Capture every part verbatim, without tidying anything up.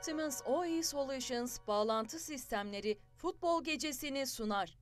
Optimus O E Solutions bağlantı sistemleri futbol gecesini sunar.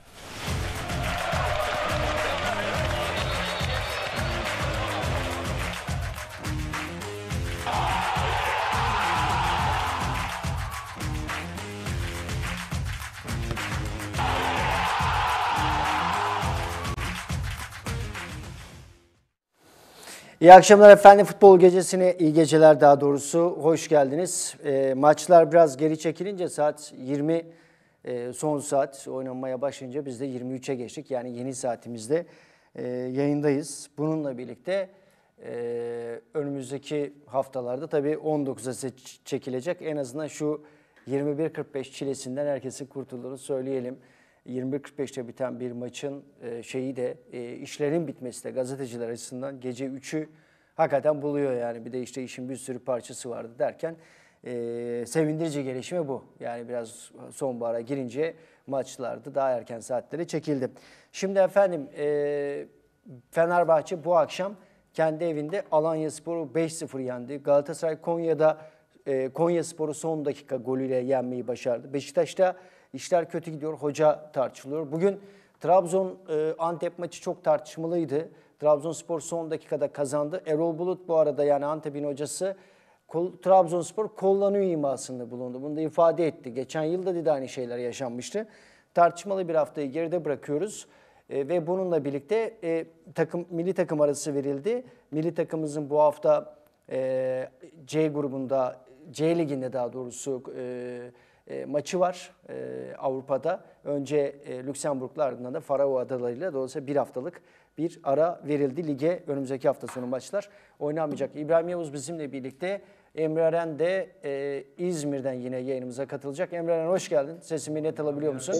İyi akşamlar efendim. Futbol gecesine iyi geceler, daha doğrusu hoş geldiniz. E, maçlar biraz geri çekilince saat yirmi e, son saat oynanmaya başlayınca biz de yirmi üçe geçtik. Yani yeni saatimizde e, yayındayız. Bununla birlikte e, önümüzdeki haftalarda tabii on dokuza çekilecek. En azından şu yirmi bir kırk beş çilesinden herkesin kurtulduğunu söyleyelim. yirmi bir kırk beşte biten bir maçın e, şeyi de e, işlerin bitmesi de gazeteciler açısından gece üçü hakikaten buluyor yani. Bir de işte işin bir sürü parçası vardı derken e, sevindirici gelişme bu. Yani biraz sonbahara girince maçlardı daha erken saatlere çekildi. Şimdi efendim e, Fenerbahçe bu akşam kendi evinde Alanyaspor'u beş sıfır yendi. Galatasaray Konya'da e, Konyaspor'u son dakika golüyle yenmeyi başardı. Beşiktaş'ta İşler kötü gidiyor, hoca tartışılıyor. Bugün Trabzon-Antep maçı çok tartışmalıydı. Trabzonspor son dakikada kazandı. Erol Bulut bu arada, yani Antep'in hocası, Trabzonspor kullanıyor imasında bulundu. Bunu da ifade etti. Geçen yılda dedi aynı şeyler yaşanmıştı. Tartışmalı bir haftayı geride bırakıyoruz. E, ve bununla birlikte e, takım milli takım arası verildi. Milli takımımızın bu hafta e, C grubunda, C liginde daha doğrusu e, E, maçı var e, Avrupa'da. Önce e, Lüksemburg'la, ardından da Faroe Adaları'yla, dolayısıyla bir haftalık bir ara verildi lige. Önümüzdeki hafta sonu maçlar oynanmayacak. İbrahim Yavuz bizimle birlikte. Emre Eren de e, İzmir'den yine yayınımıza katılacak. Emre Eren, hoş geldin. Sesimi net alabiliyor musun?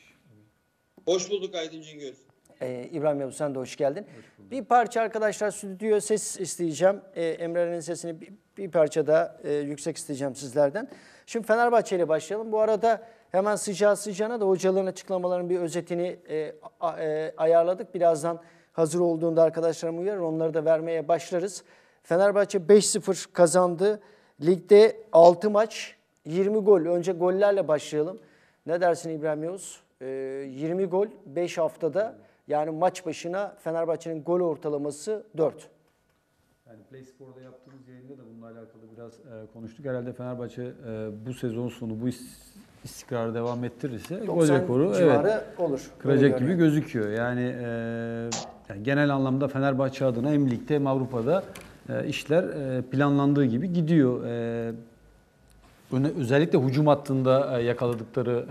Hoş bulduk Aydın Cingöz. Ee, İbrahim Yavuz, sen de hoş geldin. Hoş bir parça arkadaşlar stüdyo ses isteyeceğim. Ee, Emre Eren'in sesini bir, bir parça daha e, yüksek isteyeceğim sizlerden. Şimdi Fenerbahçe ile başlayalım. Bu arada hemen sıcağı sıcağına da hocaların açıklamalarının bir özetini e, a, e, ayarladık. Birazdan hazır olduğunda arkadaşlarım uyarır. Onları da vermeye başlarız. Fenerbahçe beş sıfır kazandı. Ligde altı maç, yirmi gol. Önce gollerle başlayalım. Ne dersin İbrahim Yavuz? Ee, yirmi gol beş haftada. Yani maç başına Fenerbahçe'nin gol ortalaması dört. Yani Play Spor'da yaptığımız yayında da bununla alakalı biraz e, konuştuk. Herhalde Fenerbahçe e, bu sezon sonu bu istikrarı devam ettirirse gol rekoru evet, olur. Kıracak gibi gözüküyor. Yani, e, yani genel anlamda Fenerbahçe adına hem ligde hem Avrupa'da e, işler e, planlandığı gibi gidiyor. E, öne, özellikle hücum hattında e, yakaladıkları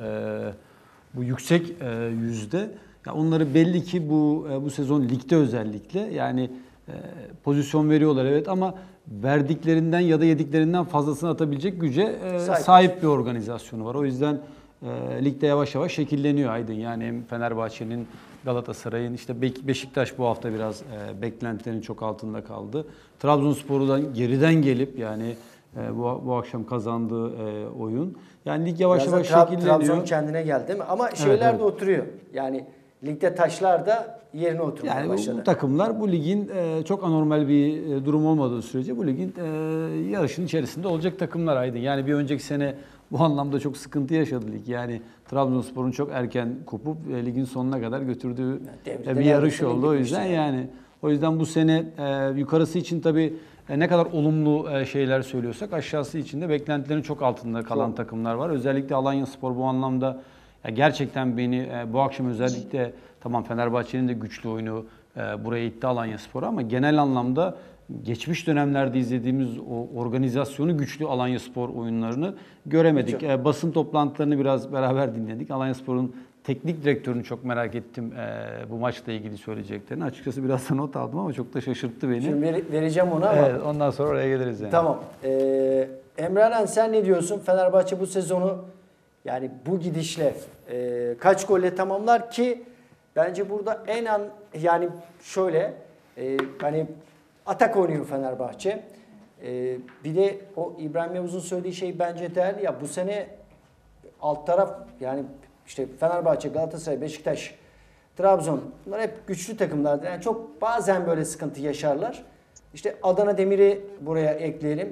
e, bu yüksek e, yüzde. Ya onları belli ki bu bu sezon ligde özellikle yani e, pozisyon veriyorlar evet, ama verdiklerinden ya da yediklerinden fazlasını atabilecek güce e, sahip. sahip bir organizasyonu var. O yüzden e, ligde yavaş yavaş şekilleniyor Aydın. Yani hem Fenerbahçe'nin, Galatasaray'ın, işte Beşiktaş bu hafta biraz e, beklentilerin çok altında kaldı. Trabzonspor'dan geriden gelip yani e, bu, bu akşam kazandığı e, oyun. Yani lig yavaş biraz yavaş Tra- şekilleniyor. Trabzon kendine geldi değil mi? Ama şeyler evet, evet. de oturuyor. Yani ligde taşlar da yerine oturmaya yani başladı. Bu takımlar bu ligin e, çok anormal bir e, durum olmadığı sürece bu ligin e, yarışın içerisinde olacak takımlar Aydın. Yani bir önceki sene bu anlamda çok sıkıntı yaşadı lig. Yani Trabzonspor'un çok erken kopup e, ligin sonuna kadar götürdüğü e, bir yarış oldu. O yüzden yani. yani o yüzden bu sene e, yukarısı için tabii e, ne kadar olumlu e, şeyler söylüyorsak aşağısı için de beklentilerin çok altında kalan çok. takımlar var. Özellikle Alanyaspor bu anlamda ya gerçekten beni e, bu akşam özellikle, tamam Fenerbahçe'nin de güçlü oyunu e, buraya itti Alanyaspor'a, ama genel anlamda geçmiş dönemlerde izlediğimiz o organizasyonu güçlü Alanyaspor oyunlarını göremedik. E, basın toplantılarını biraz beraber dinledik. Alanyaspor'un teknik direktörünü çok merak ettim e, bu maçla ilgili söyleyeceklerini. Açıkçası biraz da not aldım ama çok da şaşırttı beni. Şimdi ver, vereceğim onu ama. Evet, ondan sonra oraya geliriz yani. Tamam. Ee, Emre Eren, sen ne diyorsun? Fenerbahçe bu sezonu yani bu gidişle e, kaç golle tamamlar ki bence burada en an yani şöyle e, hani atak oynuyor Fenerbahçe. E, bir de o İbrahim Yavuz'un söylediği şey bence değerli ya, bu sene alt taraf yani işte Fenerbahçe, Galatasaray, Beşiktaş, Trabzon, bunlar hep güçlü takımlardır. Yani çok bazen böyle sıkıntı yaşarlar. İşte Adana Demir'i buraya ekleyelim.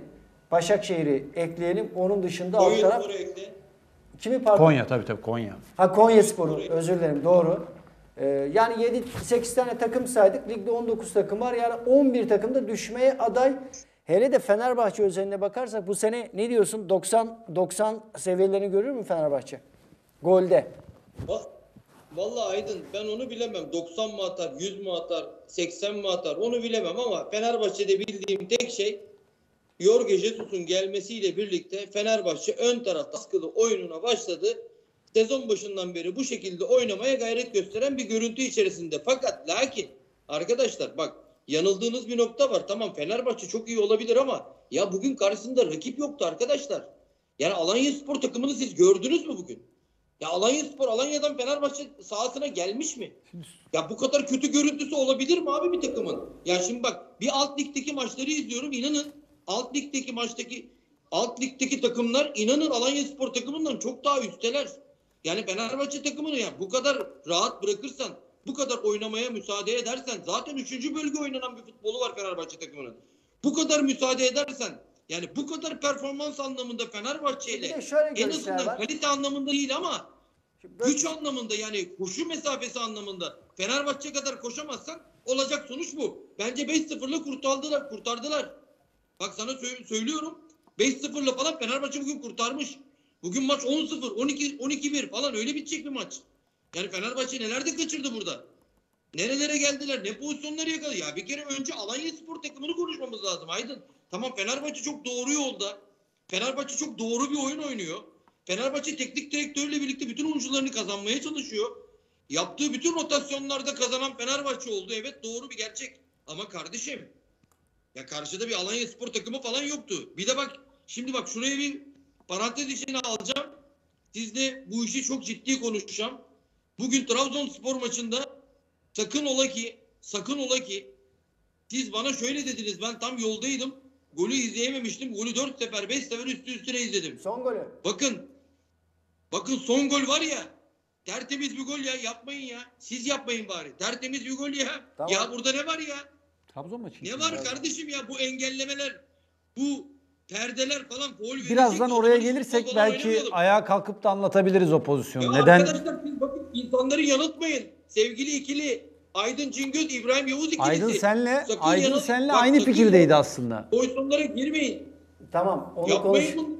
Başakşehir'i ekleyelim. Onun dışında alt Konya taraf Spor'u ekle. kimi pardon? Konya tabii tabii Konya. Ha Konyaspor'u özür dilerim doğru. Ee, yani yedi sekiz tane takım saydık. Ligde on dokuz takım var. Yani on bir takım da düşmeye aday. Hele de Fenerbahçe özeline bakarsak bu sene ne diyorsun? doksan doksan seviyelerini görür mü Fenerbahçe? Golde. Va- Vallahi Aydın ben onu bilemem. doksan mı atar, yüz mü atar, seksen mi atar onu bilemem ama Fenerbahçe'de bildiğim tek şey Jorge Jesus'un gelmesiyle birlikte Fenerbahçe ön tarafta baskılı oyununa başladı. Sezon başından beri bu şekilde oynamaya gayret gösteren bir görüntü içerisinde. Fakat lakin arkadaşlar bak yanıldığınız bir nokta var. Tamam Fenerbahçe çok iyi olabilir ama ya bugün karşısında rakip yoktu arkadaşlar. Yani Alanyaspor takımını siz gördünüz mü bugün? Ya Alanyaspor Alanya'dan Fenerbahçe sahasına gelmiş mi? Ya bu kadar kötü görüntüsü olabilir mi abi bir takımın? Ya şimdi bak bir alt ligdeki maçları izliyorum inanın alt ligdeki maçtaki alt ligdeki takımlar inanın Alanyaspor takımından çok daha üsteler. Yani Fenerbahçe takımını ya bu kadar rahat bırakırsan, bu kadar oynamaya müsaade edersen zaten üçüncü bölge oynanan bir futbolu var Fenerbahçe takımının. Bu kadar müsaade edersen yani bu kadar performans anlamında Fenerbahçe ile Bir de şöyle en görüşler azından var. kalite anlamında değil ama Şimdi böyle- güç anlamında yani koşu mesafesi anlamında Fenerbahçe kadar koşamazsan olacak sonuç bu. Bence beş sıfırla kurtardılar, kurtardılar. Bak sana sö- söylüyorum. beş sıfırla falan Fenerbahçe bugün kurtarmış. Bugün maç on sıfır, on iki on iki bir falan öyle bitecek bir maç. Yani Fenerbahçe neler de kaçırdı burada. Nerelere geldiler, ne pozisyonları yakaladı. Ya bir kere önce Alanyaspor takımını konuşmamız lazım Aydın. Tamam Fenerbahçe çok doğru yolda. Fenerbahçe çok doğru bir oyun oynuyor. Fenerbahçe teknik direktörle birlikte bütün oyuncularını kazanmaya çalışıyor. Yaptığı bütün rotasyonlarda kazanan Fenerbahçe oldu. Evet doğru bir gerçek. Ama kardeşim ya karşıda bir Alanyaspor takımı falan yoktu. Bir de bak şimdi bak şuraya bir parantez içine alacağım. Sizle bu işi çok ciddi konuşacağım. Bugün Trabzonspor maçında sakın ola ki sakın ola ki siz bana şöyle dediniz ben tam yoldaydım. Golü izleyememiştim. Golü dört sefer beş sefer üstü üstüne izledim. Son golü. Bakın bakın son gol var ya tertemiz bir gol ya yapmayın ya. Siz yapmayın bari. Tertemiz bir gol ya. Tamam. Ya burada ne var ya? Trabzon maçı. Ne var kardeşim ya bu engellemeler, bu perdeler falan gol verecek. Birazdan o oraya zaman hiç gelirsek futbol falan belki oynamayalım. ayağa kalkıp da anlatabiliriz o pozisyonu. Ya Neden? arkadaşlar siz bakın insanları yanıltmayın. Sevgili ikili Aydın Cingöz, İbrahim Yavuz ikilisi. Aydın senle Sakın Aydın yanıl- senle Bak, aynı sakın fikirdeydi bu aslında. Pozisyonlara girmeyin. Tamam onu konuş. Yapmayın bunu.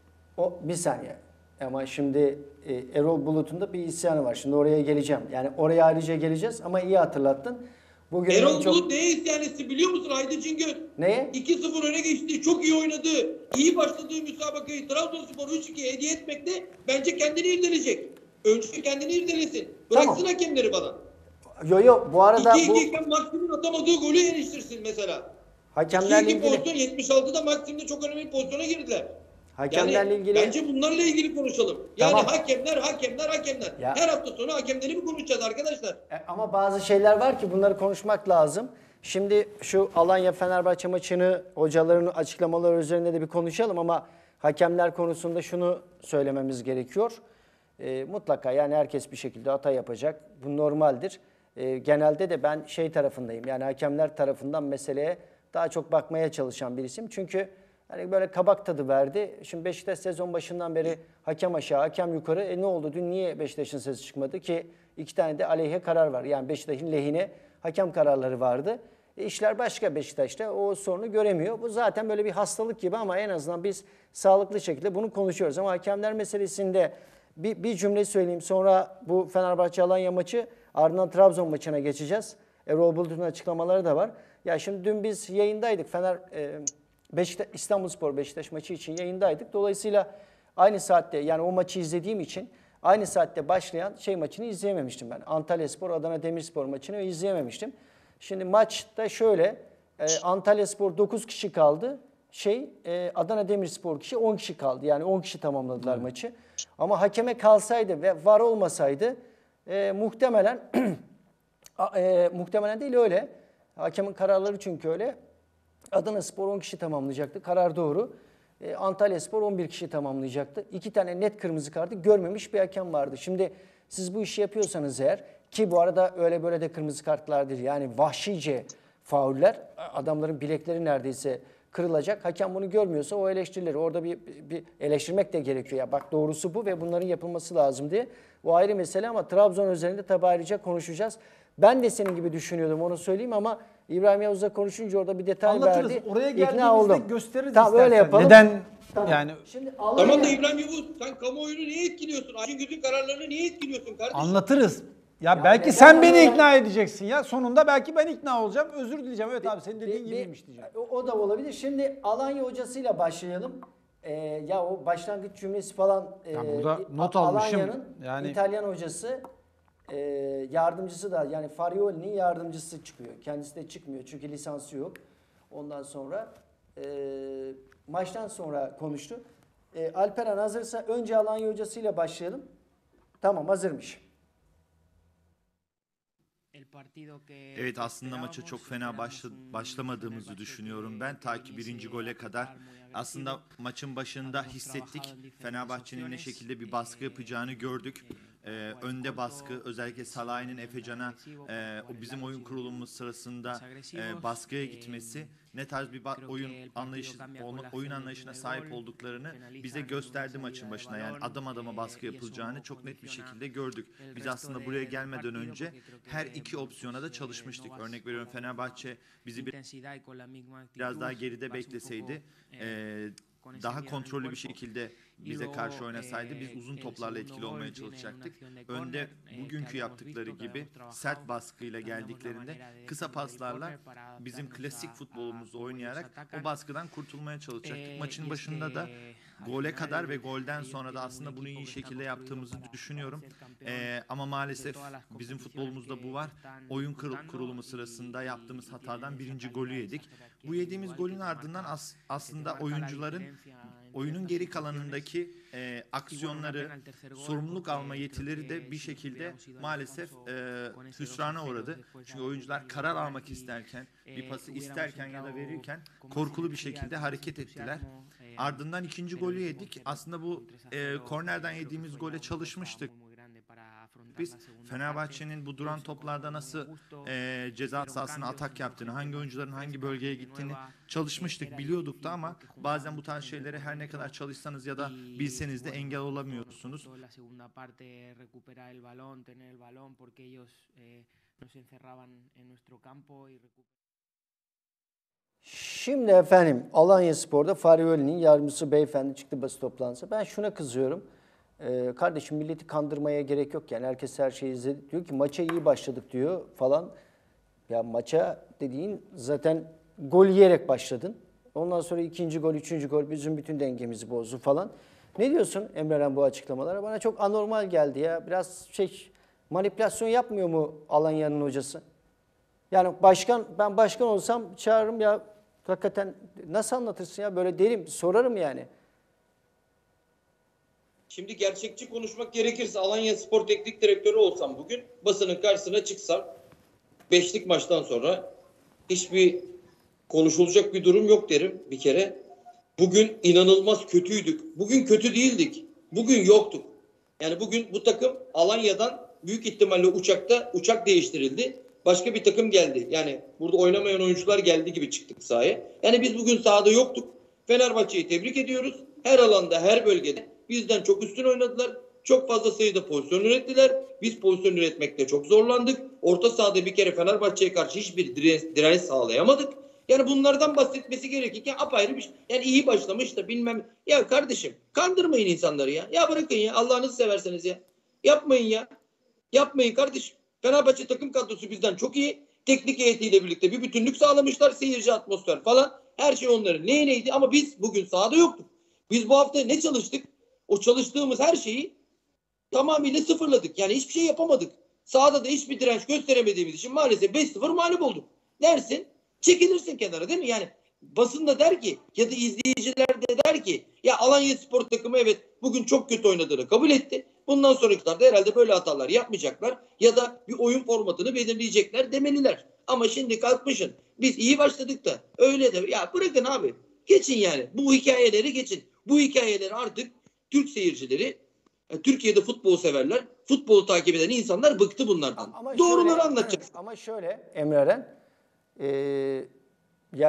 O bir saniye. Ama şimdi e, Erol Bulut'un da bir isyanı var. Şimdi oraya geleceğim. Yani oraya ayrıca geleceğiz ama iyi hatırlattın. Bugün en Erol çok... Bulut neye isyan etti biliyor musun Aydın Cingöz? Neye? iki sıfır öne geçti. Çok iyi oynadı. İyi başladığı müsabakayı Trabzonspor üç ikiye hediye etmekle bence kendini irdelecek. Önce kendini irdelesin. Bıraksın Tamam. hakemleri bana. Yo yo bu arada iki bu iki iken Maksim'in atamadığı golü eleştirsin mesela. hakemlerle iki iki ilgili pozisyon yetmiş altıda Maksim'de çok önemli bir pozisyona girdiler. hakemlerle yani ilgili bence bunlarla ilgili konuşalım. Yani Tamam. hakemler, hakemler, hakemler. Ya. Her hafta sonu hakemleri mi konuşacağız arkadaşlar? E, ama bazı şeyler var ki bunları konuşmak lazım. Şimdi şu Alanya Fenerbahçe maçını hocaların açıklamaları üzerinde de bir konuşalım ama hakemler konusunda şunu söylememiz gerekiyor. E, mutlaka yani herkes bir şekilde hata yapacak. Bu normaldir. E, genelde de ben şey tarafındayım. Yani hakemler tarafından meseleye daha çok bakmaya çalışan birisiyim. Çünkü hani böyle kabak tadı verdi. Şimdi Beşiktaş sezon başından beri hakem aşağı, hakem yukarı. E ne oldu? Dün niye Beşiktaş'ın sesi çıkmadı ki? İki tane de aleyhe karar var. Yani Beşiktaş'ın lehine hakem kararları vardı. E işler başka Beşiktaş'ta. O sorunu göremiyor. Bu zaten böyle bir hastalık gibi ama en azından biz sağlıklı şekilde bunu konuşuyoruz. Ama hakemler meselesinde bir, bir cümle söyleyeyim. Sonra bu Fenerbahçe-Alanya maçı ardından Trabzon maçına geçeceğiz. Erol Bulut'un açıklamaları da var. Ya şimdi dün biz yayındaydık. Fener e, Beşiktaş, İstanbulspor Beşiktaş maçı için yayındaydık. Dolayısıyla aynı saatte yani o maçı izlediğim için aynı saatte başlayan şey maçını izleyememiştim ben. Antalyaspor Adana Demirspor maçını izleyememiştim. Şimdi maçta şöyle e, Antalyaspor dokuz kişi kaldı. Şey e, Adana Demirspor kişi on kişi kaldı. Yani on kişi tamamladılar maçı. Ama hakeme kalsaydı ve var olmasaydı e, muhtemelen e, muhtemelen değil öyle. Hakemin kararları çünkü öyle. Adanaspor on kişi tamamlayacaktı. Karar doğru. E, Antalyaspor on bir kişi tamamlayacaktı. İki tane net kırmızı kartı görmemiş bir hakem vardı. Şimdi siz bu işi yapıyorsanız eğer ki bu arada öyle böyle de kırmızı kartlar değil. Yani vahşice fauller. Adamların bilekleri neredeyse kırılacak. Hakem bunu görmüyorsa o eleştirileri orada bir, bir eleştirmek de gerekiyor. Ya bak doğrusu bu ve bunların yapılması lazım diye. O ayrı mesele ama Trabzon üzerinde tabii ayrıca konuşacağız. Ben de senin gibi düşünüyordum onu söyleyeyim ama İbrahim Yavuz'la konuşunca orada bir detay Anlatırız. verdi. Oraya İkna geldiğimizde oldum. gösteririz Tamam istersen. öyle yapalım. Neden Tamam. yani Şimdi Tamam da Alanya... İbrahim Yavuz, sen kamuoyunu niye etkiliyorsun? Ayşin Güz'ün kararlarını niye etkiliyorsun kardeşim? anlatırız. Ya, Ya belki neden sen beni ama- ikna edeceksin ya. Sonunda belki ben ikna olacağım. Özür dileyeceğim. Evet abi senin dediğin Bir- gibiymiş bir- diyeceğim. O, o da olabilir. Şimdi Alanya hocasıyla başlayalım. Ee, ya o başlangıç cümlesi falan e, Ya burada not A- almışım. Alanya'nın Yani- İtalyan hocası e, yardımcısı da yani Farioli'nin yardımcısı çıkıyor. Kendisi de çıkmıyor çünkü lisansı yok. Ondan sonra e, maçtan sonra konuştu. E, Alperen hazırsa önce Alanya hocasıyla başlayalım. Tamam hazırmış. Evet aslında maça çok fena başla, başlamadığımızı düşünüyorum ben. Ta ki birinci gole kadar aslında maçın başında hissettik. Fenerbahçe'nin ne şekilde bir baskı yapacağını gördük. Ee, önde baskı özellikle Salah'ın Efecan'a e, o bizim oyun kurulumumuz sırasında e, baskıya gitmesi ne tarz bir ba- oyun anlayışı oyun anlayışına sahip olduklarını bize gösterdi maçın başına. Yani adam adama baskı yapılacağını çok net bir şekilde gördük. Biz aslında buraya gelmeden önce her iki opsiyona da çalışmıştık. Örnek veriyorum Fenerbahçe bizi biraz daha geride bekleseydi e, daha kontrollü bir şekilde bize karşı oynasaydı biz uzun toplarla etkili olmaya çalışacaktık. Önde bugünkü yaptıkları gibi sert baskıyla geldiklerinde kısa paslarla bizim klasik futbolumuzu oynayarak o baskıdan kurtulmaya çalışacaktık. Maçın başında da gole kadar ve golden sonra da aslında bunu iyi şekilde yaptığımızı düşünüyorum. Ee, ama maalesef bizim futbolumuzda bu var. Oyun kurulumu sırasında yaptığımız hatadan birinci golü yedik. Bu yediğimiz golün ardından as- aslında oyuncuların oyunun geri kalanındaki e, aksiyonları, sorumluluk alma yetileri de bir şekilde maalesef e, hüsrana uğradı. Çünkü oyuncular karar almak isterken, bir pası isterken ya da verirken korkulu bir şekilde hareket ettiler. Ardından ikinci golü yedik. Aslında bu e, kornerden yediğimiz gole çalışmıştık. Biz Fenerbahçe'nin bu duran toplarda nasıl e, ceza sahasına atak yaptığını, hangi oyuncuların hangi bölgeye gittiğini çalışmıştık, biliyorduk da ama bazen bu tarz şeyleri her ne kadar çalışsanız ya da bilseniz de engel olamıyorsunuz. Şimdi efendim Alanyaspor'da Farioli'nin yardımcısı beyefendi çıktı basın toplantısına. Ben şuna kızıyorum. Ee, kardeşim milleti kandırmaya gerek yok yani herkes her şeyi izledi. Diyor ki maça iyi başladık diyor falan. Ya maça dediğin zaten gol yiyerek başladın. Ondan sonra ikinci gol, üçüncü gol bizim bütün dengemizi bozdu falan. Ne diyorsun Emre'den bu açıklamalara? Bana çok anormal geldi ya. Biraz şey manipülasyon yapmıyor mu Alanya'nın hocası? Yani başkan ben başkan olsam çağırırım ya hakikaten nasıl anlatırsın ya böyle derim sorarım yani. Şimdi gerçekçi konuşmak gerekirse Alanya Spor Teknik Direktörü olsam bugün basının karşısına çıksam beşlik maçtan sonra hiçbir konuşulacak bir durum yok derim bir kere. Bugün inanılmaz kötüydük. Bugün kötü değildik. Bugün yoktuk. Yani bugün bu takım Alanya'dan büyük ihtimalle uçakta uçak değiştirildi. Başka bir takım geldi. Yani burada oynamayan oyuncular geldi gibi çıktık sahaya. Yani biz bugün sahada yoktuk. Fenerbahçe'yi tebrik ediyoruz. Her alanda, her bölgede bizden çok üstün oynadılar. Çok fazla sayıda pozisyon ürettiler. Biz pozisyon üretmekte çok zorlandık. Orta sahada bir kere Fenerbahçe'ye karşı hiçbir direnç, direnç sağlayamadık. Yani bunlardan bahsetmesi gerekirken apayrı bir şey. Yani iyi başlamış da bilmem. Ya kardeşim kandırmayın insanları ya. Ya bırakın ya Allah'ınızı severseniz ya. Yapmayın ya. Yapmayın kardeşim. Fenerbahçe takım kadrosu bizden çok iyi. Teknik heyetiyle birlikte bir bütünlük sağlamışlar. Seyirci atmosfer falan. Her şey onların neye neydi ama biz bugün sahada yoktuk. Biz bu hafta ne çalıştık? O çalıştığımız her şeyi tamamıyla sıfırladık. Yani hiçbir şey yapamadık. Sahada da hiçbir direnç gösteremediğimiz için maalesef beş sıfır mağlup olduk. Dersin çekilirsin kenara değil mi? Yani basın da der ki ya da izleyiciler de der ki ya Alanya Spor takımı evet bugün çok kötü oynadığını kabul etti. Bundan sonrakiler herhalde böyle hatalar yapmayacaklar ya da bir oyun formatını belirleyecekler demeliler. Ama şimdi kalkmışsın biz iyi başladık da öyle de ya bırakın abi geçin yani bu hikayeleri geçin. Bu hikayeleri artık Türk seyircileri, Türkiye'de futbol severler, futbolu takip eden insanlar bıktı bunlardan. Ama Doğruları şöyle, anlatacağız. Ama şöyle Emre Eren, e, yani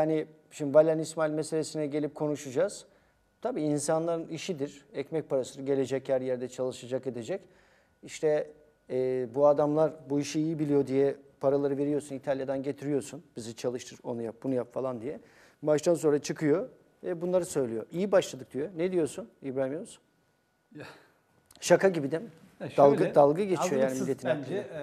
şimdi Valerian İsmail meselesine gelip konuşacağız. Tabii insanların işidir. Ekmek parası, gelecek her yerde çalışacak edecek. İşte e, bu adamlar bu işi iyi biliyor diye paraları veriyorsun, İtalya'dan getiriyorsun. Bizi çalıştır, onu yap, bunu yap falan diye. Maçtan sonra çıkıyor ve bunları söylüyor. İyi başladık diyor. Ne diyorsun İbrahim Yavuz? Şaka gibi değil mi? Ya şöyle, dalga, dalga geçiyor yani hazırlıksız milletin bence aklına.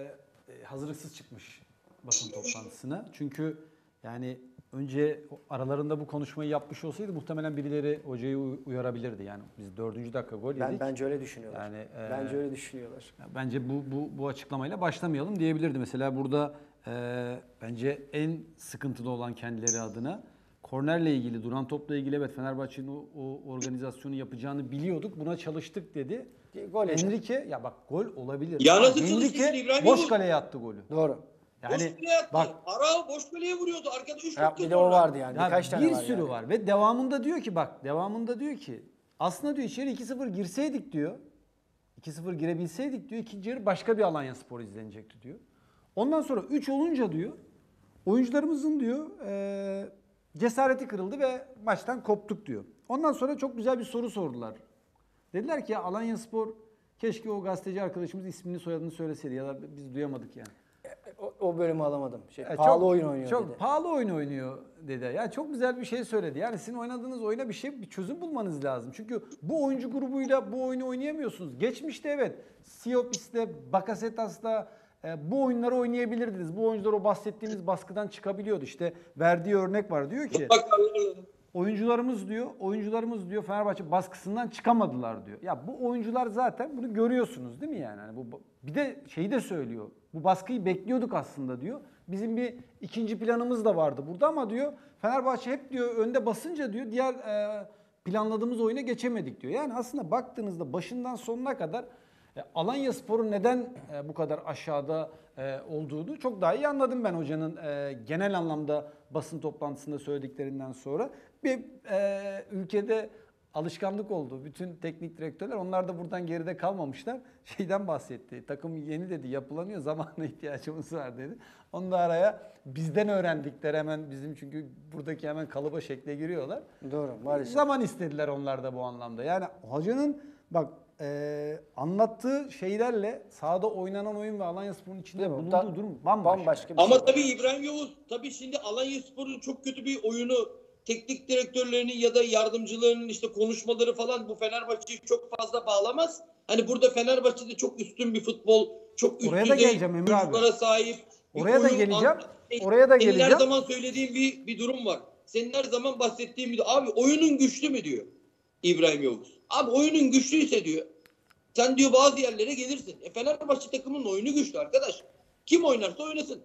e, hazırlıksız çıkmış basın toplantısına. Çünkü yani önce aralarında bu konuşmayı yapmış olsaydı muhtemelen birileri hocayı uyarabilirdi. Yani biz dördüncü dakika gol yedik. Ben, bence öyle düşünüyorlar. Yani, e, bence öyle düşünüyorlar. Bence bu, bu, bu açıklamayla başlamayalım diyebilirdi. Mesela burada e, bence en sıkıntılı olan kendileri adına kornerle ilgili, duran topla ilgili evet Fenerbahçe'nin o, o organizasyonu yapacağını biliyorduk. Buna çalıştık dedi. Gol Enrique ya bak gol olabilir. Ya nasıl Enrique çalışmışsın İbrahim boş Yavuz? kaleye attı golü. Doğru. Yani boş kaleye attı. bak Arao boş kaleye vuruyordu. Arkada üç Ya, dakika bir de sonra. o vardı yani. ya Birkaç tane bir var sürü yani. var ve devamında diyor ki bak devamında diyor ki aslında diyor içeri iki sıfır girseydik diyor. iki sıfır girebilseydik diyor ikinci yarı başka bir Alanyaspor izlenecekti diyor. Ondan sonra üç olunca diyor oyuncularımızın diyor e, cesareti kırıldı ve maçtan koptuk diyor. Ondan sonra çok güzel bir soru sordular. Dediler ki Alanyaspor keşke o gazeteci arkadaşımız ismini soyadını söyleseydi ya da biz duyamadık yani. O, o bölümü alamadım. Şey, E, pahalı çok, oyun oynuyor çok dedi. pahalı oyun oynuyor dedi. Ya çok güzel bir şey söyledi. Yani sizin oynadığınız oyuna bir şey bir çözüm bulmanız lazım. Çünkü bu oyuncu grubuyla bu oyunu oynayamıyorsunuz. Geçmişte evet Siopis'te, Bakasetas'ta e, bu oyunları oynayabilirdiniz. Bu oyuncular o bahsettiğimiz baskıdan çıkabiliyordu. İşte verdiği örnek var. Diyor ki Bakarlarla. oyuncularımız diyor, oyuncularımız diyor Fenerbahçe baskısından çıkamadılar diyor. Ya bu oyuncular zaten bunu görüyorsunuz değil mi yani? Hani bu bir de şeyi de söylüyor. Bu baskıyı bekliyorduk aslında diyor. Bizim bir ikinci planımız da vardı burada ama diyor Fenerbahçe hep diyor önde basınca diyor diğer e, planladığımız oyuna geçemedik diyor. Yani aslında baktığınızda başından sonuna kadar e, Alanyaspor'un neden e, bu kadar aşağıda e, olduğunu çok daha iyi anladım ben hocanın e, genel anlamda basın toplantısında söylediklerinden sonra. Bir e, ülkede alışkanlık oldu. Bütün teknik direktörler onlar da buradan geride kalmamışlar. Şeyden bahsetti. Takım yeni dedi yapılanıyor zamana ihtiyacımız var dedi. Onu da araya bizden öğrendikleri hemen bizim çünkü buradaki hemen kalıba şekle giriyorlar. Doğru maalesef. Zaman istediler onlar da bu anlamda. Yani hocanın bak e, anlattığı şeylerle sahada oynanan oyun ve Alanyaspor'un içinde Değil mi? bulunduğu Da- durum bambaşka. Bambaşka bir Ama şey. tabii İbrahim Yavuz, tabii şimdi Alanyaspor'un çok kötü bir oyunu, teknik direktörlerinin ya da yardımcılarının işte konuşmaları falan bu Fenerbahçe'yi çok fazla bağlamaz. Hani burada Fenerbahçe'de çok üstün bir futbol, çok üst Oraya da düzey geleceğim Emre abi. oyunculara sahip. bir Oraya da oyun geleceğim. an- Oraya da Senin geleceğim. her zaman söylediğin bir, bir durum var. Senin her zaman bahsettiğin bir abi oyunun güçlü mü diyor İbrahim Yavuz. Abi oyunun güçlüyse diyor sen diyor bazı yerlere gelirsin. E Fenerbahçe takımının oyunu güçlü arkadaş. Kim oynarsa oynasın.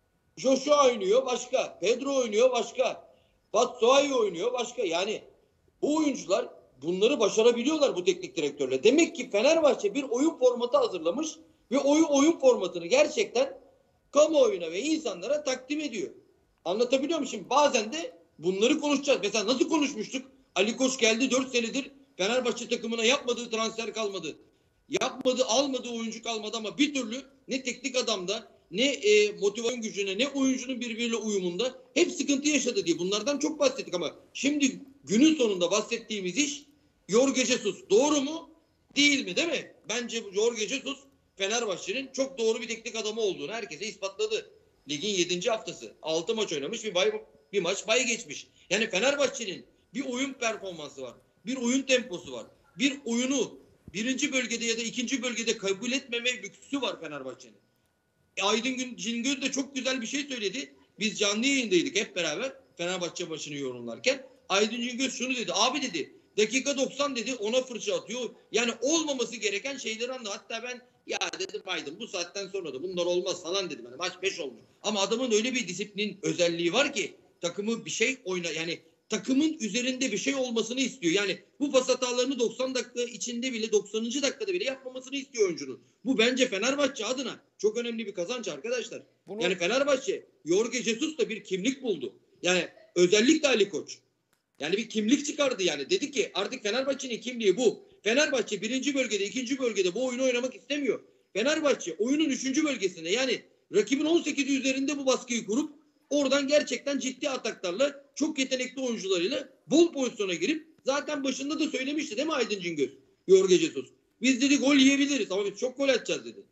Joshua oynuyor başka. Pedro oynuyor başka. Batshuayi oynuyor başka. Yani bu oyuncular bunları başarabiliyorlar bu teknik direktörle. Demek ki Fenerbahçe bir oyun formatı hazırlamış ve oyun oyun formatını gerçekten kamuoyuna ve insanlara takdim ediyor. Anlatabiliyor muyum? Şimdi bazen de bunları konuşacağız. Mesela nasıl konuşmuştuk? Ali Koç geldi dört senedir Fenerbahçe takımına yapmadığı transfer kalmadı. Yapmadı, almadığı oyuncu kalmadı ama bir türlü ne teknik adamda, ne e, motivasyon gücüne, ne oyuncunun birbiriyle uyumunda hep sıkıntı yaşadı diye. Bunlardan çok bahsettik ama şimdi günün sonunda bahsettiğimiz iş Jorge Jesus. Doğru mu? Değil mi? Değil mi? Bence Jorge Jesus Fenerbahçe'nin çok doğru bir teknik adamı olduğunu herkese ispatladı. Ligin yedinci haftası. altı maç oynamış, bir, bay, bir maç bay geçmiş. Yani Fenerbahçe'nin bir oyun performansı var. Bir oyun temposu var. Bir oyunu birinci bölgede ya da ikinci bölgede kabul etmeme lüksü var Fenerbahçe'nin. E, Aydın Gün, Cingöz de çok güzel bir şey söyledi. Biz canlı yayındaydık hep beraber Fenerbahçe maçını yorumlarken. Aydın Cingöz şunu dedi. Abi dedi dakika doksan dedi ona fırça atıyor. Yani olmaması gereken şeyleri anladı. Hatta ben ya dedim Aydın bu saatten sonra da bunlar olmaz falan dedim. Yani maç beş olmuş. Ama adamın öyle bir disiplin özelliği var ki takımı bir şey oyna yani takımın üzerinde bir şey olmasını istiyor. Yani bu pas hatalarını doksan dakika içinde bile doksanıncı dakikada bile yapmamasını istiyor oyuncunun. Bu bence Fenerbahçe adına çok önemli bir kazanç arkadaşlar. Bunu... Yani Fenerbahçe Jorge Jesus da bir kimlik buldu. Yani özellikle Ali Koç. Yani bir kimlik çıkardı yani. Dedi ki artık Fenerbahçe'nin kimliği bu. Fenerbahçe birinci bölgede, ikinci bölgede bu oyunu oynamak istemiyor. Fenerbahçe oyunun üçüncü bölgesinde yani rakibin on sekizi üzerinde bu baskıyı kurup oradan gerçekten ciddi ataklarla, çok yetenekli oyuncularıyla bol pozisyona girip zaten başında da söylemişti değil mi Aydın Cingöz? Jorge Jesus. Biz dedi gol yiyebiliriz ama biz çok gol atacağız dedi.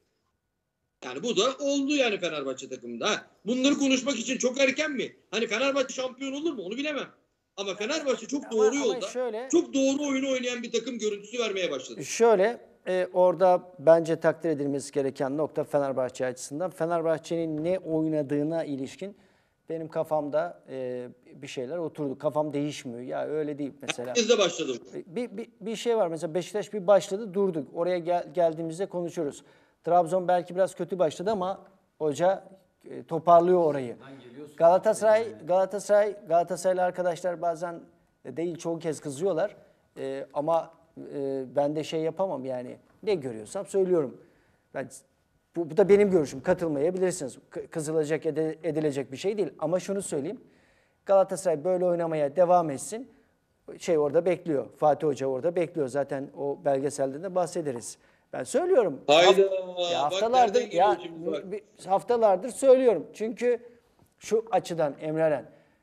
Yani bu da oldu yani Fenerbahçe takımında. Ha, bunları konuşmak için çok erken mi? Hani Fenerbahçe şampiyon olur mu? Onu bilemem. Ama Fenerbahçe çok Ama- doğru ama yolda, şöyle- çok doğru oyunu oynayan bir takım görüntüsü vermeye başladı. Şöyle e, orada bence takdir edilmesi gereken nokta Fenerbahçe açısından. Fenerbahçe'nin ne oynadığına ilişkin benim kafamda e, bir şeyler oturdu. Kafam değişmiyor. Ya öyle değil mesela. Herkes de başladı. Bir, bir, bir şey var mesela Beşiktaş bir başladı durduk. Oraya gel, geldiğimizde konuşuruz. Trabzon belki biraz kötü başladı ama hoca e, toparlıyor orayı. Galatasaray, Galatasaray, Galatasaraylı arkadaşlar bazen e, değil çoğu kez kızıyorlar. E, ama e, ben de şey yapamam yani. Ne görüyorsam söylüyorum. Ben, bu, bu da benim görüşüm. Katılmayabilirsiniz. K- kızılacak, ede- edilecek bir şey değil. Ama şunu söyleyeyim. Galatasaray böyle oynamaya devam etsin. Şey orada bekliyor. Fatih Hoca orada bekliyor. Zaten o belgeselde de bahsederiz. Ben söylüyorum. Hayda. Ya Bak haftalardır nereden ya geliyor şimdi bak. bir- haftalardır söylüyorum. Çünkü şu açıdan Emre Eren,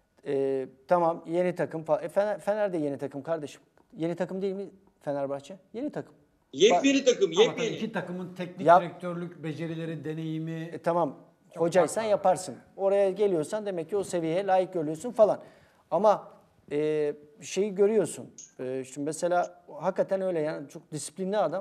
e, tamam yeni takım falan. E, Fener, Fener de yeni takım kardeşim. Yeni takım değil mi Fenerbahçe? Yeni takım. Yepyeni takım, Ama tabii yepyeni. iki takımın teknik Yap- direktörlük becerileri, deneyimi E, tamam hocaysan yaparsın. Oraya geliyorsan demek ki o seviyeye layık görüyorsun falan. Ama e, şeyi görüyorsun. E, şimdi mesela hakikaten öyle yani çok disiplinli adam.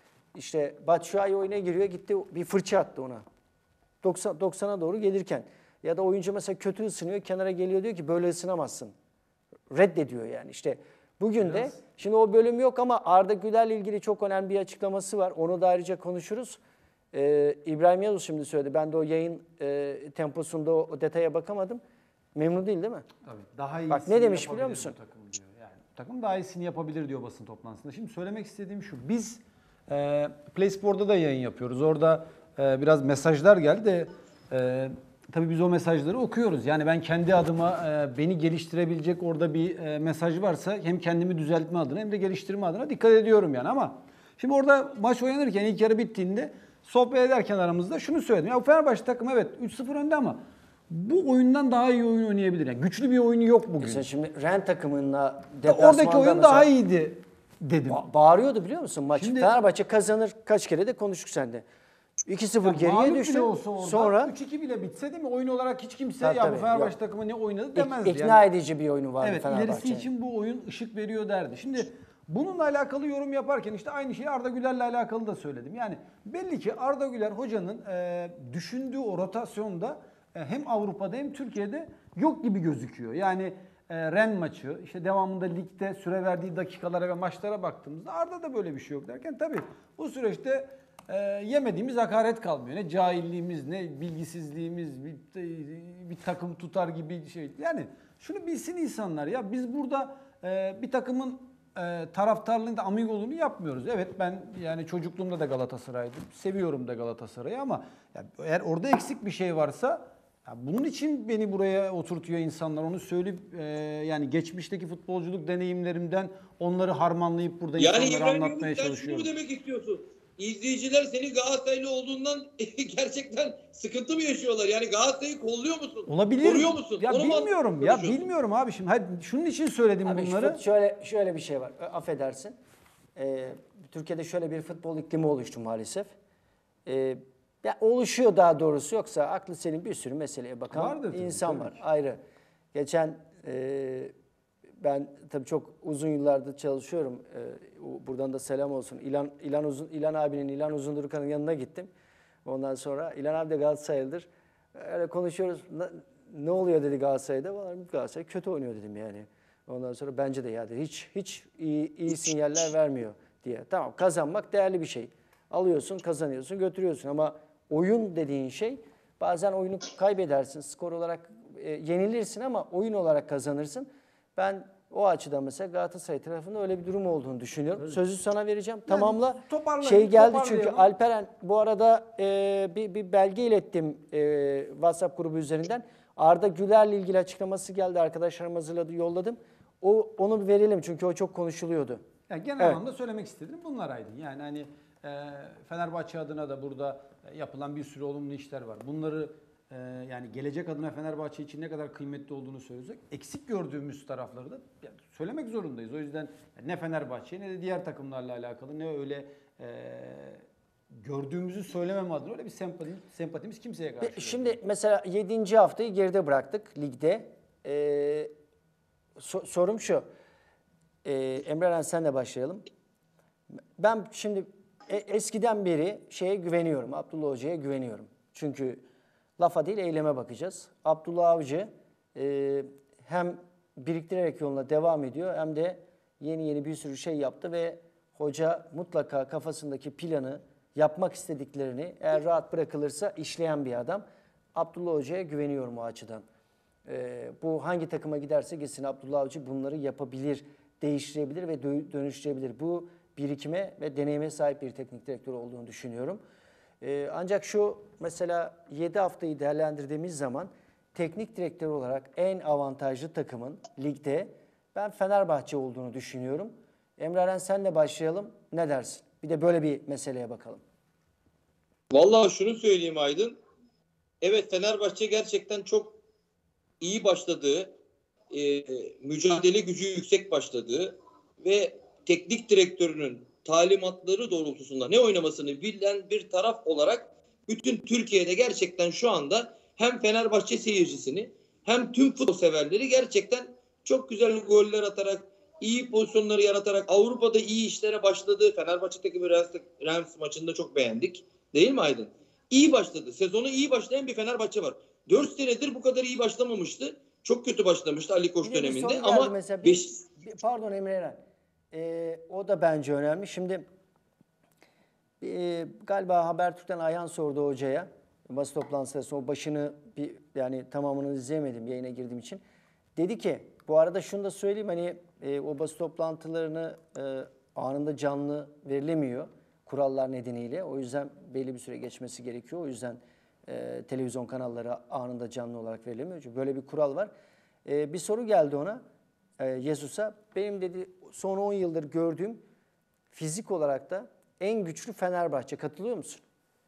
İşte Batshuayi oyuna giriyor gitti bir fırça attı ona. doksan, doksana doğru gelirken. Ya da oyuncu mesela kötü ısınıyor kenara geliyor diyor ki böyle ısınamazsın. Reddediyor yani işte. Bugün de şimdi o bölüm yok ama Arda Güler'le ilgili çok önemli bir açıklaması var. Onu da ayrıca konuşuruz. Ee, İbrahim Yavuz şimdi söyledi. Ben de o yayın e, temposunda o, o detaya bakamadım. Memnun değil değil mi? tabii daha iyisini Bak ne demiş yapabilir biliyor musun? bu takım diyor. Yani takım daha iyisini yapabilir diyor basın toplantısında. Şimdi söylemek istediğim şu. Biz e, PlaySpor'da da yayın yapıyoruz. Orada e, biraz mesajlar geldi de e, tabii biz o mesajları okuyoruz. Yani ben kendi adıma e, beni geliştirebilecek orada bir e, mesaj varsa hem kendimi düzeltme adına hem de geliştirme adına dikkat ediyorum yani ama şimdi orada maç oynanırken ilk yarı bittiğinde sohbet ederken aramızda şunu söyledim. Ya Fenerbahçe takım evet üç sıfır önde ama bu oyundan daha iyi oyun oynayabilir. Yani güçlü bir oyunu yok bugün. Mesela şimdi Ren takımınla Oradaki deplasmanda oyun mesela daha iyiydi dedim. ba- bağırıyordu biliyor musun maç? Şimdi- Fenerbahçe kazanır kaç kere de konuştuk sende. iki sıfır Ya mağlup geriye bile düştü. olsa orada Sonra üç iki bile bitse değil mi? Oyun olarak hiç kimse Tabii, ya tabii, bu Fenerbahçe yok. takımı ne oynadı ik- demezdi. ikna yani. edici bir oyunu vardı Evet Fenerbahçe'nin. ilerisi için bu oyun ışık veriyor derdi. Şimdi bununla alakalı yorum yaparken işte aynı şeyi Arda Güler'le alakalı da söyledim. Yani belli ki Arda Güler hocanın e, düşündüğü o rotasyonda e, hem Avrupa'da hem Türkiye'de yok gibi gözüküyor. Yani e, Ren maçı, işte devamında ligde süre verdiği dakikalara ve maçlara baktığımızda Arda'da böyle bir şey yok derken tabii bu süreçte e, yemediğimiz hakaret kalmıyor. Ne cahilliğimiz, ne bilgisizliğimiz, bir, bir takım tutar gibi şey. Yani şunu bilsin insanlar ya biz burada e, bir takımın e, taraftarlığını da amigoluğunu yapmıyoruz. Evet ben yani çocukluğumda da Galatasaray'dım. Seviyorum da Galatasaray'ı ama ya, eğer orada eksik bir şey varsa ya bunun için beni buraya oturtuyor insanlar. Onu söyleyip e, yani geçmişteki futbolculuk deneyimlerimden onları harmanlayıp burada Yani şey insanlara İbrahim anlatmaya Yavuz sen şunu çalışıyorum. mu demek istiyorsun? İzleyiciler senin Galatasaraylı olduğundan gerçekten sıkıntı mı yaşıyorlar? Yani Galatasaray'ı kolluyor musun? Olabilir. Koruyor musun? Ya Onu mu bilmiyorum ya konuşuyorsun? bilmiyorum abi şimdi. Hayır, şunun için söyledim Abi bunları. şu- şöyle şöyle bir şey var. Ö, Affedersin. Ee, Türkiye'de şöyle bir futbol iklimi oluştu maalesef. Ee, ya oluşuyor daha doğrusu yoksa aklı senin bir sürü meseleye bakan Vardır tabii, insan tabii var. ki. Ayrı. Geçen e, ben tabii çok uzun yıllardır çalışıyorum. Ee, buradan da selam olsun. İlan İlan Uzun İlan abinin İlan Uzundurkan'ın yanına gittim. Ondan sonra İlan abi de Galatasaraylıdır. Öyle konuşuyoruz. Ne, ne oluyor dedi Galatasaray'da. Vallahi Galatasaray kötü oynuyor dedim yani. Ondan sonra bence de ya dedi. Hiç hiç iyi, iyi sinyaller vermiyor diye. Tamam kazanmak değerli bir şey. Alıyorsun, kazanıyorsun, götürüyorsun ama oyun dediğin şey bazen oyunu kaybedersin. Skor olarak e, yenilirsin ama oyun olarak kazanırsın. Ben o açıdan mesela Galatasaray tarafında öyle bir durum olduğunu düşünüyorum. Sözü sana vereceğim. Tamamla. toparlayın, Şey geldi çünkü toparlayalım. Alperen bu arada e, bir, bir belge ilettim e, WhatsApp grubu üzerinden. Arda Güler'le ilgili açıklaması geldi. Arkadaşlarım hazırladı, yolladım. O onu bir verelim çünkü o çok konuşuluyordu. Yani genel Evet. anlamda söylemek istedim bunlar Aydın. Yani hani e, Fenerbahçe adına da burada yapılan bir sürü olumlu işler var. Bunları e, yani gelecek adına Fenerbahçe için ne kadar kıymetli olduğunu söylüyorsak eksik gördüğümüz tarafları da yani söylemek zorundayız. O yüzden ne Fenerbahçe ne de diğer takımlarla alakalı ne öyle e, gördüğümüzzü söylemem adına öyle bir sempatimiz, sempatimiz kimseye karşı. Şimdi mesela yedinci haftayı geride bıraktık ligde. Ee, so- sorum şu. Ee, Emre Eren senle başlayalım. Ben şimdi e- eskiden beri şeye güveniyorum. Abdullah Hoca'ya güveniyorum. Çünkü lafa değil eyleme bakacağız. Abdullah Avcı e, hem biriktirerek yoluna devam ediyor hem de yeni yeni bir sürü şey yaptı ve hoca mutlaka kafasındaki planı, yapmak istediklerini eğer rahat bırakılırsa işleyen bir adam. Abdullah Hoca'ya güveniyorum o açıdan. Ee, bu hangi takıma giderse gitsin Abdullah Avcı bunları yapabilir, değiştirebilir ve dö- dönüştürebilir. Bu birikime ve deneyime sahip bir teknik direktör olduğunu düşünüyorum. Ee, ancak şu mesela yedi haftayı değerlendirdiğimiz zaman teknik direktör olarak en avantajlı takımın ligde ben Fenerbahçe olduğunu düşünüyorum. Emre Eren senle başlayalım. Ne dersin? Bir de böyle bir meseleye bakalım. Vallahi şunu söyleyeyim Aydın. Evet, Fenerbahçe gerçekten çok iyi başladığı, e, mücadele gücü yüksek başladığı ve teknik direktörünün talimatları doğrultusunda ne oynamasını bilen bir taraf olarak bütün Türkiye'de gerçekten şu anda hem Fenerbahçe seyircisini hem tüm futbol severleri gerçekten çok güzel goller atarak, iyi pozisyonları yaratarak Avrupa'da iyi işlere başladı. Fenerbahçe takımı Rams maçında çok beğendik. Değil mi Aydın? İyi başladı. Sezonu iyi başlayan bir Fenerbahçe var. dört senedir bu kadar iyi başlamamıştı. Çok kötü başlamıştı Ali Koç Bir de bir döneminde. soru geldi Ama mesela. beş... Bir- bir- pardon Emre Eren. Ee, o da bence önemli. Şimdi e, galiba Habertürk'ten Ayhan sordu hocaya. Basın toplantısında sonra başını bir yani tamamını izleyemedim yayına girdiğim için. Dedi ki bu arada şunu da söyleyeyim hani e, o basın toplantılarını e, anında canlı verilemiyor kurallar nedeniyle. O yüzden belli bir süre geçmesi gerekiyor. O yüzden e, televizyon kanalları anında canlı olarak verilemiyor. Çünkü böyle bir kural var. E, bir soru geldi ona e, Jesus'a. Benim dedi son on yıldır gördüğüm fizik olarak da en güçlü Fenerbahçe. Katılıyor musun?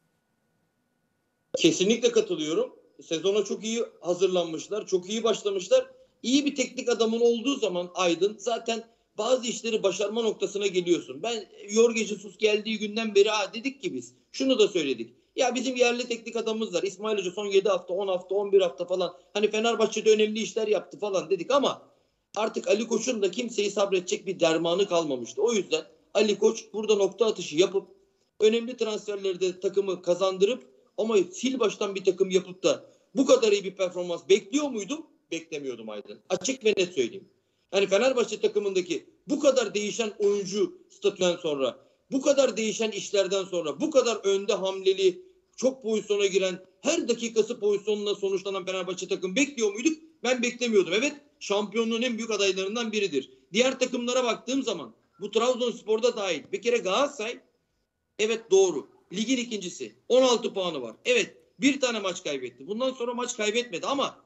Kesinlikle katılıyorum. Sezona çok iyi hazırlanmışlar. Çok iyi başlamışlar. İyi bir teknik adamın olduğu zaman Aydın zaten bazı işleri başarma noktasına geliyorsun. Ben Jorge Jesus geldiği günden beri ha dedik ki biz şunu da söyledik. Ya bizim yerli teknik adamımız var. İsmail Hoca son yedi hafta, on hafta, on bir hafta falan hani Fenerbahçe'de önemli işler yaptı falan dedik ama artık Ali Koç'un da kimseyi sabredecek bir dermanı kalmamıştı. O yüzden Ali Koç burada nokta atışı yapıp önemli transferleri de takımı kazandırıp ama sil baştan bir takım yapıp da bu kadar iyi bir performans bekliyor muydum? Beklemiyordum Aydın. Açık ve net söyleyeyim. Yani Fenerbahçe takımındaki bu kadar değişen oyuncu statüden sonra, bu kadar değişen işlerden sonra, bu kadar önde hamleli, çok pozisyona giren, her dakikası pozisyonla sonuçlanan Fenerbahçe takım bekliyor muyduk? Ben beklemiyordum. Evet, şampiyonluğun en büyük adaylarından biridir. Diğer takımlara baktığım zaman, bu Trabzonspor'da dahil, bir kere Galatasaray, evet doğru. Ligin ikincisi. on altı puanı var. Evet, bir tane maç kaybetti. Bundan sonra maç kaybetmedi ama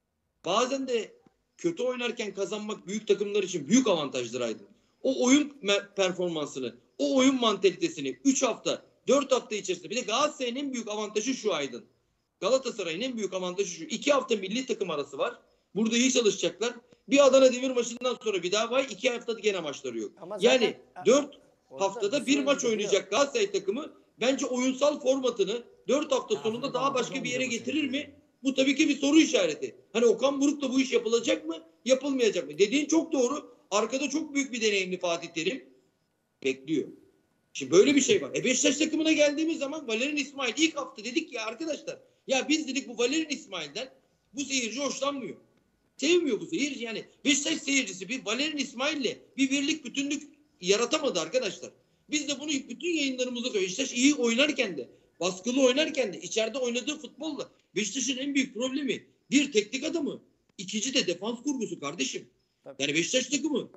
bazen de kötü oynarken kazanmak büyük takımlar için büyük avantajdır Aydın. O oyun performansını, o oyun mantalitesini üç hafta, dört hafta içerisinde bir de Galatasaray'ın en büyük avantajı şu Aydın. Galatasaray'ın en büyük avantajı şu. iki hafta milli takım arası var. Burada iyi çalışacaklar. Bir Adana Demir maçından sonra bir daha var. iki haftada gene maçları yok. Ama zaten- Yani dört Orada haftada bir bir süre maç gidiyor. oynayacak Galatasaray takımı bence oyunsal formatını dört hafta sonunda daha başka bir yere getirir mi? Bu tabii ki bir soru işareti. Hani Okan Buruk'la bu iş yapılacak mı? Yapılmayacak mı? Dediğin çok doğru. Arkada çok büyük bir deneyimli Fatih Terim bekliyor. Şimdi böyle bir şey var. E Beşiktaş takımına geldiğimiz zaman Valerian İsmail ilk hafta dedik ya arkadaşlar. Ya biz dedik bu Valerian İsmail'den bu seyirci hoşlanmıyor. Sevmiyor bu seyirci yani. Beşiktaş seyircisi bir Valerian İsmail'le bir birlik bütünlük yaratamadı arkadaşlar. Biz de bunu bütün yayınlarımızda söylüyoruz. Beşiktaş iyi oynarken de, baskılı oynarken de, içeride oynadığı futbolla Beşiktaş'ın en büyük problemi bir teknik adamı, ikinci de defans kurgusu kardeşim. Tabii. Yani Beşiktaş takımı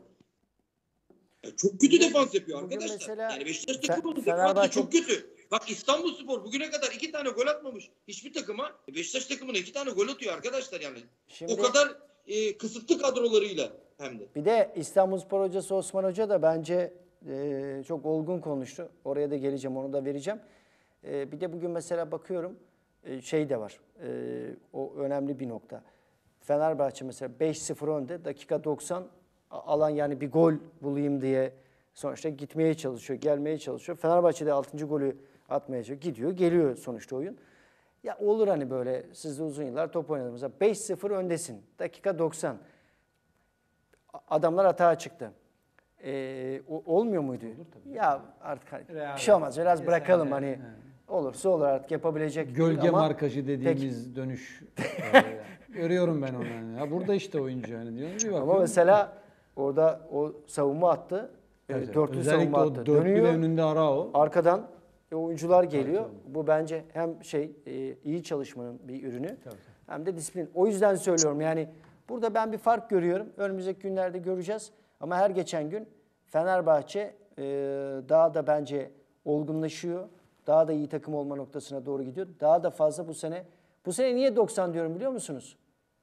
ya çok kötü defans yapıyor Bugün arkadaşlar. mesela Yani Beşiktaş Fe- takımının Fenerbahçe- defansı çok kötü. Bak İstanbulspor bugüne kadar iki tane gol atmamış. Hiçbir takıma Beşiktaş takımına iki tane gol atıyor arkadaşlar yani. Şimdi- O kadar e, kısıtlı kadrolarıyla hem de. Bir de İstanbulspor hocası Osman Hoca da bence e, çok olgun konuştu. Oraya da geleceğim, onu da vereceğim. E, bir de bugün mesela bakıyorum e, şey de var. E, o önemli bir nokta. Fenerbahçe mesela beş sıfır önde, dakika doksan alan, yani bir gol bulayım diye sonuçta gitmeye çalışıyor, gelmeye çalışıyor. Fenerbahçe de altıncı golü atmaya çalışıyor. Gidiyor, geliyor sonuçta oyun. Ya olur hani böyle, siz de uzun yıllar top oynadığımızda beş sıfır öndesin. Dakika doksan. Adamlar atağa çıktı. Ee, o, olmuyor muydu? Ya artık hani bir şey olmaz. Biraz bırakalım hani. Olursa olur, artık yapabilecek. Gölge ama markajı dediğimiz peki. dönüş. Yani. Görüyorum ben onu. Yani. Ya burada işte oyuncu yani diyor. Bir bakıyorum. Ama mesela orada o savunma attı. Evet, evet. Dörtlü Özellikle savunma o attı. dörtlü Dönüyor. önünde Arao. Arkadan e, oyuncular geliyor. Bu bence hem şey e, iyi çalışmanın bir ürünü, Tabii. hem de disiplin. O yüzden söylüyorum yani burada ben bir fark görüyorum. Önümüzdeki günlerde göreceğiz. Ama her geçen gün Fenerbahçe e, daha da bence olgunlaşıyor. Daha da iyi takım olma noktasına doğru gidiyor. Daha da fazla bu sene. Bu sene niye doksan diyorum biliyor musunuz?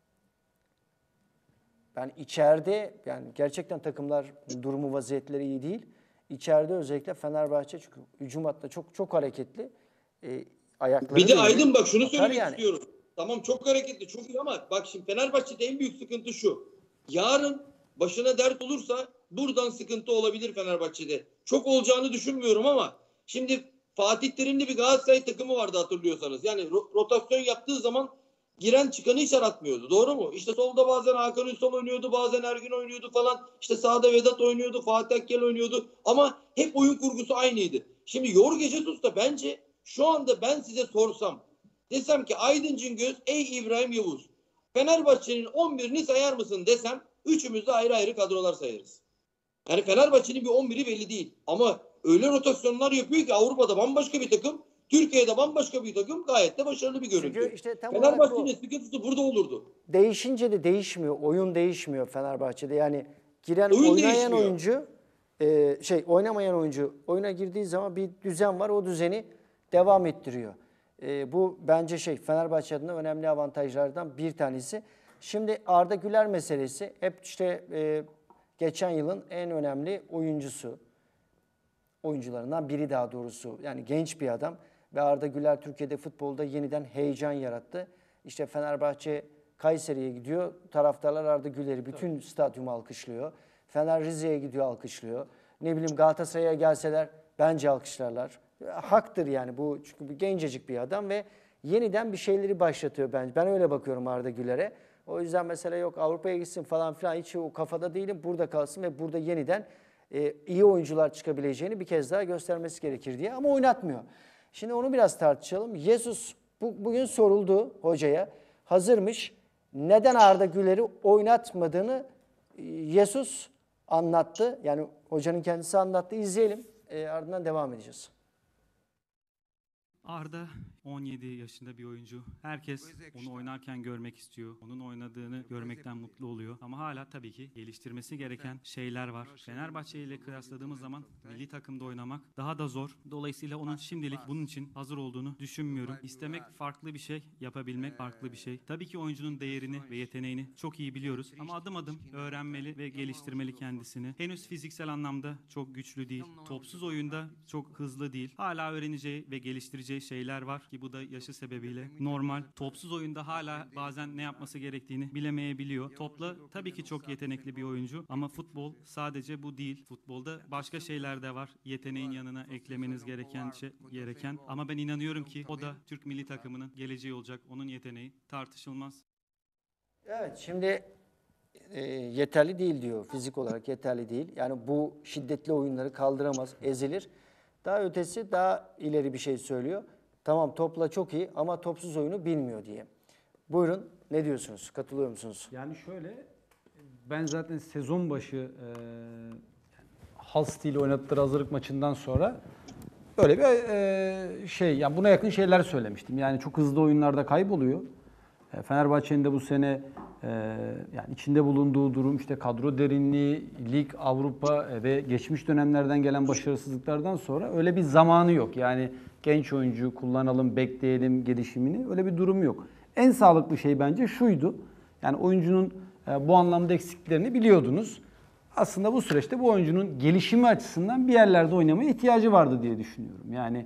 Ben içeride, yani gerçekten takımlar durumu, vaziyetleri iyi değil. İçeride özellikle Fenerbahçe çünkü hücum hattında çok çok hareketli. E, ayakları Bir de da iyi. Aydın bak şunu Atar söylemek yani. istiyorum. Tamam çok hareketli, çok iyi ama bak şimdi Fenerbahçe'de en büyük sıkıntı şu. Yarın başına dert olursa buradan sıkıntı olabilir Fenerbahçe'de. Çok olacağını düşünmüyorum ama şimdi Fatih Terim'de bir Galatasaray takımı vardı hatırlıyorsanız. Yani ro- rotasyon yaptığı zaman giren çıkanı hiç aratmıyordu. Doğru mu? İşte solda bazen Hakan Ünsal oynuyordu, bazen Ergün oynuyordu falan. İşte sağda Vedat oynuyordu, Fatih Akgel oynuyordu. Ama hep oyun kurgusu aynıydı. Şimdi Jorge Jesus da bence şu anda ben size sorsam, desem ki Aydın Cingöz, ey İbrahim Yavuz, Fenerbahçe'nin on birini sayar mısın desem, üçümüz de ayrı ayrı kadrolar sayarız. Yani Fenerbahçe'nin bir on biri belli değil. Ama öyle rotasyonlar yapıyor ki Avrupa'da bambaşka bir takım, Türkiye'de bambaşka bir takım, gayet de başarılı bir görüntü. Çünkü işte tam olarak Fenerbahçe'nin bu. sıkıntısı burada olurdu. Değişince de değişmiyor. Oyun değişmiyor Fenerbahçe'de. Yani giren Oyun oynayan değişmiyor. oyuncu, e, şey oynamayan oyuncu oyuna girdiği zaman bir düzen var. O düzeni devam ettiriyor. E, bu bence şey Fenerbahçe adına önemli avantajlardan bir tanesi. Şimdi Arda Güler meselesi hep işte e, geçen yılın en önemli oyuncusu. Oyuncularından biri daha doğrusu. Yani genç bir adam ve Arda Güler Türkiye'de futbolda yeniden heyecan yarattı. İşte Fenerbahçe Kayseri'ye gidiyor. Taraftarlar Arda Güler'i bütün stadyumu alkışlıyor. Fener Rize'ye gidiyor, alkışlıyor. Ne bileyim Galatasaray'a gelseler bence alkışlarlar. Haktır yani bu, çünkü bir gencecik bir adam ve yeniden bir şeyleri başlatıyor bence. Ben öyle bakıyorum Arda Güler'e. O yüzden mesela yok Avrupa'ya gitsin falan filan hiç o kafada değilim. Burada kalsın ve burada yeniden e, iyi oyuncular çıkabileceğini bir kez daha göstermesi gerekir diye, ama oynatmıyor. Şimdi onu biraz tartışalım. Jesus bu, bugün soruldu hocaya. Hazırmış. Neden Arda Güler'i oynatmadığını Jesus anlattı. Yani hocanın kendisi anlattı. İzleyelim. E, ardından devam edeceğiz. Arda on yedi yaşında bir oyuncu. Herkes onu oynarken görmek istiyor. Onun oynadığını görmekten mutlu oluyor. Ama hala tabii ki geliştirmesi gereken şeyler var. Fenerbahçe ile kıyasladığımız zaman milli takımda oynamak daha da zor. Dolayısıyla onun şimdilik bunun için hazır olduğunu düşünmüyorum. İstemek farklı bir şey, yapabilmek farklı bir şey. Tabii ki oyuncunun değerini ve yeteneğini çok iyi biliyoruz. Ama adım adım öğrenmeli ve geliştirmeli kendisini. Henüz fiziksel anlamda çok güçlü değil. Topsuz oyunda çok hızlı değil. Hala öğreneceği ve geliştireceği şeyler var ki bu da yaşı sebebiyle normal. Topsuz oyunda hala bazen ne yapması gerektiğini bilemeyebiliyor. Topla tabii ki çok yetenekli bir oyuncu ama futbol sadece bu değil. Futbolda başka şeyler de var. Yeteneğin yanına eklemeniz gereken şey, gereken. Ama ben inanıyorum ki o da Türk milli takımının geleceği olacak. Onun yeteneği tartışılmaz. Evet, şimdi e, yeterli değil diyor. Fizik olarak yeterli değil. Yani bu şiddetli oyunları kaldıramaz, ezilir. Daha ötesi, daha ileri bir şey söylüyor. Tamam topla çok iyi ama topsuz oyunu bilmiyor diye. Buyurun, ne diyorsunuz? Katılıyor musunuz? Yani şöyle, ben zaten sezon başı e, Hull Steel oynattığı hazırlık maçından sonra böyle bir e, şey, yani buna yakın şeyler söylemiştim. Yani çok hızlı oyunlarda kayboluyor. E, Fenerbahçe'nin de bu sene e, yani içinde bulunduğu durum, işte kadro derinliği, lig, Avrupa e, ve geçmiş dönemlerden gelen başarısızlıklardan sonra öyle bir zamanı yok. Yani genç oyuncu kullanalım, bekleyelim gelişimini, öyle bir durum yok. En sağlıklı şey bence şuydu. Yani oyuncunun e, bu anlamda eksiklerini biliyordunuz. Aslında bu süreçte bu oyuncunun gelişimi açısından bir yerlerde oynamaya ihtiyacı vardı diye düşünüyorum. Yani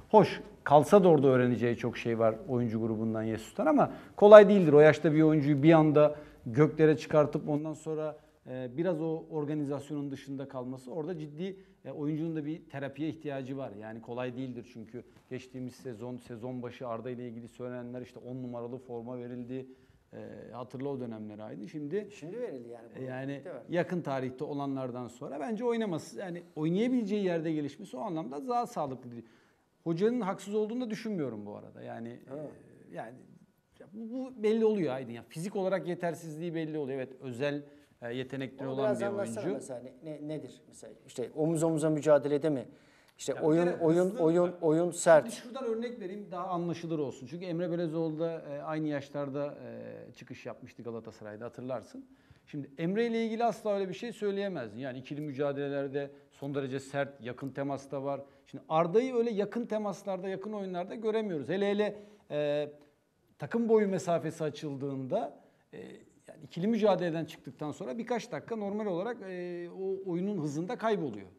Hoş, kalsa da orada öğreneceği çok şey var oyuncu grubundan Jesus'tan ama kolay değildir. O yaşta bir oyuncuyu bir anda göklere çıkartıp ondan sonra e, biraz o organizasyonun dışında kalması, orada ciddi e, oyuncunun da bir terapiye ihtiyacı var. Yani kolay değildir çünkü geçtiğimiz sezon, sezon başı Arda ile ilgili söylenenler işte on numaralı forma verildi. E, hatırla o dönemler Aydın. Şimdi Şimdi verildi yani. Bu yani bitti mi? yakın tarihte olanlardan sonra bence oynaması, yani oynayabileceği yerde gelişmesi o anlamda daha sağlıklı. Hocanın haksız olduğunu da düşünmüyorum bu arada. Yani e, yani bu, bu belli oluyor Aydın. Ya fizik olarak yetersizliği belli oluyor. Evet, özel e, yetenekleri Onu olan biraz bir anlatsana oyuncu. mesela ne, ne- nedir mesela işte omuz omuza mücadelede mi? İşte Ya oyun bir kere oyun hızlı- oyun bak, oyun Şimdi sert. şuradan örnek vereyim daha anlaşılır olsun. Çünkü Emre Belezoğlu da e, aynı yaşlarda e, çıkış yapmıştı Galatasaray'da, hatırlarsın. Şimdi Emre ile ilgili asla öyle bir şey söyleyemezsin. Yani ikili mücadelelerde son derece sert, yakın temasta var. Şimdi Arda'yı öyle yakın temaslarda, yakın oyunlarda göremiyoruz. Hele hele e, takım boyu mesafesi açıldığında e, yani ikili mücadeleden çıktıktan sonra birkaç dakika normal olarak e, o oyunun hızında kayboluyor.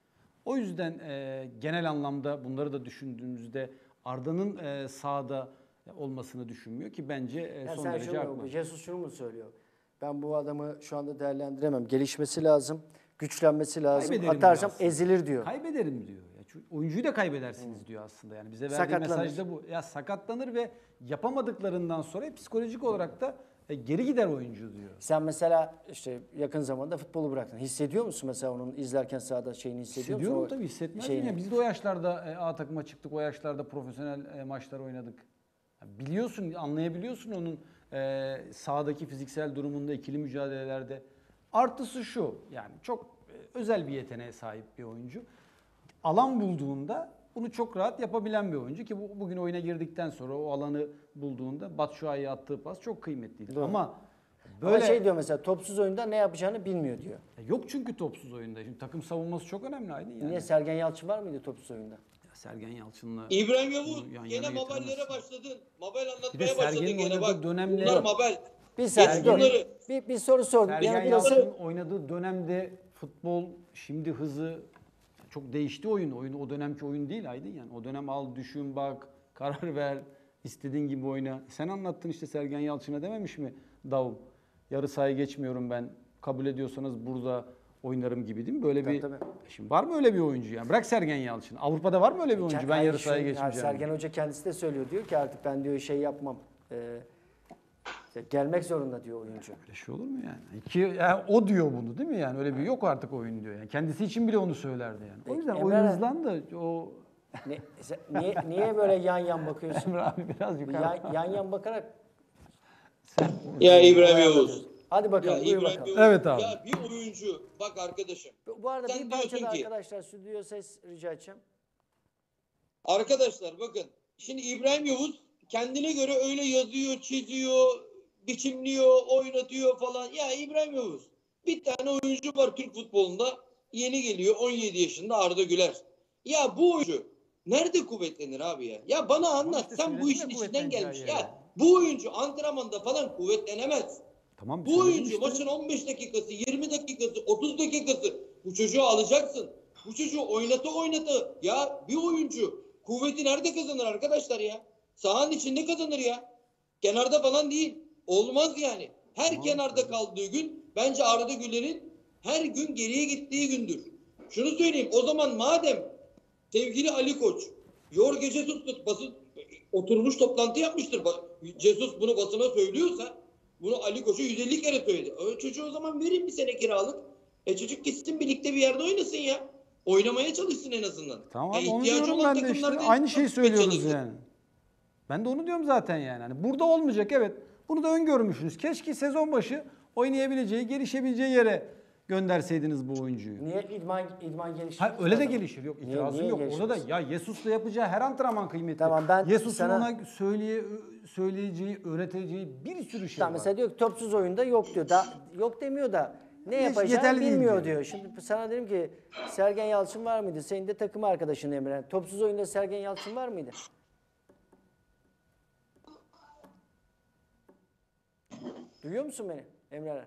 O yüzden e, genel anlamda bunları da düşündüğümüzde Arda'nın e, sahada olmasını düşünmüyor ki bence e, Yani son sen derece şunu haklı. mu, Jesus şunu mu söylüyor? Ben bu adamı şu anda değerlendiremem. Gelişmesi lazım, güçlenmesi lazım. Kaybederim Atarsam diyor aslında. ezilir diyor. Kaybederim diyor. Ya çünkü oyuncuyu da kaybedersiniz diyor aslında. Yani bize verdiği Sakatlanır. mesaj da bu. Ya sakatlanır ve yapamadıklarından sonra psikolojik olarak da e, geri gider oyuncu diyor. Sen mesela işte yakın zamanda futbolu bıraktın. Hissediyor musun mesela onun izlerken sahada şeyini hissediyor Hissediyorum musun? O tabii, hissetmez şeyini? miyim ya? Biz de o yaşlarda e, A takıma çıktık, o yaşlarda profesyonel e, maçlar oynadık. Ya biliyorsun, anlayabiliyorsun onun e, sahadaki fiziksel durumunda, ikili mücadelelerde. Artısı şu, yani çok e, özel bir yeteneğe sahip bir oyuncu. Alan bulduğunda bunu çok rahat yapabilen bir oyuncu ki bu, bugün oyuna girdikten sonra o alanı bulduğunda Batshuayi'ye attığı pas çok kıymetliydi. Doğru. Ama Böyle... böyle Ama şey diyor mesela topsuz oyunda ne yapacağını bilmiyor diyor. yok çünkü topsuz oyunda. Şimdi takım savunması çok önemli Aydın yani. Niye Sergen Yalçın var mıydı topsuz oyunda? Ya Sergen Yalçın'la İbrahim Yavuz bunu yan gene yana mabellere getiremezsin. başladın. Mabel Bir de anlatmaya başladın Sergen'in gene oynadığı bak. dönemle- Bunlar mabel. Bir saniye Geç dur. bunları. Bir, bir soru sordum. Sergen Yani biraz Yalçın'ın oynadığı dönemde futbol şimdi hızı çok değişti oyun. Oyun o dönemki oyun değil Aydın yani. O dönem al, düşün, bak, karar ver, istediğin gibi oyna. Sen anlattın işte Sergen Yalçın'a dememiş mi Davum? Yarı sahayı geçmiyorum ben. Kabul ediyorsanız burada oynarım gibi değil mi? Böyle Tabii, bir tabii. Şimdi var mı öyle bir oyuncu yani? Bırak Sergen Yalçın. Avrupa'da var mı öyle bir oyuncu? Ben Hayır, yarı sahaya şu- yani geçmeyeceğim. Sergen Hoca kendisi de söylüyor. Diyor ki artık ben diyor şey yapmam. Ee, işte gelmek zorunda diyor oyuncu. Öyle şey olur mu yani? İki, yani o diyor bunu değil mi yani? Öyle bir yok artık oyun diyor yani. Kendisi için bile onu söylerdi yani. O Peki, yüzden Emre- oyun hızlandı. O Ne, sen- niye, niye böyle yan yan bakıyorsun? Emre abi biraz yukarı. yan, yan yan bakarak Ya İbrahim bayağı Yavuz. bakıyorsun. Hadi bakalım Ya buyur İbrahim bakalım. Yavuz. Evet abi. Ya bir oyuncu bak arkadaşım. Bu arada Sen bir parça diyorsun da ki- arkadaşlar stüdyo ses rica edeceğim. Arkadaşlar bakın. Şimdi İbrahim Yavuz kendine göre öyle yazıyor, çiziyor, biçimliyor, oynatıyor falan. Ya İbrahim Yavuz bir tane oyuncu var Türk futbolunda. Yeni geliyor on yedi yaşında Arda Güler. Ya bu oyuncu nerede kuvvetlenir abi ya? Ya bana anlat. işte Sen bu söyledim işin ya içinden kuvvetleneceği gelmiş. yeri. Ya bu oyuncu antrenmanda falan kuvvetlenemez. Tamam. Bu söyledim oyuncu işte. maçın on beş dakikası, yirmi dakikası, otuz dakikası bu çocuğu alacaksın. Bu çocuğu oynata oynata. Ya bir oyuncu kuvveti nerede kazanır arkadaşlar ya? Sahanın içinde kazanır ya. Kenarda falan değil. Olmaz yani. Her Tamam, kenarda tabii. kaldığı gün bence Arda Güler'in her gün geriye gittiği gündür. Şunu söyleyeyim. O zaman madem sevgili Ali Koç Jorge Jesus basın oturmuş toplantı yapmıştır. Ba- Jesus bunu basına söylüyorsa bunu Ali Koç'a yüz elli kere söyledi. O çocuğu o zaman verin bir sene kiralık. E çocuk gitsin birlikte bir yerde oynasın ya. Oynamaya çalışsın en azından. Tamam E abi, onu ihtiyacı diyorum olan ben de işte. takımlarda Aynı şeyi söylüyoruz çalışsın. yani. Ben de onu diyorum zaten yani. Hani burada olmayacak evet. Bunu da öngörmüşsünüz. Keşke sezon başı oynayabileceği, gelişebileceği yere gönderseydiniz bu oyuncuyu. Niye idman idman geliştirmiş? Ha, öyle de adam? gelişir. Yok Niye- itirazım niye yok. Orada da gelişmez? ya Jesus'la yapacağı her antrenman kıymetli. Tamam, ben Jesus'un sana- ona söyleye, söyleyeceği, öğreteceği bir sürü şey Tamam, var. mesela diyor ki topsuz oyunda yok diyor. Da, yok demiyor da ne Hiç yapacağını yeterli değil bilmiyor diyor. diyor. Şimdi sana dedim ki Sergen Yalçın var mıydı? Senin de takım arkadaşın Emre. Topsuz oyunda Sergen Yalçın var mıydı? Duyuyor musun beni Emre Eren?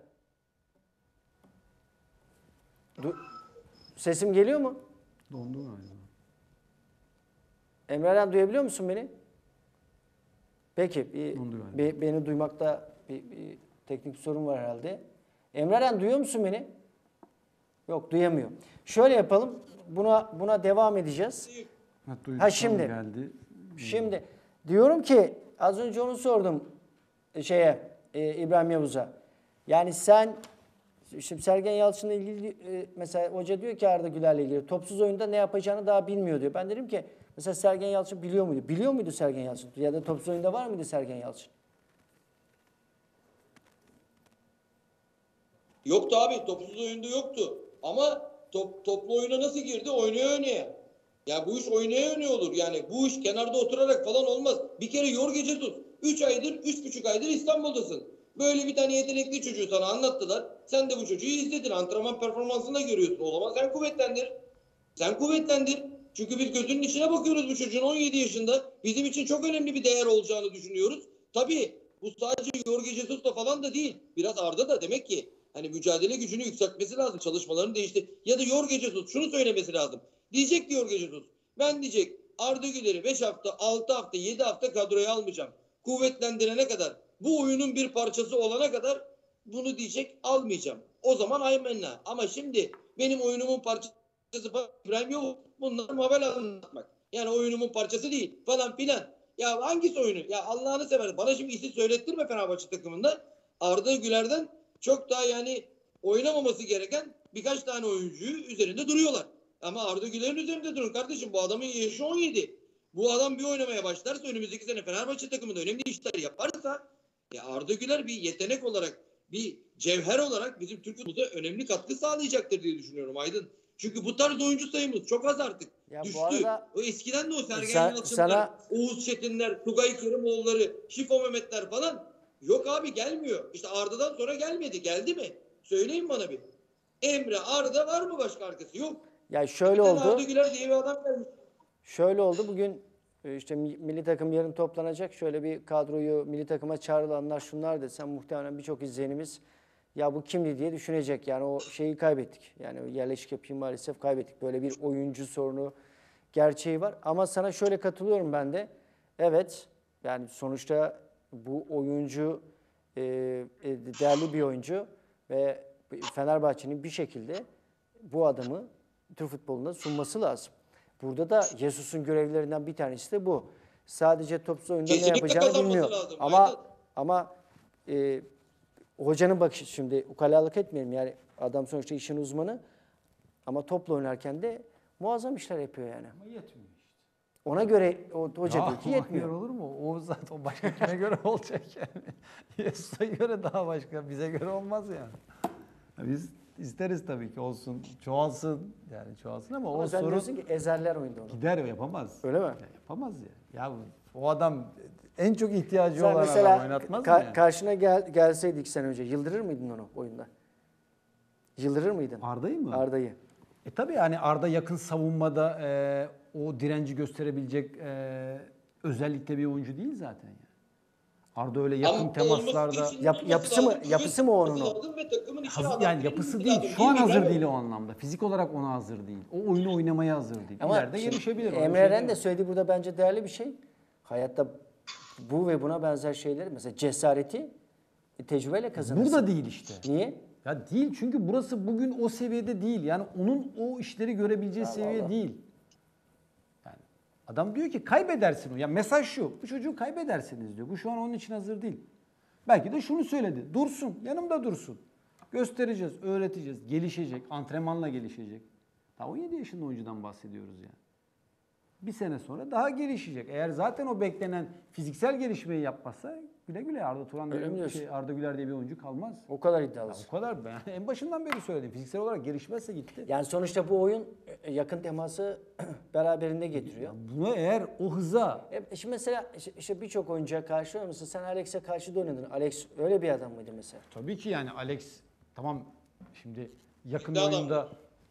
Du- Sesim geliyor mu? Dondu galiba. Emre Eren duyabiliyor musun beni? Peki. Bir, Onu duyuyorum. bir- beni duymakta bir, bir teknik sorun var herhalde. Emre Eren duyuyor musun beni? Yok, duyamıyor. Şöyle yapalım. Buna buna devam edeceğiz. Ha, duydum, Ha, şimdi. geldi. Şimdi diyorum ki az önce onu sordum şeye e, İbrahim Yavuz'a. Yani sen şimdi Sergen Yalçın'la ilgili e, mesela hoca diyor ki Arda Güler'le ilgili topsuz oyunda ne yapacağını daha bilmiyor diyor. Ben dedim ki mesela Sergen Yalçın biliyor muydu? Biliyor muydu Sergen Yalçın? Ya da topsuz oyunda var mıydı Sergen Yalçın? Yoktu abi. Topsuz oyunda yoktu. Ama top, toplu oyuna nasıl girdi? Oynaya oynaya. Ya bu iş oynaya oynaya olur. Yani bu iş kenarda oturarak falan olmaz. Bir kere Jorge Jesus. üç aydır, üç buçuk aydır İstanbul'dasın. Böyle bir tane yetenekli çocuğu sana anlattılar. Sen de bu çocuğu izledin. Antrenman performansını da görüyorsun. O zaman sen kuvvetlendir. Sen kuvvetlendir. Çünkü biz gözünün içine bakıyoruz bu çocuğun on yedi yaşında. Bizim için çok önemli bir değer olacağını düşünüyoruz. Tabii bu sadece Jorge Jesus'la falan da değil. Biraz Arda da demek ki hani mücadele gücünü yükseltmesi lazım. Çalışmalarını değişti. Ya da Jorge Jesus şunu söylemesi lazım. Diyecek ki Jorge Jesus, ben diyecek Arda Güler'i beş hafta, altı hafta, yedi hafta kadroya almayacağım. Kuvvetlendirene kadar, bu oyunun bir parçası olana kadar bunu diyecek almayacağım. O zaman aymenna. Ama şimdi benim oyunumun parçası İbrahim Yavuz. Bunlar haber anlatmak. Yani oyunumun parçası değil falan filan. Ya hangisi oyunu? Ya Allah'ını seversen bana şimdi isim söylettirme Fenerbahçe takımında. Arda Güler'den çok daha yani oynamaması gereken birkaç tane oyuncuyu üzerinde duruyorlar. Ama Arda Güler'in üzerinde durun kardeşim. Bu adamın yaşı on yedi. Bu adam bir oynamaya başlarsa önümüzdeki sene Fenerbahçe takımında önemli işler yaparsa ya Arda Güler bir yetenek olarak, bir cevher olarak bizim Türk futboluna önemli katkı sağlayacaktır diye düşünüyorum Aydın. Çünkü bu tarz oyuncu sayımız çok az artık. Ya bu Düştü. arada O eskiden de o Sergen sen- Yalçınlar, sana- Oğuz Çetinler, Tugay Kerimoğulları, Şifo Mehmetler falan yok abi gelmiyor. İşte Arda'dan sonra gelmedi. Geldi mi? Söyleyin bana bir. Emre, Arda var mı başka arkası? Yok. ya şöyle Bir tane oldu. Arda Güler diye bir adam gelmiş. Şöyle oldu. Bugün e, işte mi- milli takım yarın toplanacak. Şöyle bir kadroyu milli takıma çağrılanlar şunlar desem muhtemelen birçok izleyenimiz ya bu kimdi diye düşünecek. Yani o şeyi kaybettik. Yani o yerleşik yapıyı maalesef kaybettik. Böyle bir oyuncu sorunu gerçeği var. Ama sana şöyle katılıyorum ben de. Evet yani sonuçta bu oyuncu e, e, değerli bir oyuncu ve Fenerbahçe'nin bir şekilde bu adamı Türk futboluna sunması lazım. Burada da Jesus'un görevlerinden bir tanesi de bu. Sadece topsuz oyunda ne Kesinlikle yapacağını kazanması bilmiyor. lazım, Ama aynen. ama e, hocanın bakışı şimdi ukalalık etmeyelim. Yani adam sonuçta işin uzmanı. Ama topla oynarken de muazzam işler yapıyor yani. Ama yetmiyor işte. Ona göre o hoca Ya, diyor ki ona yetmiyor. göre olur mu? O zaten o başka kime göre olacak yani. Yesus'a göre daha başka, bize göre olmaz yani. Ya biz isteriz tabii ki olsun, çoğalsın yani çoğalsın ama, Ama o sen sorun diyorsun ki ezerler oyunda onu. gider yapamaz. Öyle mi? Ya yapamaz ya. Ya bu- o adam en çok ihtiyacı Sen olan mesela adam oynatmaz ka- mı yani? karşına gel, gelseydi iki sene önce yıldırır mıydın onu oyunda? Yıldırır mıydın? Arda'yı mı? Arda'yı. E tabii yani Arda yakın savunmada e, o direnci gösterebilecek e, özellikle bir oyuncu değil zaten yani. Arda öyle yakın Ama temaslarda olması için Yap- olması yapısı mı- lazım. Çünkü yapısı mı onun o? lazım ve takımın içine hazır, adapte yani yapısı edilmesi değil. lazım. Şu an mi hazır İbrahim? değil o anlamda. Fizik olarak ona hazır değil. O oyunu oynamaya hazır değil. Ama İleride şimdi gelişebilir. ona Emre bir şey Eren de diyemem. söylediği burada bence değerli bir şey. Hayatta bu ve buna benzer şeyleri mesela cesareti e, tecrübeyle kazanırsın. Burada değil işte. Niye? Ya değil çünkü burası bugün o seviyede değil. Yani onun o işleri görebileceği Allah seviye Allah. değil. Yani adam diyor ki kaybedersin o. Ya mesaj şu. Bu çocuğu kaybedersiniz diyor. Bu şu an onun için hazır değil. Belki de şunu söyledi. Dursun. Yanımda dursun. Göstereceğiz, öğreteceğiz. Gelişecek. Antrenmanla gelişecek. Daha on yedi yaşında oyuncudan bahsediyoruz yani. Bir sene sonra daha gelişecek. Eğer zaten o beklenen fiziksel gelişmeyi yapmazsa güle güle Arda Turan Öyle mi diye, diyorsun? şey, Arda Güler diye bir oyuncu kalmaz. O kadar Ya iddialısın. o kadar ben en başından beri söyledim. Fiziksel olarak gelişmezse gitti. Yani sonuçta bu oyun e, yakın teması beraberinde getiriyor. Buna eğer o hıza E, şimdi mesela işte- işte birçok oyuncuya karşı oynamışsın. Sen Alex'e karşı da oynadın. Alex öyle bir adam mıydı mesela? tabii ki yani Alex tamam şimdi yakın Bir adam. oyunda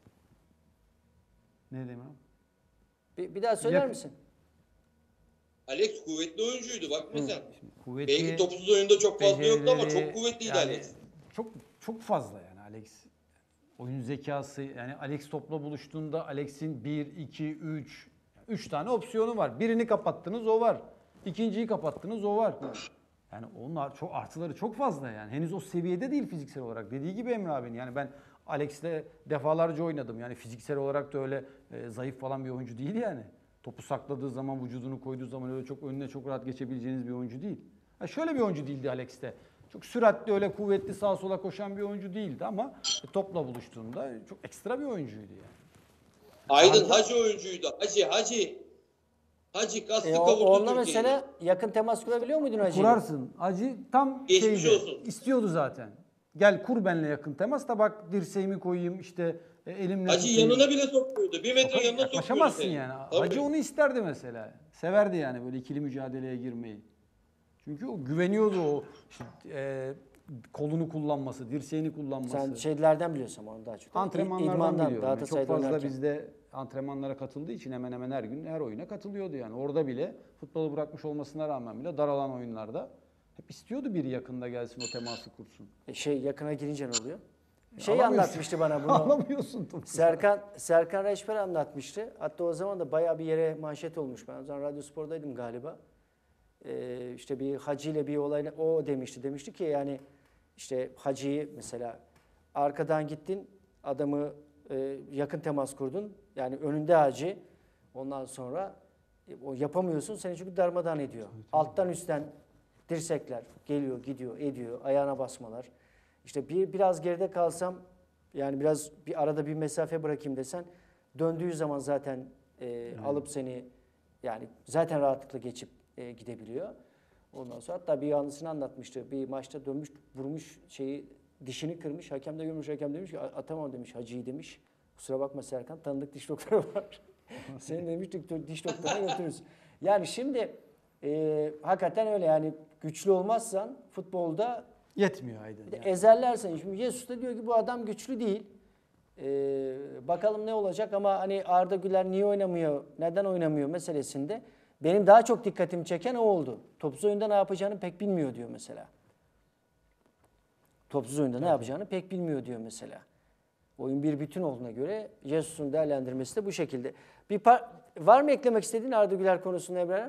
ne diyeyim abi? Bir, bir daha söyler Yakın- misin? Alex kuvvetli oyuncuydu bak mesela. Kuvveti, Belki topsuz oyunda çok fazla yoktu ama becerileri, çok kuvvetliydi yani Alex. Çok çok fazla yani Alex. Oyun zekası yani Alex topla buluştuğunda Alex'in bir, iki, üç Üç tane opsiyonu var. Birini kapattınız o var. İkinciyi kapattınız o var. Yani onlar çok artıları çok fazla yani. Henüz o seviyede değil fiziksel olarak. Dediği gibi Emre abinin. Yani ben Alex'le defalarca oynadım. Yani fiziksel olarak da öyle e, zayıf falan bir oyuncu değil yani. Topu sakladığı zaman, vücudunu koyduğu zaman öyle çok önüne çok rahat geçebileceğiniz bir oyuncu değil. Ha şöyle bir oyuncu değildi Alex'te. Çok süratli, öyle kuvvetli sağa sola koşan bir oyuncu değildi ama e, topla buluştuğunda çok ekstra bir oyuncuydu yani. Aydın Hacı oyuncuydu. Hacı, Hacı. Hacı kastı E, o, kavurdu onunla Türkiye'yi. mesela yakın temas kurabiliyor muydun Hacı'yla? Kurarsın. Hacı tam Geçmiş şeydi, olsun. istiyordu zaten. Gel kur benle yakın temas da bak dirseğimi koyayım işte e, elimle Hacı tutayım. yanına bile sokmuyordu. Bir metre yanına sokmuyordu. Yaklaşamazsın seni. yani. Tabii. Hacı onu isterdi mesela. Severdi yani böyle ikili mücadeleye girmeyi. Çünkü o güveniyordu o işte, e, kolunu kullanması, dirseğini kullanması. Sen şeylerden biliyorsun onu daha çok. Antrenmanlardan İdmandan, biliyorum. Yani çok Galatasaray'da fazla oynarken. bizde antrenmanlara katıldığı için hemen hemen her gün her oyuna katılıyordu yani. Orada bile futbolu bırakmış olmasına rağmen bile daralan oyunlarda hep istiyordu biri yakında gelsin o teması kursun. E, Şey yakına girince ne oluyor? Şey Alamıyorsun. anlatmıştı bana bunu. Alamıyorsun topu. Serkan Serkan Reçber anlatmıştı. Hatta o zaman da bayağı bir yere manşet olmuş. Ben o zaman Radyo Spor'daydım galiba. Ee, işte bir Hacı ile bir olay o demişti. Demişti ki yani işte Hacı'yı mesela arkadan gittin adamı e, yakın temas kurdun. Yani önünde Hacı. Ondan sonra e, o yapamıyorsun. Seni çünkü darmadağın ediyor. Alttan üstten dirsekler geliyor, gidiyor, ediyor. Ayağına basmalar. İşte bir biraz geride kalsam yani biraz bir arada bir mesafe bırakayım desen döndüğü zaman zaten e, alıp seni yani zaten rahatlıkla geçip e, gidebiliyor. Ondan sonra hatta bir anısını anlatmıştı. Bir maçta dönmüş, vurmuş şeyi dişini kırmış. Hakem de görmüş. Hakem demiş ki atamam demiş. Hacı'yı demiş. Kusura bakma Serkan tanıdık diş doktoru var. Seni demiştik diş doktoruna götürürüz. Yani şimdi e, hakikaten öyle yani güçlü olmazsan futbolda Yetmiyor Aydın. bir de Yani. ezerlersen. Şimdi Jesus da diyor ki bu adam güçlü değil. Ee, bakalım ne olacak ama hani Arda Güler niye oynamıyor, neden oynamıyor meselesinde benim daha çok dikkatimi çeken o oldu. Topsuz oyunda ne yapacağını pek bilmiyor diyor mesela. Topsuz oyunda ne yapacağını pek bilmiyor diyor mesela. Oyun bir bütün olduğuna göre Jesus'un değerlendirmesi de bu şekilde. Bir par- var mı eklemek istediğin Arda Güler konusunda Emre?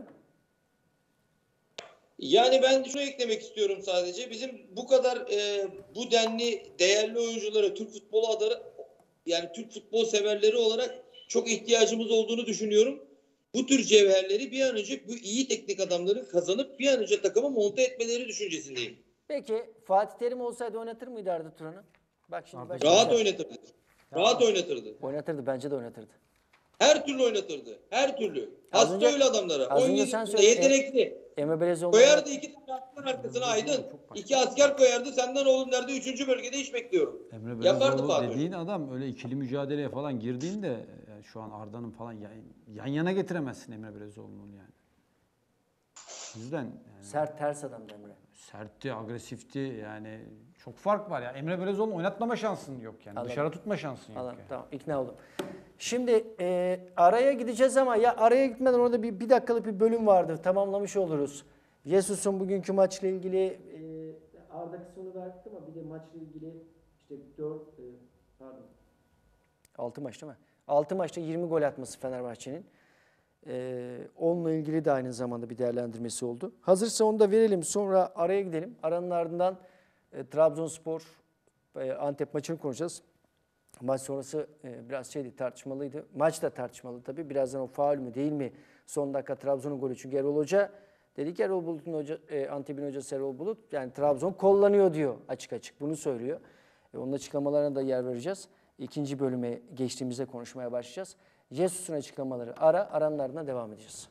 Yani ben şunu eklemek istiyorum sadece. Bizim bu kadar e, bu denli değerli oyunculara Türk futbolu adına yani Türk futbol severleri olarak çok ihtiyacımız olduğunu düşünüyorum. Bu tür cevherleri bir an önce bu iyi teknik adamların kazanıp bir an önce takıma monte etmeleri düşüncesindeyim. Peki Fatih Terim olsaydı oynatır mıydı Arda Turan'ı? Bak şimdi bak. Rahat oynatırdı. Rahat oynatırdı. Oynatırdı bence de oynatırdı. Her türlü oynatırdı. Her türlü. Az Hasta önce- öyle adamlara. az önce on yedi sen yaşında söyledin. yetenekli. Emre Belezoğlu Koyardı iki tane asker arkasına Aydın. İki asker koyardı. Senden oğlum nerede? Üçüncü bölgede iş bekliyorum. Emre Yapardı Belözoğlu Fatih. dediğin adam öyle ikili mücadeleye falan girdiğinde yani şu an Arda'nın falan yan, yan yana getiremezsin Emre Belözoğlu'nun yani. O yüzden yani sert ters adam Emre. sertti, agresifti yani çok fark var ya. Emre Belözoğlu'nu oynatmama şansın yok yani. Anladım. Dışarı tutma şansın yok Anladım, yani. tamam ikna oldum. Şimdi e, araya gideceğiz ama ya araya gitmeden orada bir, bir dakikalık bir bölüm vardı. Tamamlamış oluruz. Jesus'un bugünkü maçla ilgili e, Arda kısmını verdik ama bir de maçla ilgili işte dört e, pardon altı maç değil mi? altı maçta yirmi gol atması Fenerbahçe'nin. E, onunla ilgili de aynı zamanda bir değerlendirmesi oldu. Hazırsa onu da verelim sonra araya gidelim. Aranın ardından e, Trabzonspor e, Antep maçını konuşacağız. Maç sonrası e, biraz şeydi tartışmalıydı. Maç da tartışmalı tabii. Birazdan o faul mü değil mi? Son dakika Trabzon'un golü. Çünkü Erol Hoca dedi ki Erol Bulut'un hoca, e, Antep'in hocası Erol Bulut yani Trabzon kollanıyor diyor açık açık. Bunu söylüyor. E, onun açıklamalarına da yer vereceğiz. İkinci bölüme geçtiğimizde konuşmaya başlayacağız. Jesus'un açıklamaları ara, aranın ardından devam edeceğiz.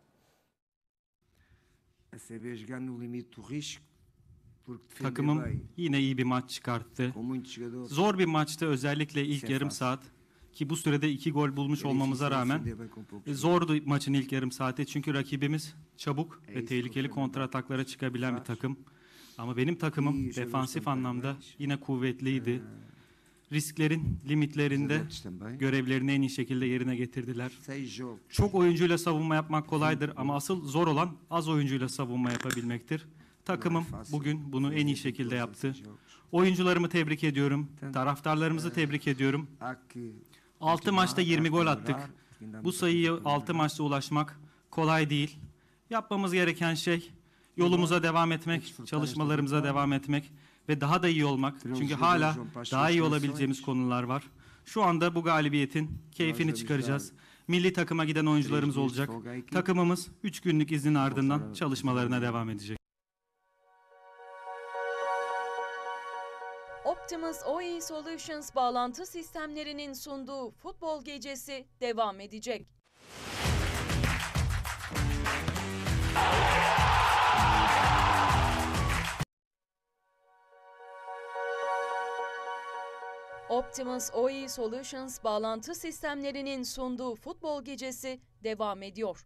A saber jogar no limite do risco, porque defender Takımım bem, yine iyi bir maç çıkarttı. com muitos jogadores. Zor bir maçtı özellikle ilk Şey yarım fazla. saat ki bu sürede iki gol bulmuş é olmamıza difícil rağmen defender bem com poucos e, jogadores. zordu maçın ilk yarım saati çünkü rakibimiz çabuk E, ve isso tehlikeli foi kontra ataklara çıkabilen bir faz. takım. Ama benim takımım İyi, defansif jogadores anlamda também. yine kuvvetliydi. Risklerin limitlerinde Jogadores também. görevlerini en iyi şekilde yerine getirdiler. Seis jogos. Çok oyuncuyla savunma yapmak kolaydır ama asıl zor olan az oyuncuyla savunma yapabilmektir. Takımım bugün bunu en iyi şekilde yaptı. Oyuncularımı tebrik ediyorum. Taraftarlarımızı tebrik ediyorum. Há que altı maçta yirmi gol attık. Bu sayıyı altı maçta ulaşmak kolay değil. Yapmamız gereken şey yolumuza devam etmek, çalışmalarımıza devam etmek ve daha da iyi olmak. Çünkü hala daha iyi olabileceğimiz konular var. Şu anda bu galibiyetin keyfini çıkaracağız. Milli takıma giden oyuncularımız olacak. Takımımız üç günlük iznin ardından çalışmalarına devam edecek. Optimus O E Solutions bağlantı sistemlerinin sunduğu futbol gecesi devam edecek. Optimus O E Solutions bağlantı sistemlerinin sunduğu futbol gecesi devam ediyor.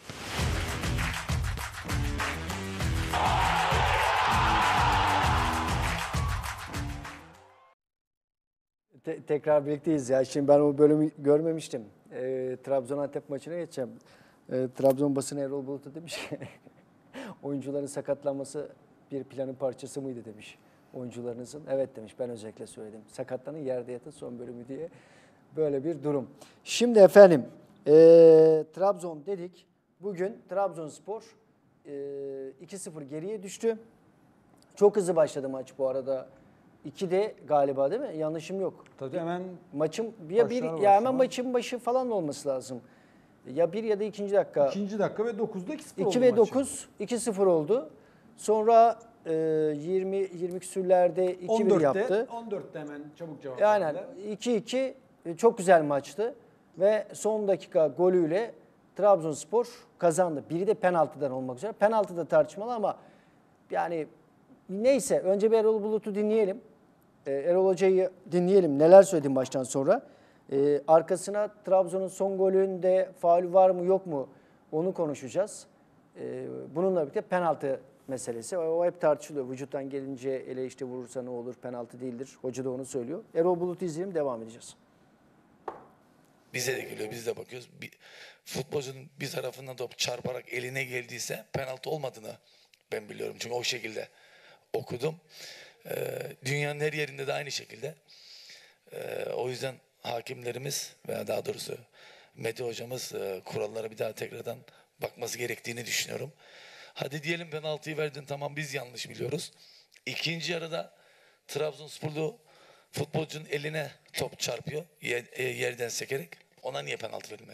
Te- tekrar birlikteyiz ya. Şimdi ben o bölümü görmemiştim. E, Trabzon-Antep maçına geçeceğim. E, Trabzon basını Erol Bulut'a demiş ki oyuncuların sakatlanması bir planın parçası mıydı demiş oyuncularınızın. Evet demiş, ben özellikle söyledim. Sakatlanın yerde yatın son bölümü diye. Böyle bir durum. Şimdi efendim e, Trabzon dedik. Bugün Trabzonspor e, iki sıfır geriye düştü. Çok hızlı başladı maç bu arada. ikide galiba değil mi? Yanlışım yok. Tabii hemen Maçın ya bir başlar ya hemen başlamaz. maçın başı falan olması lazım. Ya bir ya da ikinci dakika. ikinci dakika ve dokuzda iki sıfır oldu iki ve maç. dokuz iki sıfır oldu. Sonra e, yirmi yirmi küsürlerde iki bir yaptı. on dörtte hemen çabuk cevap Aynen verdiler. iki iki çok güzel maçtı ve son dakika golüyle Trabzonspor kazandı. Biri de penaltıdan olmak üzere. Penaltı da tartışmalı ama yani neyse önce bir Erol Bulut'u dinleyelim. Ee, Erol Hoca'yı dinleyelim. Neler söyledi maçtan sonra. Ee, arkasına Trabzon'un son golünde faul var mı yok mu onu konuşacağız. Ee, bununla birlikte penaltı meselesi. O, o hep tartışılıyor. Vücuttan gelince ele işte vurursa ne olur, penaltı değildir. Hoca da onu söylüyor. Erol Bulut'u izleyelim, devam edeceğiz. Bize de geliyor, biz de bakıyoruz. Bir, futbolcunun bir tarafından top çarparak eline geldiyse penaltı olmadığını ben biliyorum. Çünkü o şekilde okudum. Ee, dünyanın her yerinde de aynı şekilde. Ee, o yüzden hakimlerimiz veya daha doğrusu Mete hocamız e, kurallara bir daha tekrardan bakması gerektiğini düşünüyorum. Hadi diyelim penaltıyı verdin, tamam, biz yanlış biliyoruz. İkinci yarıda Trabzonsporlu futbolcunun eline top çarpıyor yer, e, yerden sekerek. Ona niye penaltı verilmedi?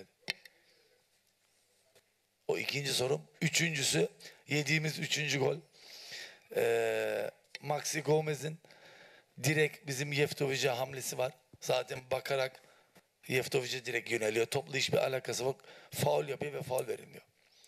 O ikinci sorum. Üçüncüsü, yediğimiz üçüncü gol. Ee, Maxi Gomez'in direkt bizim Yeftovic'e hamlesi var. Zaten bakarak Yeftovic'e direkt yöneliyor. Topla hiçbir alakası yok. Faul yapıyor ve faul verilmiyor.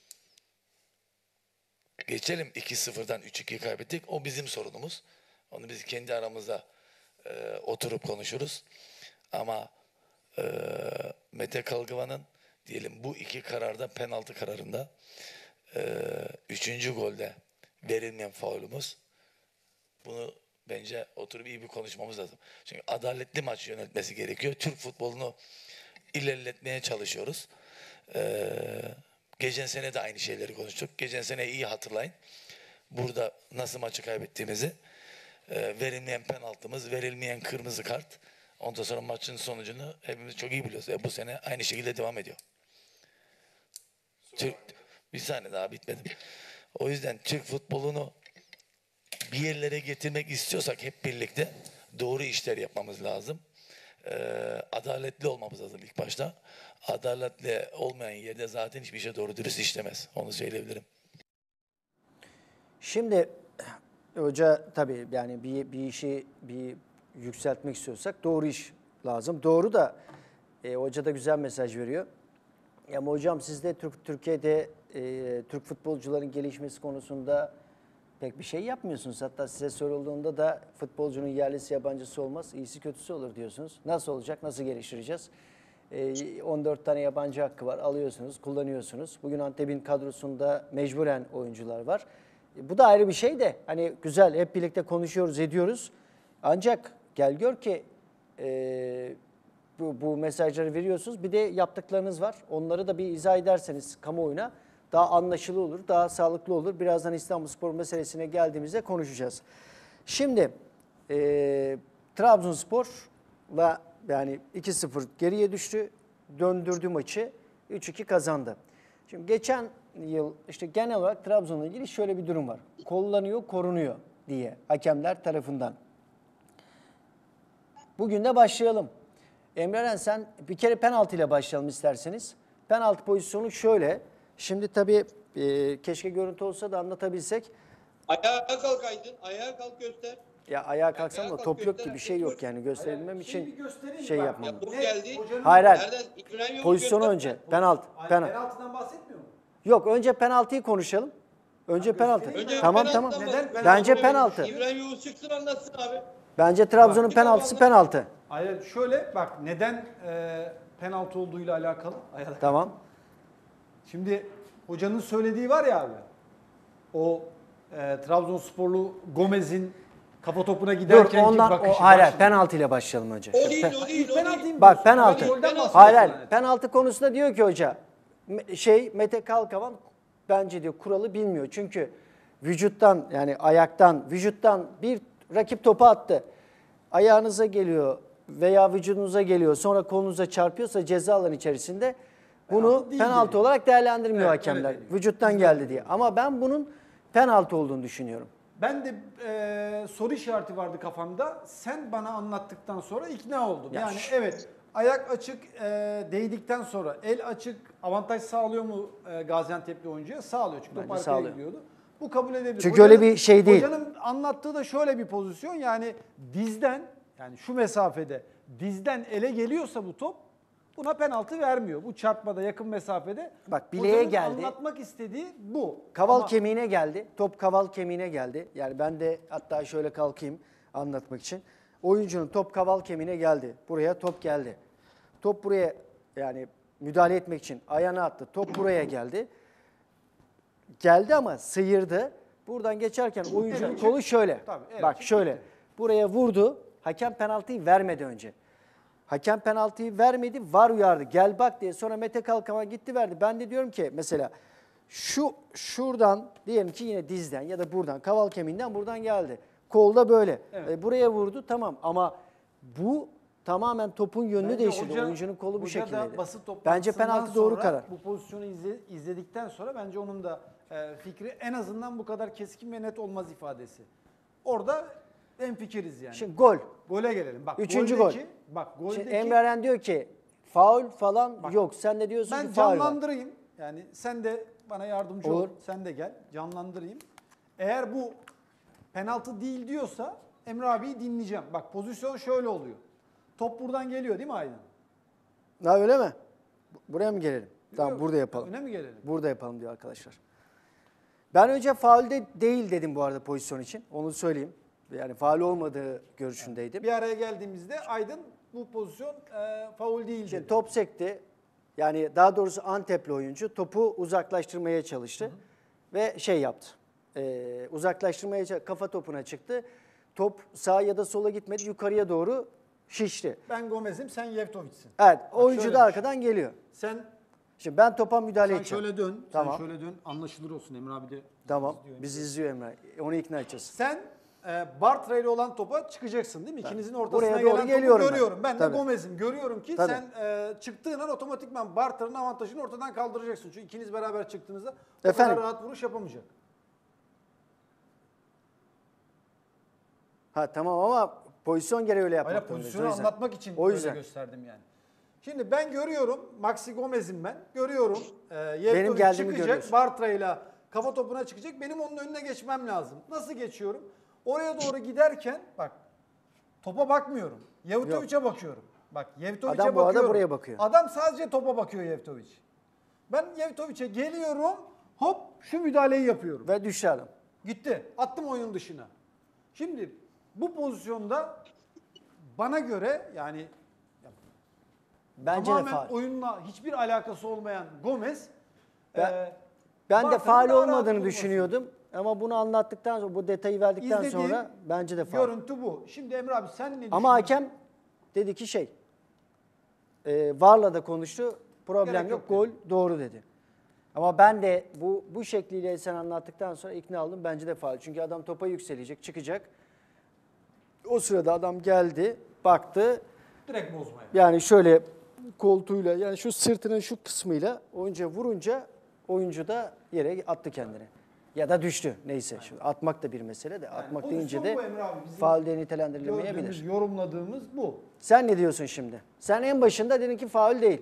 Geçelim iki sıfırdan üç iki kaybettik. O bizim sorunumuz. Onu biz kendi aramızda e, oturup konuşuruz. Ama e, Mete Kalgıvan'ın diyelim bu iki kararda, penaltı kararında e, üçüncü golde verilmeyen faulümüz, bunu bence oturup iyi bir konuşmamız lazım. Çünkü adaletli maç yönetmesi gerekiyor. Türk futbolunu ilerletmeye çalışıyoruz. Ee, geçen sene de aynı şeyleri konuştuk. Geçen sene iyi hatırlayın. Burada nasıl maçı kaybettiğimizi, e, verilmeyen penaltımız, verilmeyen kırmızı kart. Ondan sonra maçın sonucunu hepimiz çok iyi biliyoruz. E, bu sene aynı şekilde devam ediyor. Türk, bir saniye daha bitmedim. O yüzden Türk futbolunu bir yerlere getirmek istiyorsak hep birlikte doğru işler yapmamız lazım. Ee, adaletli olmamız lazım ilk başta. Adaletli olmayan yerde zaten hiçbir şey doğru dürüst işlemez. Onu söyleyebilirim. Şimdi hoca tabii yani bir, bir işi bir yükseltmek istiyorsak doğru iş lazım. Doğru da e, hoca da güzel mesaj veriyor. Ama hocam siz de Türk, Türkiye'de e, Türk futbolcuların gelişmesi konusunda pek bir şey yapmıyorsunuz. Hatta size sorulduğunda da futbolcunun yerlisi yabancısı olmaz, iyisi kötüsü olur diyorsunuz. Nasıl olacak, nasıl geliştireceğiz? E, on dört tane yabancı hakkı var, alıyorsunuz, kullanıyorsunuz. Bugün Antep'in kadrosunda mecburen oyuncular var. E, bu da ayrı bir şey de hani güzel, hep birlikte konuşuyoruz, ediyoruz. Ancak gel gör ki e, bu, bu mesajları veriyorsunuz. Bir de yaptıklarınız var. Onları da bir izah ederseniz kamuoyuna daha anlaşılı olur, daha sağlıklı olur. Birazdan İstanbulspor meselesine geldiğimizde konuşacağız. Şimdi e, Trabzonspor'la yani iki sıfır geriye düştü, döndürdü maçı. üç iki kazandı. Şimdi geçen yıl işte genel olarak Trabzon'la ilgili şöyle bir durum var. Kollanıyor, korunuyor diye hakemler tarafından. Bugün de başlayalım. Emre Eren, sen bir kere penaltı ile başlayalım isterseniz. Penaltı pozisyonu şöyle. Şimdi tabii e, keşke görüntü olsa da anlatabilsek. Ayağa kalkaydın. Ayağa kalk göster. Ya ayağa kalksam ayağa da kalk top yok göster, ki bir şey yok göster. yani gösterebilmem için şey Ya yapmam. bu geldi. Hayır hayır. Nereden? İbrahim Yavuz Pozisyonu göster. önce. Penaltı. Penaltı. Penaltıdan bahsetmiyor mu? Yok, önce penaltıyı konuşalım. Önce penaltı. Önce Tamam penaltıdan tamam. bahsedelim. Bence İbrahim- penaltı. İbrahim Yavuz çıksın anlatsın abi. Bence Trabzon'un Bak, penaltısı bir penaltı. Hayır, şöyle bak neden e, penaltı olduğuyla alakalı. Tamam. Şimdi hocanın söylediği var ya abi. O e, Trabzonsporlu Gomez'in kafa topuna Dur giderken ondan o, bakışı. hayır, bak hayır şimdi. penaltıyla başlayalım önce. O değil, Pe- o değil, İlk o penaltıyı değil. mı Bak diyorsun? penaltı. Golden bahsediyorsun Hayır hayır. yani. Penaltı konusunda diyor ki hoca me- şey Mete Kalkavan bence diyor kuralı bilmiyor. Çünkü vücuttan yani ayaktan vücuttan bir rakip topu attı. Ayağınıza geliyor veya vücudunuza geliyor sonra kolunuza çarpıyorsa ceza alanı içerisinde bunu Penaltı değil penaltı diyor. olarak değerlendirmiyor Evet, hakemler. öyle diyor. Vücuttan geldi diye. Ama ben bunun penaltı olduğunu düşünüyorum. Ben de e, soru işareti vardı kafamda. Sen bana anlattıktan sonra ikna oldum. Ya yani şu- evet, ayak açık e, değdikten sonra el açık avantaj sağlıyor mu e, Gaziantep'li oyuncuya? Sağlıyor çünkü top Bence arkaya sağlıyor. gidiyordu. Bu kabul edebilir. Çünkü öyle bir şey değil. Hocanın anlattığı da şöyle bir pozisyon, yani dizden, yani şu mesafede dizden ele geliyorsa bu top buna penaltı vermiyor. Bu çarpmada yakın mesafede. Bak, bileğe Hocanın geldi. anlatmak istediği bu. Kaval Ama- kemiğine geldi. Top kaval kemiğine geldi. Yani ben de hatta şöyle kalkayım anlatmak için. Oyuncunun top kaval kemiğine geldi. Buraya top geldi. Top buraya yani müdahale etmek için ayağına attı. Top buraya geldi. Geldi ama sıyırdı. Buradan geçerken oyuncunun açık. kolu şöyle. Tabii, el Bak açık şöyle. gitti. Buraya vurdu. Hakem penaltıyı vermedi önce. Hakem penaltıyı vermedi, var uyardı. Gel bak diye. Sonra Mete Kalkavan gitti verdi. Ben de diyorum ki mesela şu şuradan diyelim ki yine dizden ya da buradan kaval kemiğinden buradan geldi. Kolda böyle. Evet. E, buraya vurdu tamam ama bu tamamen topun yönünü Bence değiştirdi. hoca- Oyuncunun kolu bu hoca da şekildeydi. basın Bence toplantısından penaltı doğru sonra karar. Bu pozisyonu izle- izledikten sonra bence onun da e, fikri en azından bu kadar keskin ve net olmaz ifadesi. Orada hemfikiriz yani. Şimdi gol. Gole gelelim. Bak Üçüncü goldeki, gol. Bak Şimdi goldeki Emre Eren diyor ki faul falan Bak, yok. Sen de diyorsun ben ki faul var. canlandırayım. Yani sen de bana yardımcı Olur. ol. Sen de gel. Canlandırayım. Eğer bu penaltı değil diyorsa Emre abiyi dinleyeceğim. Bak pozisyon şöyle oluyor. Top buradan geliyor değil mi Aydın? Ha, öyle mi? Buraya mı gelelim? Tamam Yok, burada yapalım. Öne mi gelelim? Burada yapalım diyor arkadaşlar. Ben önce faulde değil dedim bu arada pozisyon için. Onu söyleyeyim. Yani faul olmadığı görüşündeydim. Bir araya geldiğimizde Aydın bu pozisyon e, faul değil Şimdi dedi. top sekti. Yani daha doğrusu Antepli oyuncu topu uzaklaştırmaya çalıştı. Hı hı. Ve şey yaptı. Ee, uzaklaştırmaya çalıştı. Kafa topuna çıktı. Top sağa ya da sola gitmedi. Yukarıya doğru şişti. Ben Gomez'im, sen Yevtovic'sin. Evet. Bak Oyuncu şöyle da düşün. arkadan geliyor. Sen Şimdi ben topa müdahale sen edeceğim. şöyle dön. Tamam. Sen şöyle dön. Anlaşılır olsun, Emre abi de. Tamam. izliyor. Biz izliyor Emre. Onu ikna edeceğiz. Sen e, Bartra ile olan topa çıkacaksın değil mi? İkinizin ortasına Buraya doğru gelen geliyorum topu ben. görüyorum. Ben, Tabii. de Gomez'im. Görüyorum ki Tabii. sen e, çıktığın an otomatikman Bartra'nın avantajını ortadan kaldıracaksın. Çünkü ikiniz beraber çıktığınızda o Efendim? kadar rahat vuruş yapamayacak. Ha tamam ama pozisyon gereği öyle yapmak Hayır, zorundayız. pozisyonu O yüzden. anlatmak için O öyle yüzden. gösterdim yani. Şimdi ben görüyorum, Maxi Gomez'im ben. Görüyorum, e, Benim Yevtovic geldiğimi çıkacak, görüyorsun. Bartra ile kafa topuna çıkacak. Benim onun önüne geçmem lazım. Nasıl geçiyorum? Oraya doğru giderken bak topa bakmıyorum. Yevtovic'e bakıyorum. Bak Yevtovic'e Adam bu arada bakıyorum. buraya bakıyor. Adam sadece topa bakıyor Yevtovic. Ben Yevtovic'e geliyorum, hop şu müdahaleyi yapıyorum. Ve düştü adam. Gitti. Attım oyunun dışına. Şimdi bu pozisyonda bana göre yani Bence de tamamen faul. oyunla hiçbir alakası olmayan Gomez Ben- e, Ben de Bartra'nın faul daha rahat olmadığını vurması. düşünüyordum. Ama bunu anlattıktan sonra, bu detayı verdikten İzlediğim sonra bence de faul. görüntü bu. Şimdi Emre abi sen ne düşünüyorsun? Ama hakem dedi ki şey, e, VAR'la da konuştu, problem Gerek yok, yok gol doğru dedi. Ama ben de bu bu şekliyle sen anlattıktan sonra ikna oldum, bence de faul. Çünkü adam topa yükselecek, çıkacak. O sırada adam geldi, baktı, direkt bozmaya. yani şöyle koltuğuyla yani şu sırtının şu kısmıyla oyuncuya vurunca oyuncu da yere attı kendini. Ya da düştü neyse. Şimdi atmak da bir mesele de atmak Yani deyince de pozisyon bu Emre abi, bizim faul diye nitelendirilemeyebilir. Gördüğümüz, yorumladığımız bu. Sen ne diyorsun şimdi? Sen en başında dedin ki faul değil.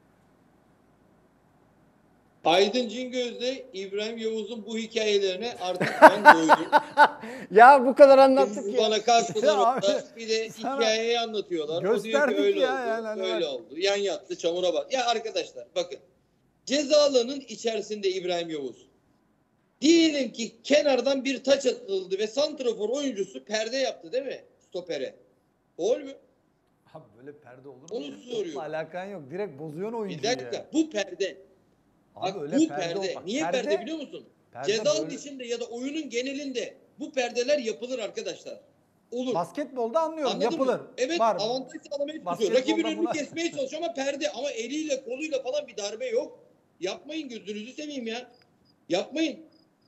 Aydın Cingöz'le İbrahim Yavuz'un bu hikayelerine artık ben doydum. Ya bu kadar anlattık ya. Bana kalktılar Ya abi, orada bir de sana hikayeyi anlatıyorlar. O diyor gösterdik ki öyle ya, oldu, yani hani öyle bak. oldu. Yan yattı, çamura bak. Ya arkadaşlar bakın. Ceza alanının içerisinde İbrahim Yavuz. Diyelim ki kenardan bir taç atıldı ve santrafor oyuncusu perde yaptı değil mi? Stopere. Gol mü? Abi böyle perde olur mu? Onu soruyorum. Topla alakan yok. Direkt bozuyorsun Bir oyuncuyu dakika. ya. Bu perde. Abi Bak öyle bu perde perde. ol- bak, Niye perde, perde- biliyor musun? perde Ceza alanı böyle- içinde ya da oyunun genelinde bu perdeler yapılır arkadaşlar. Olur. Basketbolda anlıyorum, Anladın yapılır. mı? Evet, Var. avantaj sağlamaya çalışıyor. Basketbolda Rakibin önünü buna- kesmeye çalışıyor ama perde. Ama eliyle koluyla falan bir darbe yok. Yapmayın, gözünüzü seveyim ya. Yapmayın.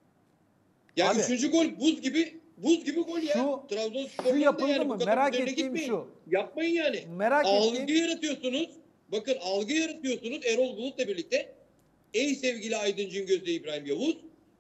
Ya Abi, üçüncü gol buz gibi buz gibi gol ya. şu- Trabzonspor'un şu da yapıldı yani mı? bu kadar Merak üzerine ettiğim gitmeyin. şu. Yapmayın yani. Merak algı ettiğim- yaratıyorsunuz. Bakın algı yaratıyorsunuz Erol Bulut'la birlikte. Ey sevgili Aydın Cingöz'le İbrahim Yavuz.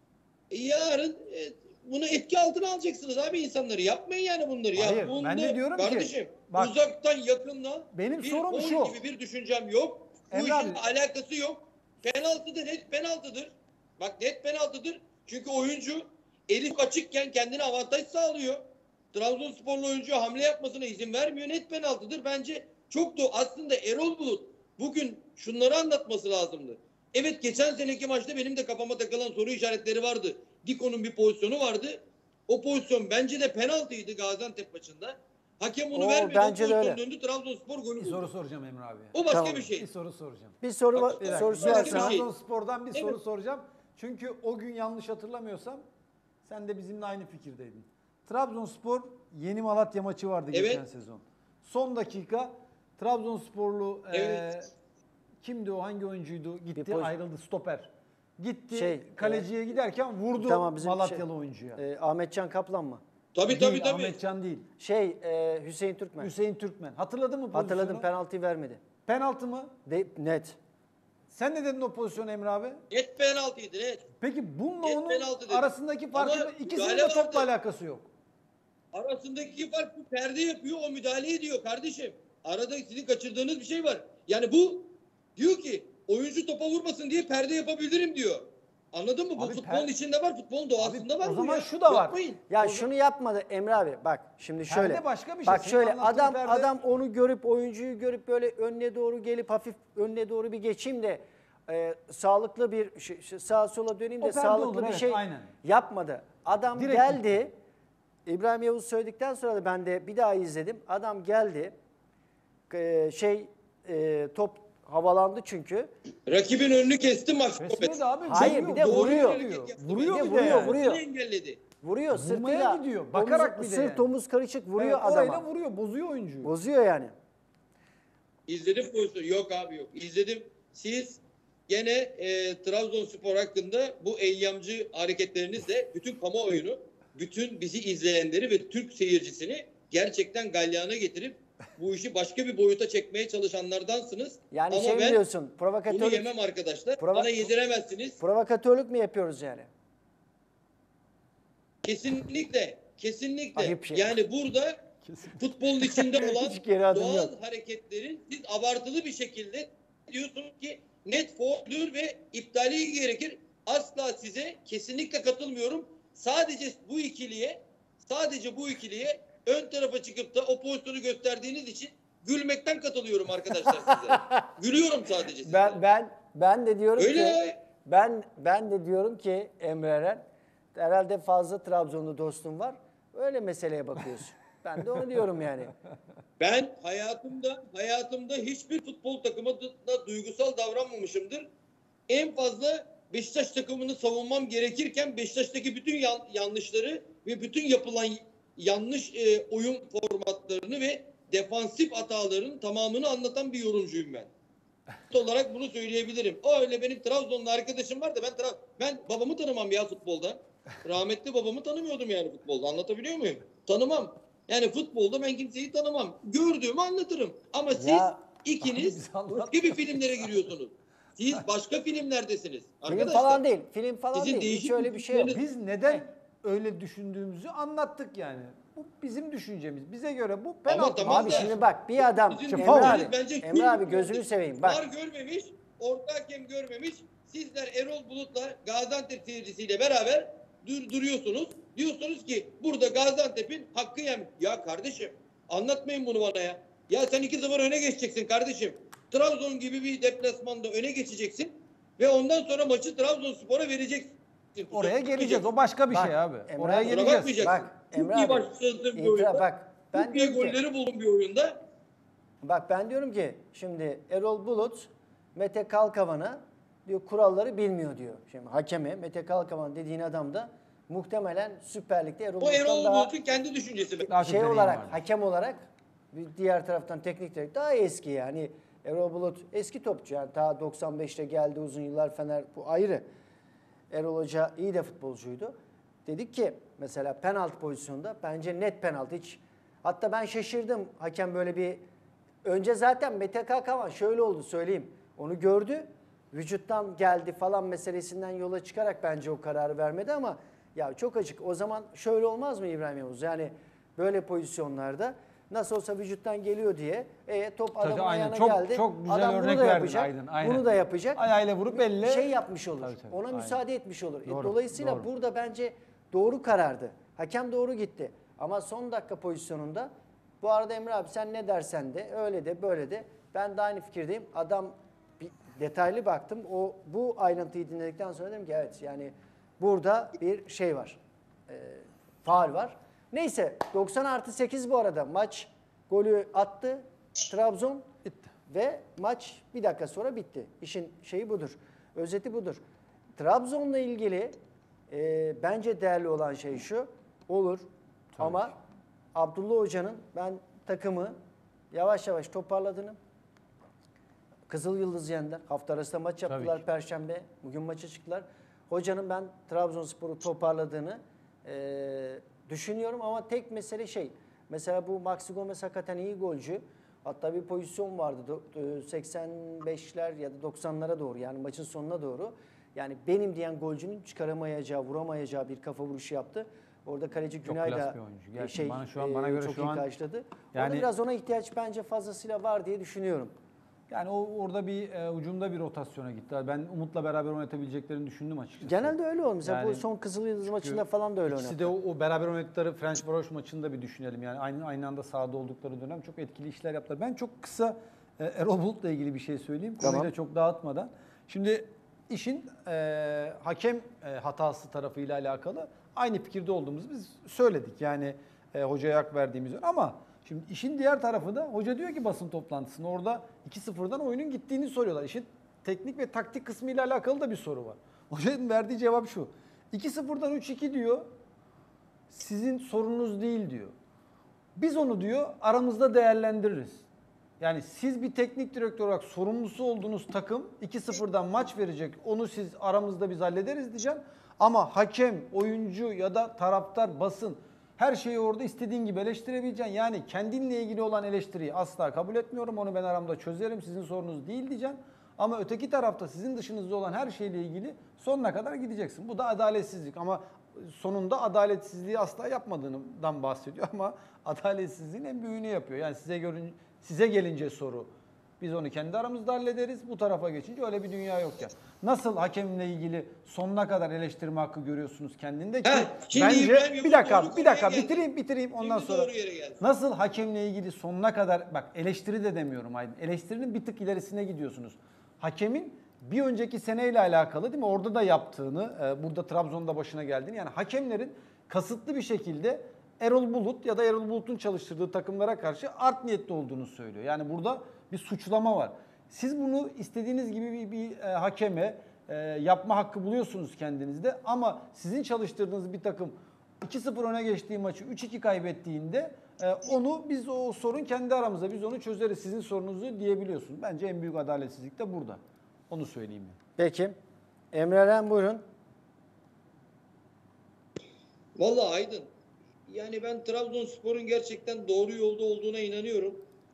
E, yarın e, bunu etki altına alacaksınız abi insanları. Yapmayın yani bunları. Hayır, ya. Bunda, ben de diyorum ki, kardeşim, bak, uzaktan yakından benim bir sorum gol şu. gibi bir düşüncem yok. Bu Emre işin abi. alakası yok. Penaltı da net penaltıdır. Bak net penaltıdır. Çünkü oyuncu eli açıkken kendine avantaj sağlıyor. Trabzonsporlu oyuncu hamle yapmasına izin vermiyor. Net penaltıdır. Bence çok da aslında Erol Bulut bugün şunları anlatması lazımdı. Evet, geçen seneki maçta benim de kafama takılan soru işaretleri vardı. Diko'nun bir pozisyonu vardı. O pozisyon bence de penaltıydı Gaziantep maçında. Hakem onu Oo, vermedi. bence O de pozisyonun öyle. önünde Trabzonspor golü Bir buldu. soru soracağım Emre abi. O başka Tamam. bir şey. Bir soru soracağım. Bir soru Bak, var, bir dakika, sorusu başka var bir sana. şey. Trabzonspor'dan bir soru Evet. soracağım. Çünkü o gün yanlış hatırlamıyorsam sen de bizimle aynı fikirdeydin. Trabzonspor Yeni Malatya maçı vardı Evet. geçen sezon. Son dakika Trabzonsporlu Evet. eee, kimdi o, hangi oyuncuydu? Gitti, poz- ayrıldı, stoper. Gitti Şey, kaleciye giderken vurdu Tamam, bizim Malatyalı şey- oyuncuya. Ee, Ahmetcan Kaplan mı? Tabii Değil, tabii tabii. Ahmetcan değil. Şey e, Hüseyin Türkmen. Hüseyin Türkmen. Hatırladın mı pozisyonu? Hatırladım, penaltıyı vermedi. Penaltı mı? De, net. Sen ne dedin o pozisyona Emre abi? Net penaltıydı net. Peki bununla Net onun penaltı dedim. arasındaki farkın Ama ikisinin müdahale de topla vardı. alakası yok. Arasındaki fark bu, perde yapıyor, o müdahale ediyor kardeşim. Arada sizin kaçırdığınız bir şey var. Yani bu diyor ki oyuncu topa vurmasın diye perde yapabilirim diyor. Anladın mı? Bu Abi futbolun per- içinde var, futbolun doğasında Abi, var. o bu zaman ya. şu da var. Yapmayın. Ya O şunu yapmadı Emre abi. Bak şimdi Perde şöyle. başka bir şey. Bak Senin şöyle anlattığın adam perde- adam onu görüp oyuncuyu görüp böyle önüne doğru gelip hafif önüne doğru bir geçeyim de e, sağlıklı bir şey- şey, sağa sola döneyim O de perde sağlıklı olur, bir evet, şey aynen. yapmadı. Adam Direkt geldi. İbrahim Yavuz söyledikten sonra da ben de bir daha izledim. Adam geldi. E, şey e, top havalandı çünkü. Rakibin önünü kesti maç. Kesmedi abi. Hayır, vuruyor, bir de doğru vuruyor. vuruyor. Yaptı. Vuruyor Bir de bir de vuruyor, yani. vuruyor. Bunu engelledi. Vuruyor Vurmaya sırtıyla. gidiyor, bakarak omuz- bir de sırt yani. omuz karışık vuruyor Evet, orayla adama. vuruyor, bozuyor oyuncuyu. Bozuyor yani. İzledim pozisyonu. Yok abi yok. İzledim. Siz gene e, Trabzonspor hakkında bu eyyamcı hareketlerinizle bütün kamuoyunu, bütün bizi izleyenleri ve Türk seyircisini gerçekten galyana getirip bu işi başka bir boyuta çekmeye çalışanlardansınız. Yani Ama şey ben biliyorsun, bunu provokatörlük, yemem arkadaşlar. Prova- Bana yediremezsiniz. provokatörlük mü yapıyoruz yani? Kesinlikle. Kesinlikle. Ayıp şey. Yani burada futbolun içinde olan Hiç geri adım doğal yok. hareketlerin siz abartılı bir şekilde diyorsunuz ki net fauldür ve iptali gerekir. Asla size kesinlikle katılmıyorum. Sadece bu ikiliye sadece bu ikiliye ön tarafa çıkıp da o pozisyonu gösterdiğiniz için gülmekten katılıyorum arkadaşlar size. Gülüyorum sadece size. Ben ben ben de diyorum Öyle ki ya. ben ben de diyorum ki Emre Eren, herhalde fazla Trabzonlu dostum var. Öyle meseleye bakıyorsun. Ben de onu diyorum yani. Ben hayatımda hayatımda hiçbir futbol takımına duygusal davranmamışımdır. En fazla Beşiktaş takımını savunmam gerekirken Beşiktaş'taki bütün yan- yanlışları ve bütün yapılan yanlış e, oyun formatlarını ve defansif hataların tamamını anlatan bir yorumcuyum ben. olarak bunu söyleyebilirim. O öyle benim Trabzonlu arkadaşım var da ben Tra- ben babamı tanımam ya futbolda. Rahmetli babamı tanımıyordum yani futbolda. Anlatabiliyor muyum? Tanımam. Yani futbolda ben kimseyi tanımam. Gördüğümü anlatırım. Ama siz Ya- ikiniz Biz anlatmıyoruz. başka bir filmlere giriyorsunuz. Siz başka filmlerdesiniz. Film Arkadaşlar, falan değil. Film falan Sizin değil. Hiç değişik öyle bir şey yok. düşünceleriniz- Biz neden öyle düşündüğümüzü anlattık yani. Bu bizim düşüncemiz. Bize göre bu penaltı. tamam Abi da- şimdi bak bir adam Sizin Emre düşünceniz abi, bence Emre film abi gibi. gözünü seveyim. Var Bak görmemiş, orta hakem görmemiş. Sizler Erol Bulut'la Gaziantep seyircisiyle beraber dur, duruyorsunuz. Diyorsunuz ki burada Gaziantep'in hakkı yem. Ya kardeşim anlatmayın bunu bana ya. Ya sen iki sıfır öne geçeceksin kardeşim. Trabzon gibi bir deplasmanda öne geçeceksin. Ve ondan sonra maçı Trabzonspor'a vereceksin. Oraya geleceğiz. O başka bir Bak, şey abi. Emre Oraya abi, Kusura geleceğiz. bakmayacaksın. Bak, Çok Emre iyi abi, başladığın bir İtiraf- oyunda. bak, ben Çok iyi diyorum ki- golleri buldun bir oyunda. bak ben diyorum ki şimdi Erol Bulut Mete Kalkavan'a diyor kuralları bilmiyor diyor. Şimdi hakeme Mete Kalkavan dediğin adam da muhtemelen Süper Lig'de Erol O Bulut'tan Erol daha Bulut'un kendi düşüncesi. Daha çok şey deneyim olarak, vardı. hakem olarak bir diğer taraftan teknik direktör daha eski yani. Erol Bulut eski topçu yani ta doksan beşte geldi uzun yıllar Fener bu ayrı. Erol Hoca iyi de futbolcuydu. Dedik ki mesela penaltı pozisyonunda bence net penaltı hiç. Hatta ben şaşırdım hakem böyle bir önce zaten Mete Kalkavan şöyle oldu söyleyeyim. Onu gördü. Vücuttan geldi falan meselesinden yola çıkarak bence o kararı vermedi ama ya çok açık. O zaman şöyle olmaz mı İbrahim Yavuz? Yani böyle pozisyonlarda nasıl olsa vücuttan geliyor diye e, top Tabii, adamın aynen. ayağına Çok- geldi. çok güzel Adam örnek bunu da verdin, yapacak. Aydın, aynen. Bunu da yapacak. Ayağıyla vurup elle- Bir şey yapmış olur. Tabii, tabii, Ona aynen. müsaade etmiş olur. E, Doğru, dolayısıyla doğru. burada bence doğru karardı. Hakem doğru gitti. Ama son dakika pozisyonunda bu arada Emre abi sen ne dersen de öyle de böyle de ben de aynı fikirdeyim. Adam bir detaylı baktım. O bu ayrıntıyı dinledikten sonra dedim ki evet yani burada bir şey var. E, faul var. Neyse doksan artı sekiz bu arada maç golü attı. Trabzon Bitti. ve maç bir dakika sonra bitti. İşin şeyi budur. Özeti budur. Trabzon'la ilgili e, bence değerli olan şey şu. Olur ama Abdullah Hoca'nın ben takımı yavaş yavaş toparladığını Kızıl Yıldız yendiler. Hafta arasında maç yaptılar ki. Perşembe. Bugün maça çıktılar. Hocanın ben Trabzonspor'u toparladığını e, düşünüyorum ama tek mesele şey. Mesela bu Maxi Gomez hakikaten iyi golcü. Hatta bir pozisyon vardı do- seksen beşler ya da doksanlara doğru yani maçın sonuna doğru. Yani benim diyen golcünün çıkaramayacağı, vuramayacağı bir kafa vuruşu yaptı. Orada kaleci Çok Günay klas da bir oyuncu. e, Gerçekten şey bana şu an- e, bana göre çok şu iyi an karşıladı. yani- Orada biraz ona ihtiyaç bence fazlasıyla var diye düşünüyorum. Yani o orada bir e, ucumda bir rotasyona gittiler. Ben Umut'la beraber oynatabileceklerini düşündüm açıkçası. Genelde öyle oldu. Mesela bu Yani- son Kızıl Yıldız maçında falan da öyle İkisi oynadı. de o, o beraber oynadıkları French Varoş maçında bir düşünelim. Yani aynı aynı anda sahada oldukları dönem çok etkili işler yaptılar. Ben çok kısa e, Erol Bulut'la ilgili bir şey söyleyeyim. Konuyu Tamam. da çok dağıtmadan. Şimdi işin e, hakem e, hatası tarafıyla alakalı aynı fikirde olduğumuzu biz söyledik. Yani e, hocaya hak verdiğimiz yön. Ama şimdi işin diğer tarafı da hoca diyor ki basın toplantısında orada iki sıfırdan oyunun gittiğini soruyorlar. İşin teknik ve taktik kısmıyla alakalı da bir soru var. Hocanın verdiği cevap şu. iki sıfırdan üç iki diyor. Sizin sorununuz değil diyor. Biz onu diyor aramızda değerlendiririz. Yani siz bir teknik direktör olarak sorumlusu olduğunuz takım iki sıfırdan maç verecek. Onu siz aramızda biz hallederiz diyeceğim. Ama hakem, oyuncu ya da taraftar, basın her şeyi orada istediğin gibi eleştirebileceksin. Yani kendinle ilgili olan eleştiriyi asla kabul etmiyorum. Onu ben aramda çözerim. Sizin sorunuz değil diyeceksin. Ama öteki tarafta sizin dışınızda olan her şeyle ilgili sonuna kadar gideceksin. Bu da adaletsizlik ama sonunda adaletsizliği asla yapmadığından bahsediyor ama adaletsizliğin en büyüğünü yapıyor. Yani size görün, size gelince soru biz onu kendi aramızda hallederiz. Bu tarafa geçince öyle bir dünya yok ya. Nasıl hakemle ilgili sonuna kadar eleştirme hakkı görüyorsunuz kendinde ki Heh, şimdi bence İbrahim Yavuz bir dakika doğru bir dakika konuya geldi. bitireyim bitireyim ondan Şimdi sonra doğru yere geldi. nasıl hakemle ilgili sonuna kadar bak eleştiri de demiyorum Aydın. Eleştirinin bir tık ilerisine gidiyorsunuz. Hakemin bir önceki seneyle alakalı değil mi? Orada da yaptığını, e, burada Trabzon'da başına geldiğini yani hakemlerin kasıtlı bir şekilde Erol Bulut ya da Erol Bulut'un çalıştırdığı takımlara karşı art niyetli olduğunu söylüyor. Yani burada bir suçlama var. Siz bunu istediğiniz gibi bir, bir e, hakeme e, yapma hakkı buluyorsunuz kendinizde ama sizin çalıştırdığınız bir takım iki sıfır öne geçtiği maçı üç iki kaybettiğinde e, onu biz o sorun kendi aramızda biz onu çözeriz sizin sorununuzu diyebiliyorsun. Bence en büyük adaletsizlik de burada. Onu söyleyeyim ben. Peki. Emre Eren buyurun. Vallahi Aydın. Yani ben Trabzonspor'un gerçekten doğru yolda olduğuna inanıyorum.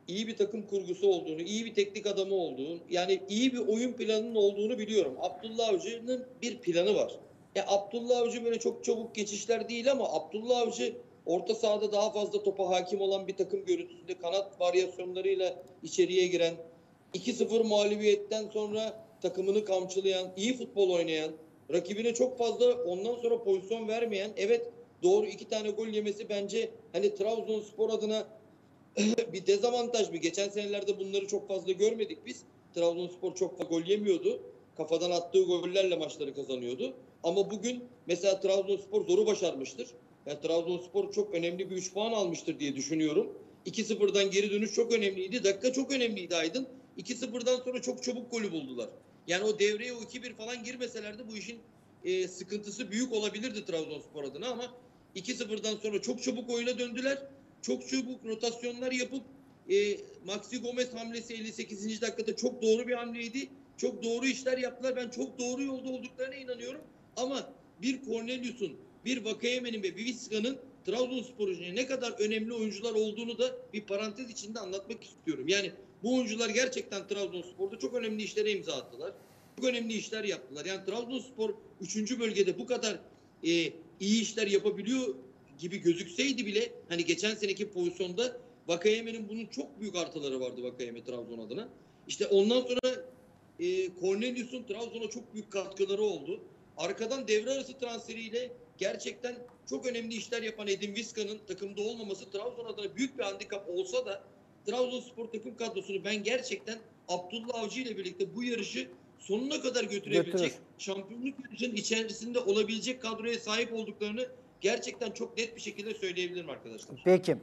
iyi bir takım kurgusu olduğunu, iyi bir teknik adamı olduğunu, yani iyi bir oyun planının olduğunu biliyorum. Abdullah Avcı'nın bir planı var. Ya Abdullah Avcı böyle çok çabuk geçişler değil ama Abdullah Avcı orta sahada daha fazla topa hakim olan bir takım görüntüsünde kanat varyasyonlarıyla içeriye giren, iki sıfır mağlubiyetten sonra takımını kamçılayan, iyi futbol oynayan, rakibine çok fazla ondan sonra pozisyon vermeyen, evet doğru iki tane gol yemesi bence hani Trabzonspor adına bir dezavantaj mı? Geçen senelerde bunları çok fazla görmedik biz. Trabzonspor çok fazla gol yemiyordu. Kafadan attığı gollerle maçları kazanıyordu. Ama bugün mesela Trabzonspor zoru başarmıştır. Yani Trabzonspor çok önemli bir üç puan almıştır diye düşünüyorum. iki sıfırdan geri dönüş çok önemliydi. Dakika çok önemliydi Aydın. iki sıfırdan sonra çok çabuk golü buldular. Yani o devreye o iki bir falan girmeselerdi bu işin e, sıkıntısı büyük olabilirdi Trabzonspor adına ama iki sıfırdan sonra çok çabuk oyuna döndüler. Çok çabuk rotasyonlar yapıp e, Maxi Gomez hamlesi elli sekizinci dakikada çok doğru bir hamleydi. Çok doğru işler yaptılar. Ben çok doğru yolda olduklarına inanıyorum. Ama bir Cornelius'un, bir Vakayemen'in ve bir Vizca'nın Trabzonspor için ne kadar önemli oyuncular olduğunu da bir parantez içinde anlatmak istiyorum. Yani bu oyuncular gerçekten Trabzonspor'da çok önemli işlere imza attılar. Çok önemli işler yaptılar. Yani Trabzonspor üçüncü bölgede bu kadar e, iyi işler yapabiliyor gibi gözükseydi bile hani geçen seneki pozisyonda Vakayemen'in bunun çok büyük artıları vardı Vakayeme Trabzon adına. İşte ondan sonra e, Cornelius'un Trabzon'a çok büyük katkıları oldu. Arkadan devre arası transferiyle gerçekten çok önemli işler yapan Edin Vizca'nın takımda olmaması Trabzon adına büyük bir handikap olsa da Trabzonspor takım kadrosunu ben gerçekten Abdullah Avcı ile birlikte bu yarışı sonuna kadar götürebilecek, Götürür. şampiyonluk yarışının içerisinde olabilecek kadroya sahip olduklarını gerçekten çok net bir şekilde söyleyebilirim arkadaşlar. Peki.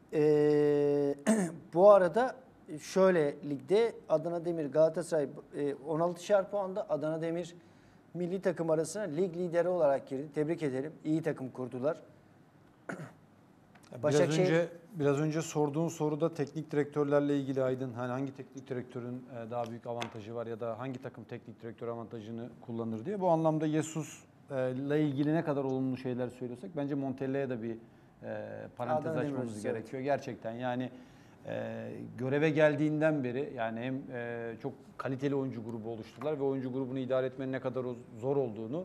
Ee, bu arada şöyle ligde Adana Demir Galatasaray e, on altışar puanda, Adana Demir milli takım arasına lig lideri olarak girdi. Tebrik ederim. İyi takım kurdular. Biraz Başakşehir- önce biraz önce sorduğun soruda teknik direktörlerle ilgili Aydın, hani hangi teknik direktörün e, daha büyük avantajı var ya da hangi takım teknik direktör avantajını kullanır diye. Bu anlamda Jesus e, ile ilgili ne kadar olumlu şeyler söylüyorsak bence Montella'ya da bir e, parantez Adana Demir açmamız açısı, evet. gerekiyor. Gerçekten yani e, göreve geldiğinden beri yani hem e, çok kaliteli oyuncu grubu oluşturdular ve oyuncu grubunu idare etmenin ne kadar o- zor olduğunu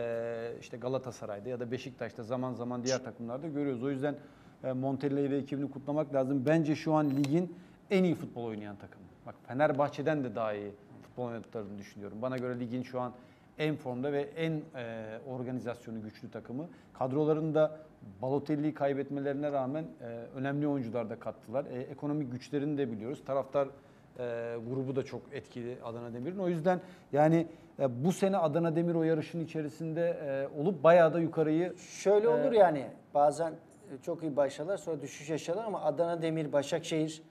e, işte Galatasaray'da ya da Beşiktaş'ta zaman zaman diğer takımlarda görüyoruz. O yüzden e, Montella'yı ve ekibini kutlamak lazım. Bence şu an ligin en iyi futbol oynayan takımı. Bak Fenerbahçe'den de daha iyi futbol oynadıklarını düşünüyorum. Bana göre ligin şu an en formda ve en e, organizasyonu güçlü takımı. Kadrolarında Balotelli'yi kaybetmelerine rağmen e, önemli oyuncular da kattılar. E, ekonomik güçlerini de biliyoruz. Taraftar e, grubu da çok etkili Adana Demir'in. O yüzden yani e, bu sene Adana Demir o yarışın içerisinde e, olup bayağı da yukarıyı... Şöyle olur Ee, yani bazen çok iyi başlarlar sonra düşüş yaşarlar ama Adana Demir, Başakşehir,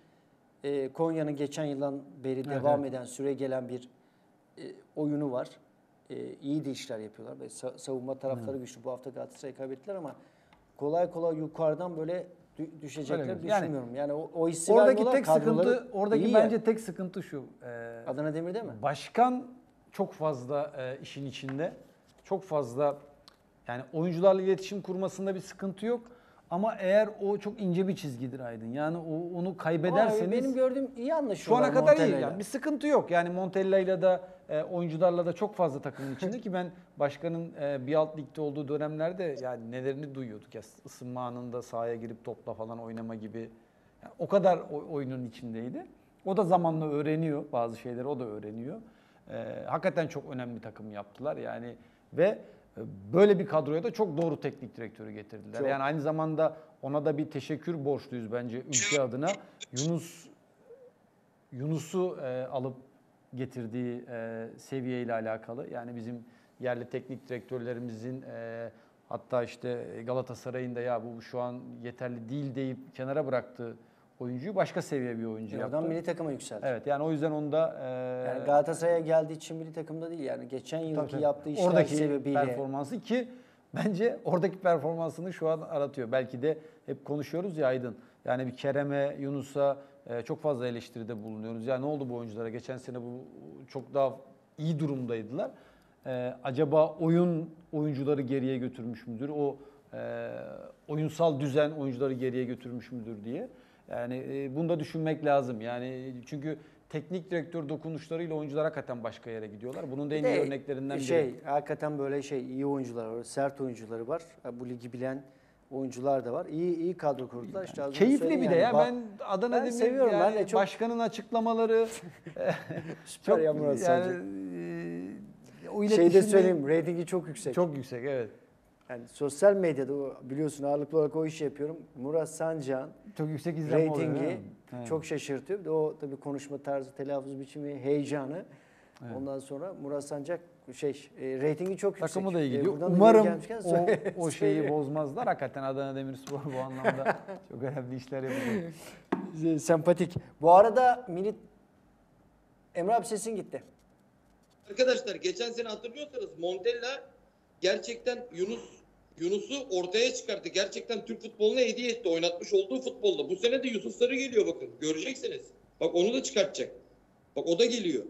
e, Konya'nın geçen yıldan beri devam evet. eden süre gelen bir e, oyunu var. E, iyi de işler yapıyorlar ve sa- savunma tarafları güçlü. Bu hafta Galatasaray'ı kaybettiler ama kolay kolay yukarıdan böyle dü- düşecekler Öyle yani- düşünmüyorum. Yani o, o hissi Oradaki vermiyorlar, tek kadroları sıkıntı, oradaki iyi bence ya. tek sıkıntı şu. E, Adana Demir'de mi? Başkan çok fazla e, işin içinde. Çok fazla yani oyuncularla iletişim kurmasında bir sıkıntı yok. Ama eğer o çok ince bir çizgidir Aydın. Yani o, onu Ama kaybederseniz benim gördüğüm iyi şu anlaşıyorlar ana kadar iyi. Montella'yla. Yani bir sıkıntı yok. Yani Montella'yla da e, oyuncularla da çok fazla takımın içinde ki ben başkanın e, bir alt ligde olduğu dönemlerde yani nelerini duyuyorduk ya ısınma anında sahaya girip topla falan oynama gibi. Yani o kadar o- oyunun içindeydi. O da zamanla öğreniyor bazı şeyleri o da öğreniyor. E, hakikaten çok önemli takım yaptılar yani ve e, böyle bir kadroya da çok doğru teknik direktörü getirdiler. Çok. Yani aynı zamanda ona da bir teşekkür borçluyuz bence ülke adına. Yunus Yunus'u e, alıp getirdiği e, seviyeyle alakalı. Yani bizim yerli teknik direktörlerimizin e, hatta işte Galatasaray'ın da ya bu şu an yeterli değil deyip kenara bıraktığı oyuncuyu başka seviye bir oyuncu Oradan yaptı. milli takıma yükseldi. Evet yani o yüzden onda e, Yani Galatasaray'a geldiği için milli takımda değil yani geçen tabii yılki tabii. yaptığı işler oradaki sebebiyle. performansı ki bence oradaki performansını şu an aratıyor. Belki de hep konuşuyoruz ya Aydın. Yani bir Kerem'e, Yunus'a e, çok fazla eleştiride bulunuyoruz. Ya ne oldu bu oyunculara? Geçen sene bu çok daha iyi durumdaydılar. E, acaba oyun oyuncuları geriye götürmüş müdür? O e, oyunsal düzen oyuncuları geriye götürmüş müdür diye. Yani e, bunu da düşünmek lazım. Yani çünkü teknik direktör dokunuşlarıyla oyuncular hakikaten başka yere gidiyorlar. Bunun da en iyi de örneklerinden biri. Şey, hakikaten böyle şey iyi oyuncular var, sert oyuncuları var. Bu ligi bilen oyuncular da var. İyi iyi kadro kurdular. İşte az önce Keyifli söyledim bir de yani. ya. Ba- Ben Adana Ben Demir seviyorum, yani ben de çok- başkanın açıklamaları Süper çok ya Murat Sancı. yani e, o Şey de iletişimi söyleyeyim, reytingi çok yüksek. çok yüksek, evet. Yani sosyal medyada o, biliyorsun ağırlıklı olarak o işi yapıyorum. Murat Sancı'nın Çok yüksek izlenme oluyor. reytingi değil mi? Evet. çok şaşırtıyor. Bir de o tabii konuşma tarzı, telaffuz biçimi, heyecanı. Evet. Ondan sonra Murat Sancak şey e, reytingi çok yüksek. Takımı da iyi E, gidiyor. buradan da Umarım yeri gelmişken o, söyle- o şeyi söyleyeyim. bozmazlar. Hakikaten Adana Demirspor bu anlamda çok önemli işler yapacak. E, Sempatik. Bu arada milli Emre abi sesin gitti. Arkadaşlar geçen sene hatırlıyorsanız Montella gerçekten Yunus Yunus'u ortaya çıkarttı. Gerçekten Türk futboluna hediye etti. Oynatmış olduğu futbolda. Bu sene de Yusuf Sarı geliyor bakın. Göreceksiniz. Bak onu da çıkartacak. Bak o da geliyor.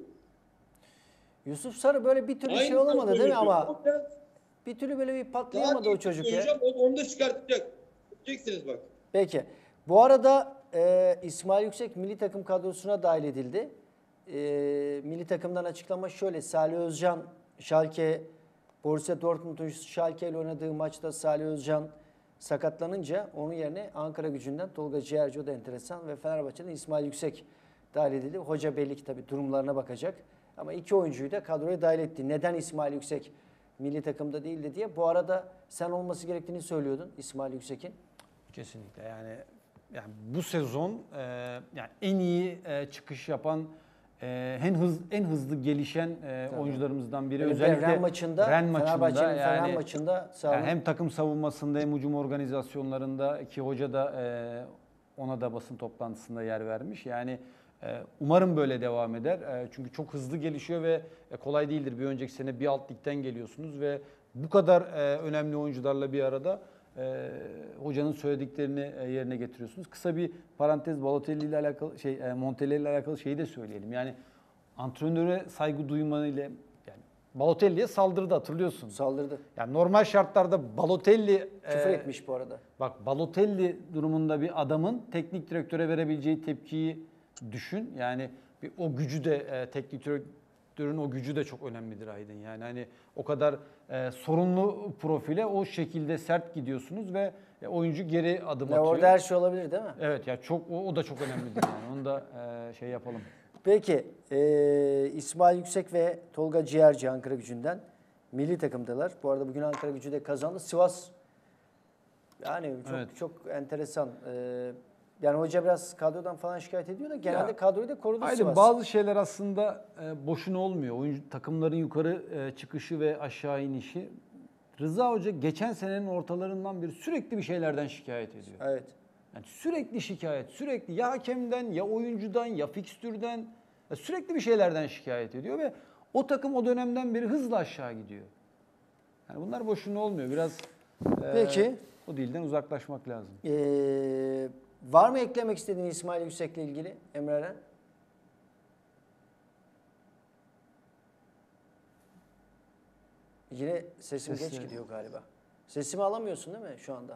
Yusuf Sarı böyle bir türlü şey Aynı olamadı değil mi futbol ama yapıyor. O biraz bir türlü böyle bir daha patlayamadı o iyi çocuk ya. oynayacak, o- Onu da çıkartacak. Göreceksiniz bak. Peki. Bu arada e, İsmail Yüksek milli takım kadrosuna dahil edildi. E, milli takımdan açıklama şöyle. Salih Özcan, Schalke, Borussia Dortmund'un Schalke ile oynadığı maçta Salih Özcan sakatlanınca onun yerine Ankara Gücü'nden Tolga Ciğerci, o da enteresan, ve Fenerbahçe'den İsmail Yüksek dahil edildi. Hoca belli ki tabii durumlarına bakacak. Ama iki oyuncuyu da kadroya dahil etti. Neden İsmail Yüksek milli takımda değildi diye. Bu arada sen olması gerektiğini söylüyordun İsmail Yüksek'in. Kesinlikle yani yani bu sezon e, yani en iyi e, çıkış yapan e, en hız en hızlı gelişen e, oyuncularımızdan biri. Öyle Özellikle Ren maçında, Ren maçında Fenerbahçe'nin Fener yani, maçında sağ yani hem takım savunmasında hem hücum organizasyonlarında, ki hoca da e, ona da basın toplantısında yer vermiş. Yani e, umarım böyle devam eder. E, çünkü çok hızlı gelişiyor ve e, kolay değildir. Bir önceki sene bir alt ligden geliyorsunuz ve bu kadar e, önemli oyuncularla bir arada e, hocanın söylediklerini e, yerine getiriyorsunuz. Kısa bir parantez, Balotelli ile alakalı şey e, Montella ile alakalı şeyi de söyleyelim. Yani antrenöre saygı duymanıyla, yani Balotelli'ye saldırdı, hatırlıyorsun. saldırdı. Yani normal şartlarda Balotelli Küfür e, etmiş bu arada. Bak, Balotelli durumunda bir adamın teknik direktöre verebileceği tepkiyi düşün. Yani bir, o gücü de e, teknik direktörün o gücü de çok önemlidir Aydın. Yani hani o kadar e, sorunlu profile o şekilde sert gidiyorsunuz ve e, oyuncu geri adım Ya atıyor. orada her şey olabilir değil mi? Evet ya, çok o, o da çok önemlidir yani. Onu da e, şey yapalım. Peki e, İsmail Yüksek ve Tolga Ciğerci Ankara Gücü'nden milli takımdalar. Bu arada bugün Ankara Gücü de kazandı. Sivas yani çok Evet. çok enteresan. E, yani hoca biraz kadrodan falan şikayet ediyor da genelde Ya, kadroyu da korudu Aydın, Sivas. bazı şeyler aslında e, boşuna olmuyor. Oyuncu takımların yukarı e, çıkışı ve aşağı inişi. Rıza Hoca geçen senenin ortalarından beri sürekli bir şeylerden şikayet ediyor. Evet. Yani sürekli şikayet, sürekli ya hakemden, ya oyuncudan, ya fikstürden, ya sürekli bir şeylerden şikayet ediyor ve o takım o dönemden beri hızla aşağı gidiyor. Yani bunlar boşuna olmuyor. Biraz e, Peki. o dilden uzaklaşmak lazım. E, var mı eklemek istediğin İsmail Yüksek'le ilgili Emre Eren? Yine sesim Sesi- geç gidiyor galiba. Sesimi alamıyorsun değil mi şu anda?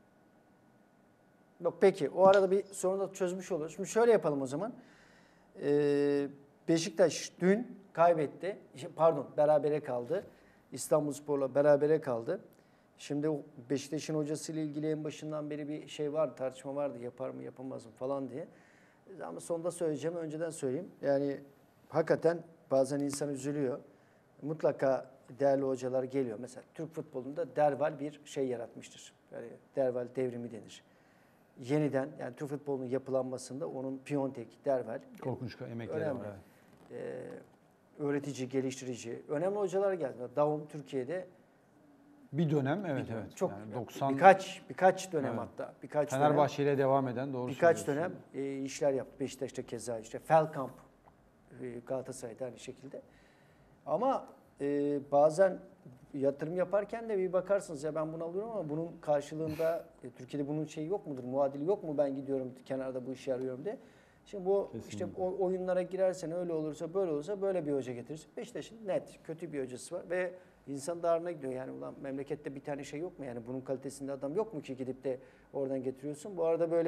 Yok, peki. O arada bir sorunu da çözmüş oluruz. Şimdi şöyle yapalım o zaman. Ee, Beşiktaş dün kaybetti. Pardon, berabere kaldı. İstanbulspor'la berabere kaldı. Şimdi o Beşiktaş'ın hocasıyla ilgili en başından beri bir şey vardı, tartışma vardı. Yapar mı, yapamaz mı falan diye. Ama sonunda söyleyeceğim, önceden söyleyeyim. Yani hakikaten bazen insan üzülüyor. Mutlaka değerli hocalar geliyor. Mesela Türk futbolunda Derval bir şey yaratmıştır. Yani Derval devrimi denir. Yeniden, yani Türk futbolunun yapılanmasında onun Piontek, Derval Korkunç emekleri önemli. var. Evet. Ee, öğretici, geliştirici, önemli hocalar geldi. Davum Türkiye'de Bir dönem evet evet. çok Yani doksan birkaç birkaç dönem Evet. hatta birkaç Fenerbahçe ile devam eden, doğru dönem birkaç söylüyorsun. dönem e, işler yaptı. Beşiktaş'ta keza işte Feldkamp, e, Galatasaray'da aynı şekilde. Ama e, bazen yatırım yaparken de bir bakarsınız, ya ben bunu alıyorum ama bunun karşılığında e, Türkiye'de bunun şeyi yok mudur? Muadili yok mu? Ben gidiyorum kenarda bu işi arıyorum diye. Şimdi bu işte Kesinlikle. o oyunlara girersen öyle olursa böyle olursa böyle bir hoca getirirsin. Beşiktaş'ın net kötü bir hocası var ve insan darına gidiyor. Yani ulan memlekette bir tane şey yok mu? Yani bunun kalitesinde adam yok mu ki gidip de oradan getiriyorsun? Bu arada böyle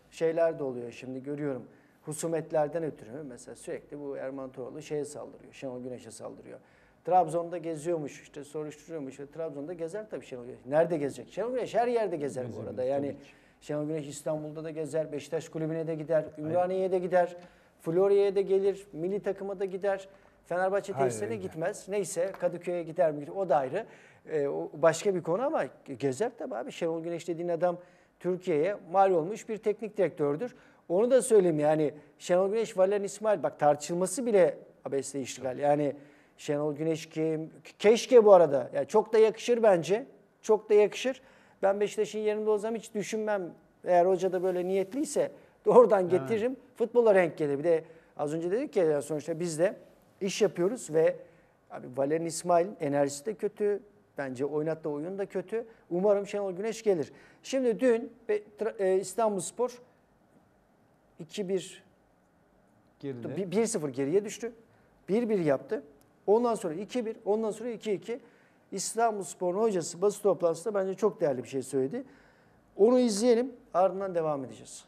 şeyler de oluyor şimdi görüyorum. Husumetlerden ötürü mesela sürekli bu Erman Toroğlu şeye saldırıyor. Şenol Güneş'e saldırıyor. Trabzon'da geziyormuş işte soruşturuyormuş. Trabzon'da gezer tabii Şenol Güneş. Nerede gezecek? Şenol Güneş her yerde gezer bu arada. Yani Şenol Güneş İstanbul'da da gezer, Beşiktaş Kulübü'ne de gider, Ümraniye'ye de gider, Florya'ya da gelir, milli takıma da gider. Fenerbahçe tesislerine gitmez. Neyse Kadıköy'e gider mi? O da ayrı. Ee, o başka bir konu ama gezer tabii abi. Şenol Güneş dediğin adam Türkiye'ye mal olmuş bir teknik direktördür. Onu da söyleyeyim yani Şenol Güneş, Valerian İsmail bak tartışılması bile abesle iştigal. Yani Şenol Güneş kim? Keşke bu arada. Yani çok da yakışır bence. Çok da yakışır. Ben Beşiktaş'ın yerinde olsam hiç düşünmem. Eğer hoca da böyle niyetliyse doğrudan getiririm. Evet. Futbola renk gelir. Bir de az önce dedik ya yani sonuçta biz de iş yapıyoruz ve abi Valerian İsmail'in enerjisi de kötü. Bence oynattığı oyun da kötü. Umarım Şenol Güneş gelir. Şimdi dün İstanbulspor iki bir bir sıfır geriye düştü. bir bir yaptı. Ondan sonra iki bir, ondan sonra iki iki. İstanbulspor'un hocası basın toplantısında bence çok değerli bir şey söyledi. Onu izleyelim, ardından devam edeceğiz.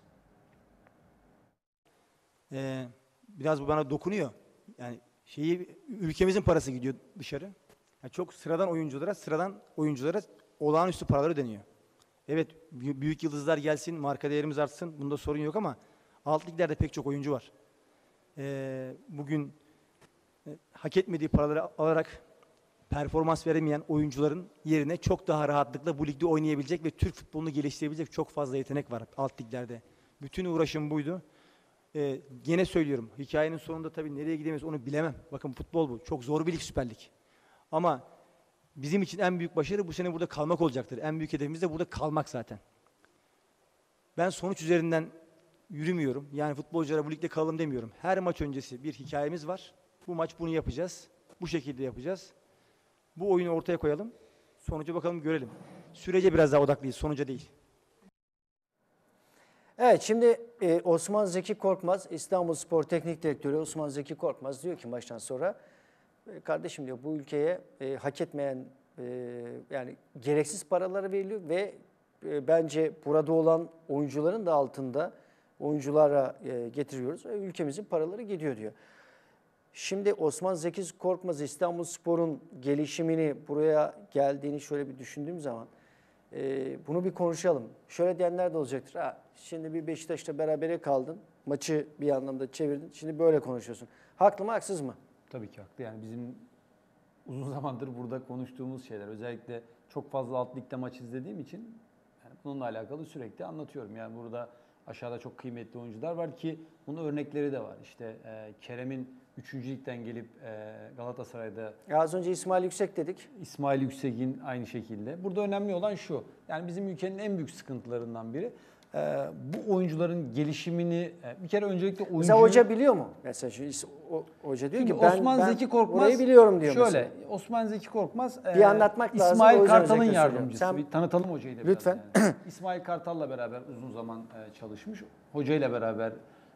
Ee, biraz bu bana dokunuyor. Yani şeyi ülkemizin parası gidiyor dışarı. Yani çok sıradan oyunculara, sıradan oyunculara olağanüstü paralar ödeniyor. Evet, büyük yıldızlar gelsin, marka değerimiz artsın. Bunda sorun yok ama alt liglerde pek çok oyuncu var. Ee, bugün e, hak etmediği paraları alarak performans veremeyen oyuncuların yerine çok daha rahatlıkla bu ligde oynayabilecek ve Türk futbolunu geliştirebilecek çok fazla yetenek var alt liglerde. Bütün uğraşım buydu. Ee, gene söylüyorum, hikayenin sonunda tabii nereye gidemeyiz onu bilemem. Bakın futbol bu. Çok zor bir lig, Süper Lig. Ama bizim için en büyük başarı bu sene burada kalmak olacaktır. En büyük hedefimiz de burada kalmak zaten. Ben sonuç üzerinden yürümüyorum. Yani futbolculara bu ligde kalalım demiyorum. Her maç öncesi bir hikayemiz var. Bu maç bunu yapacağız. Bu şekilde yapacağız. Bu oyunu ortaya koyalım. Sonuca bakalım, görelim. Sürece biraz daha odaklıyız, sonuca değil. Evet, şimdi e, Osman Zeki Korkmaz, İstanbulspor Teknik Direktörü Osman Zeki Korkmaz diyor ki maçtan sonra e, kardeşim diyor bu ülkeye e, hak etmeyen e, yani gereksiz paraları veriliyor ve e, bence burada olan oyuncuların da altında oyunculara e, getiriyoruz ve ülkemizin paraları gidiyor diyor. Şimdi Osman Zeki Korkmaz İstanbulspor'un gelişimini buraya geldiğini şöyle bir düşündüğüm zaman e, bunu bir konuşalım. Şöyle diyenler de olacaktır. Ha, şimdi bir Beşiktaş'la berabere kaldın. Maçı bir anlamda çevirdin. Şimdi böyle konuşuyorsun. Haklı mı haksız mı? Tabii ki haklı. Yani bizim uzun zamandır burada konuştuğumuz şeyler. Özellikle çok fazla alt ligde maç izlediğim için yani bununla alakalı sürekli anlatıyorum. Yani burada aşağıda çok kıymetli oyuncular var ki bunun örnekleri de var. İşte e, Kerem'in üçüncü ligden gelip e, Galatasaray'da... Ya az önce İsmail Yüksek dedik. İsmail Yüksek'in aynı şekilde. Burada önemli olan şu. Yani bizim ülkenin en büyük sıkıntılarından biri. E, bu oyuncuların gelişimini... E, bir kere öncelikle oyuncu... Mesela hoca biliyor mu? Mesela şu, o, hoca diyor Çünkü ki ben, Osman ben Zeki Korkmaz, orayı biliyorum diyor şöyle, mesela. Osman Zeki Korkmaz... Bir anlatmak lazım. İsmail Kartal'ın yardımcısı. Sen... Bir tanıtalım hocayı da Lütfen. biraz. Yani. İsmail Kartal'la beraber uzun zaman e, çalışmış. Hocayla beraber...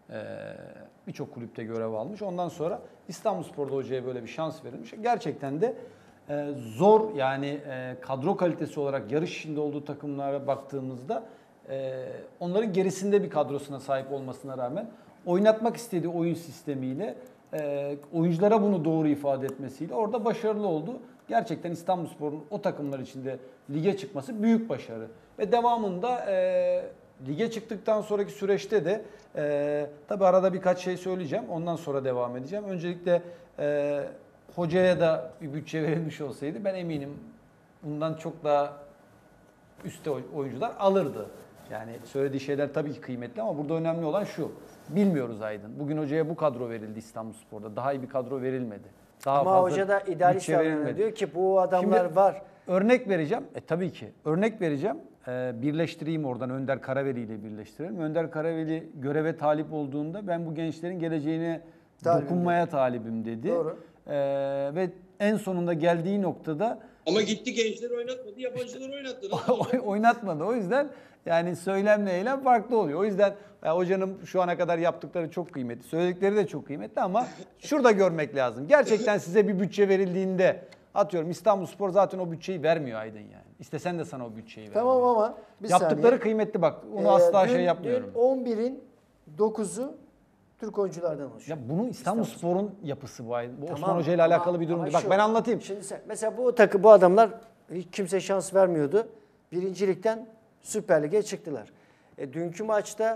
birçok kulüpte görev almış. Ondan sonra İstanbulspor'da hocaya böyle bir şans verilmiş. Gerçekten de zor yani kadro kalitesi olarak yarış içinde olduğu takımlara baktığımızda onların gerisinde bir kadrosuna sahip olmasına rağmen oynatmak istediği oyun sistemiyle oyunculara bunu doğru ifade etmesiyle orada başarılı oldu. Gerçekten İstanbulspor'un o takımlar içinde lige çıkması büyük başarı. Ve devamında lige çıktıktan sonraki süreçte de e, tabii arada birkaç şey söyleyeceğim. Ondan sonra devam edeceğim. Öncelikle e, hocaya da bir bütçe verilmiş olsaydı ben eminim bundan çok daha üstte oyuncular alırdı. Yani söylediği şeyler tabii ki kıymetli ama burada önemli olan şu. Bilmiyoruz Aydın. Bugün hocaya bu kadro verildi İstanbulspor'da. Daha iyi bir kadro verilmedi. Daha ama hoca da idealist davranıyor. Diyor ki bu adamlar Şimdi, var. Örnek vereceğim. E tabii ki. Örnek vereceğim. Ee, birleştireyim oradan Önder Karaveli ile birleştirelim. Önder Karaveli göreve talip olduğunda ben bu gençlerin geleceğine talibim dokunmaya dedi. talibim dedi. Doğru. Ee, ve en sonunda geldiği noktada ama gitti gençler oynatmadı, yabancıları oynattı. Oynatmadı. O yüzden yani söylemle eylem farklı oluyor. O yüzden ya, hocanın şu ana kadar yaptıkları çok kıymetli. Söyledikleri de çok kıymetli ama şurada görmek lazım. Gerçekten size bir bütçe verildiğinde atıyorum İstanbulspor zaten o bütçeyi vermiyor Aydın yani. İstesen de sana o bütçeyi vermiyor. Tamam ama bir Yaptıkları saniye. kıymetli bak. Onu Ee, asla dün- şey yapmıyorum. Dün on birin dokuzu Türk oyunculardan oluşuyor. Ya bunun İstanbulspor'un yapısı bu. Bu Tamam, Osman Hoca ile ama- alakalı bir durum ama değil. Bak şu, ben anlatayım. Şimdi sen, mesela bu takı bu adamlar hiç kimse şans vermiyordu. Birincilikten Süper Lig'e çıktılar. E, dünkü maçta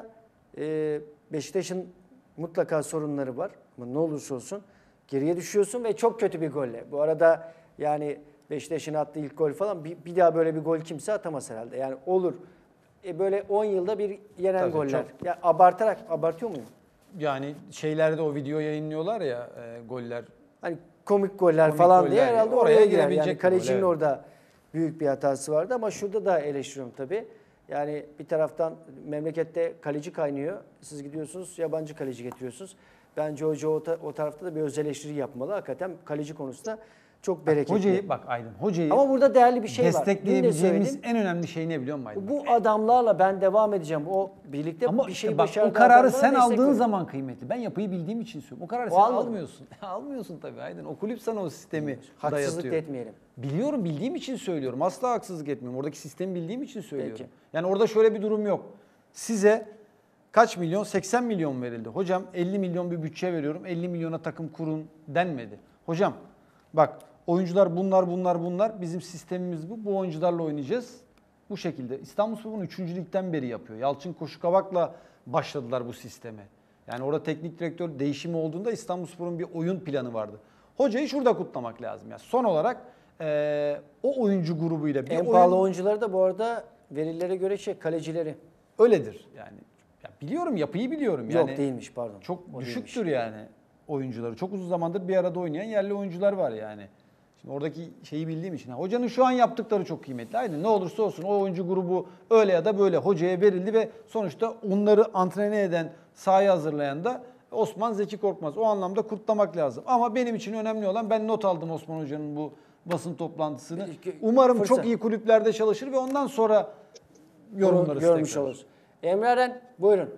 e, Beşiktaş'ın mutlaka sorunları var. Ama ne olursa olsun geriye düşüyorsun ve çok kötü bir golle. Bu arada yani Beşiktaş'ın attığı ilk gol falan bir, bir daha böyle bir gol kimse atamaz herhalde. Yani olur. E, böyle on yılda bir yenen Tabii, goller. çok. Ya abartarak abartıyor muyum? Yani şeylerde o video yayınlıyorlar ya e, goller. Hani komik goller Komik falan goller diye diye. herhalde Oraya oraya girer. girebilecek Yani bir kalecinin gol, evet. orada büyük bir hatası vardı ama şurada da eleştiriyorum tabii. Yani bir taraftan memlekette kaleci kaynıyor. Siz gidiyorsunuz yabancı kaleci getiriyorsunuz. Bence hoca o, ta- o tarafta da bir öz eleştiri yapmalı. Hakikaten kaleci konusunda çok bereketli. Hocayı bak Aydın, hocayı Ama burada değerli bir şey var. Dün de destekleyebileceğimiz söyledim. en önemli şey ne biliyor musun Aydın? Bu adamlarla ben devam edeceğim. O birlikte Ama bir işte şey bak başardı. o kararı adamlara sen destek aldığın veriyorum. zaman kıymetli. Ben yapıyı bildiğim için söylüyorum. O kararı O sen almadı. almıyorsun. almıyorsun tabii Aydın. O kulüp sana o sistemi Haksızlık dayatıyor. da etmeyelim. Biliyorum, bildiğim için söylüyorum. Asla haksızlık etmiyorum. Oradaki sistemi bildiğim için söylüyorum. Peki. Yani orada şöyle bir durum yok. Size kaç milyon? seksen milyon verildi. Hocam elli milyon bir bütçe veriyorum. elli milyona takım kurun denmedi. Hocam bak oyuncular bunlar bunlar bunlar. Bizim sistemimiz bu. Bu oyuncularla oynayacağız. Bu şekilde. İstanbulspor bunu üçüncü ligden beri yapıyor. Yalçın Koşukavak'la başladılar bu sisteme. Yani orada teknik direktör değişimi olduğunda İstanbulspor'un bir oyun planı vardı. Hocayı şurada kutlamak lazım. Yani son olarak eee, o oyuncu grubuyla bir En oyun... pahalı oyuncuları da bu arada verilere göre şey kalecileri. Öyledir yani. Ya biliyorum, yapıyı biliyorum. Yani Yok değilmiş pardon. çok O düşüktür değilmiş. yani oyuncuları. Çok uzun zamandır bir arada oynayan yerli oyuncular var yani. Şimdi oradaki şeyi bildiğim için. Ha, hocanın şu an yaptıkları çok kıymetli. Aynen ne olursa olsun o oyuncu grubu öyle ya da böyle hocaya verildi ve sonuçta onları antrene eden, sahaya hazırlayan da Osman Zeki Korkmaz. O anlamda kutlamak lazım. Ama benim için önemli olan, ben not aldım Osman Hoca'nın bu basın toplantısını. Umarım Fırsat. çok iyi kulüplerde çalışır ve ondan sonra yorumlarız görmüş tekrar. oluruz. Emre Eren buyurun.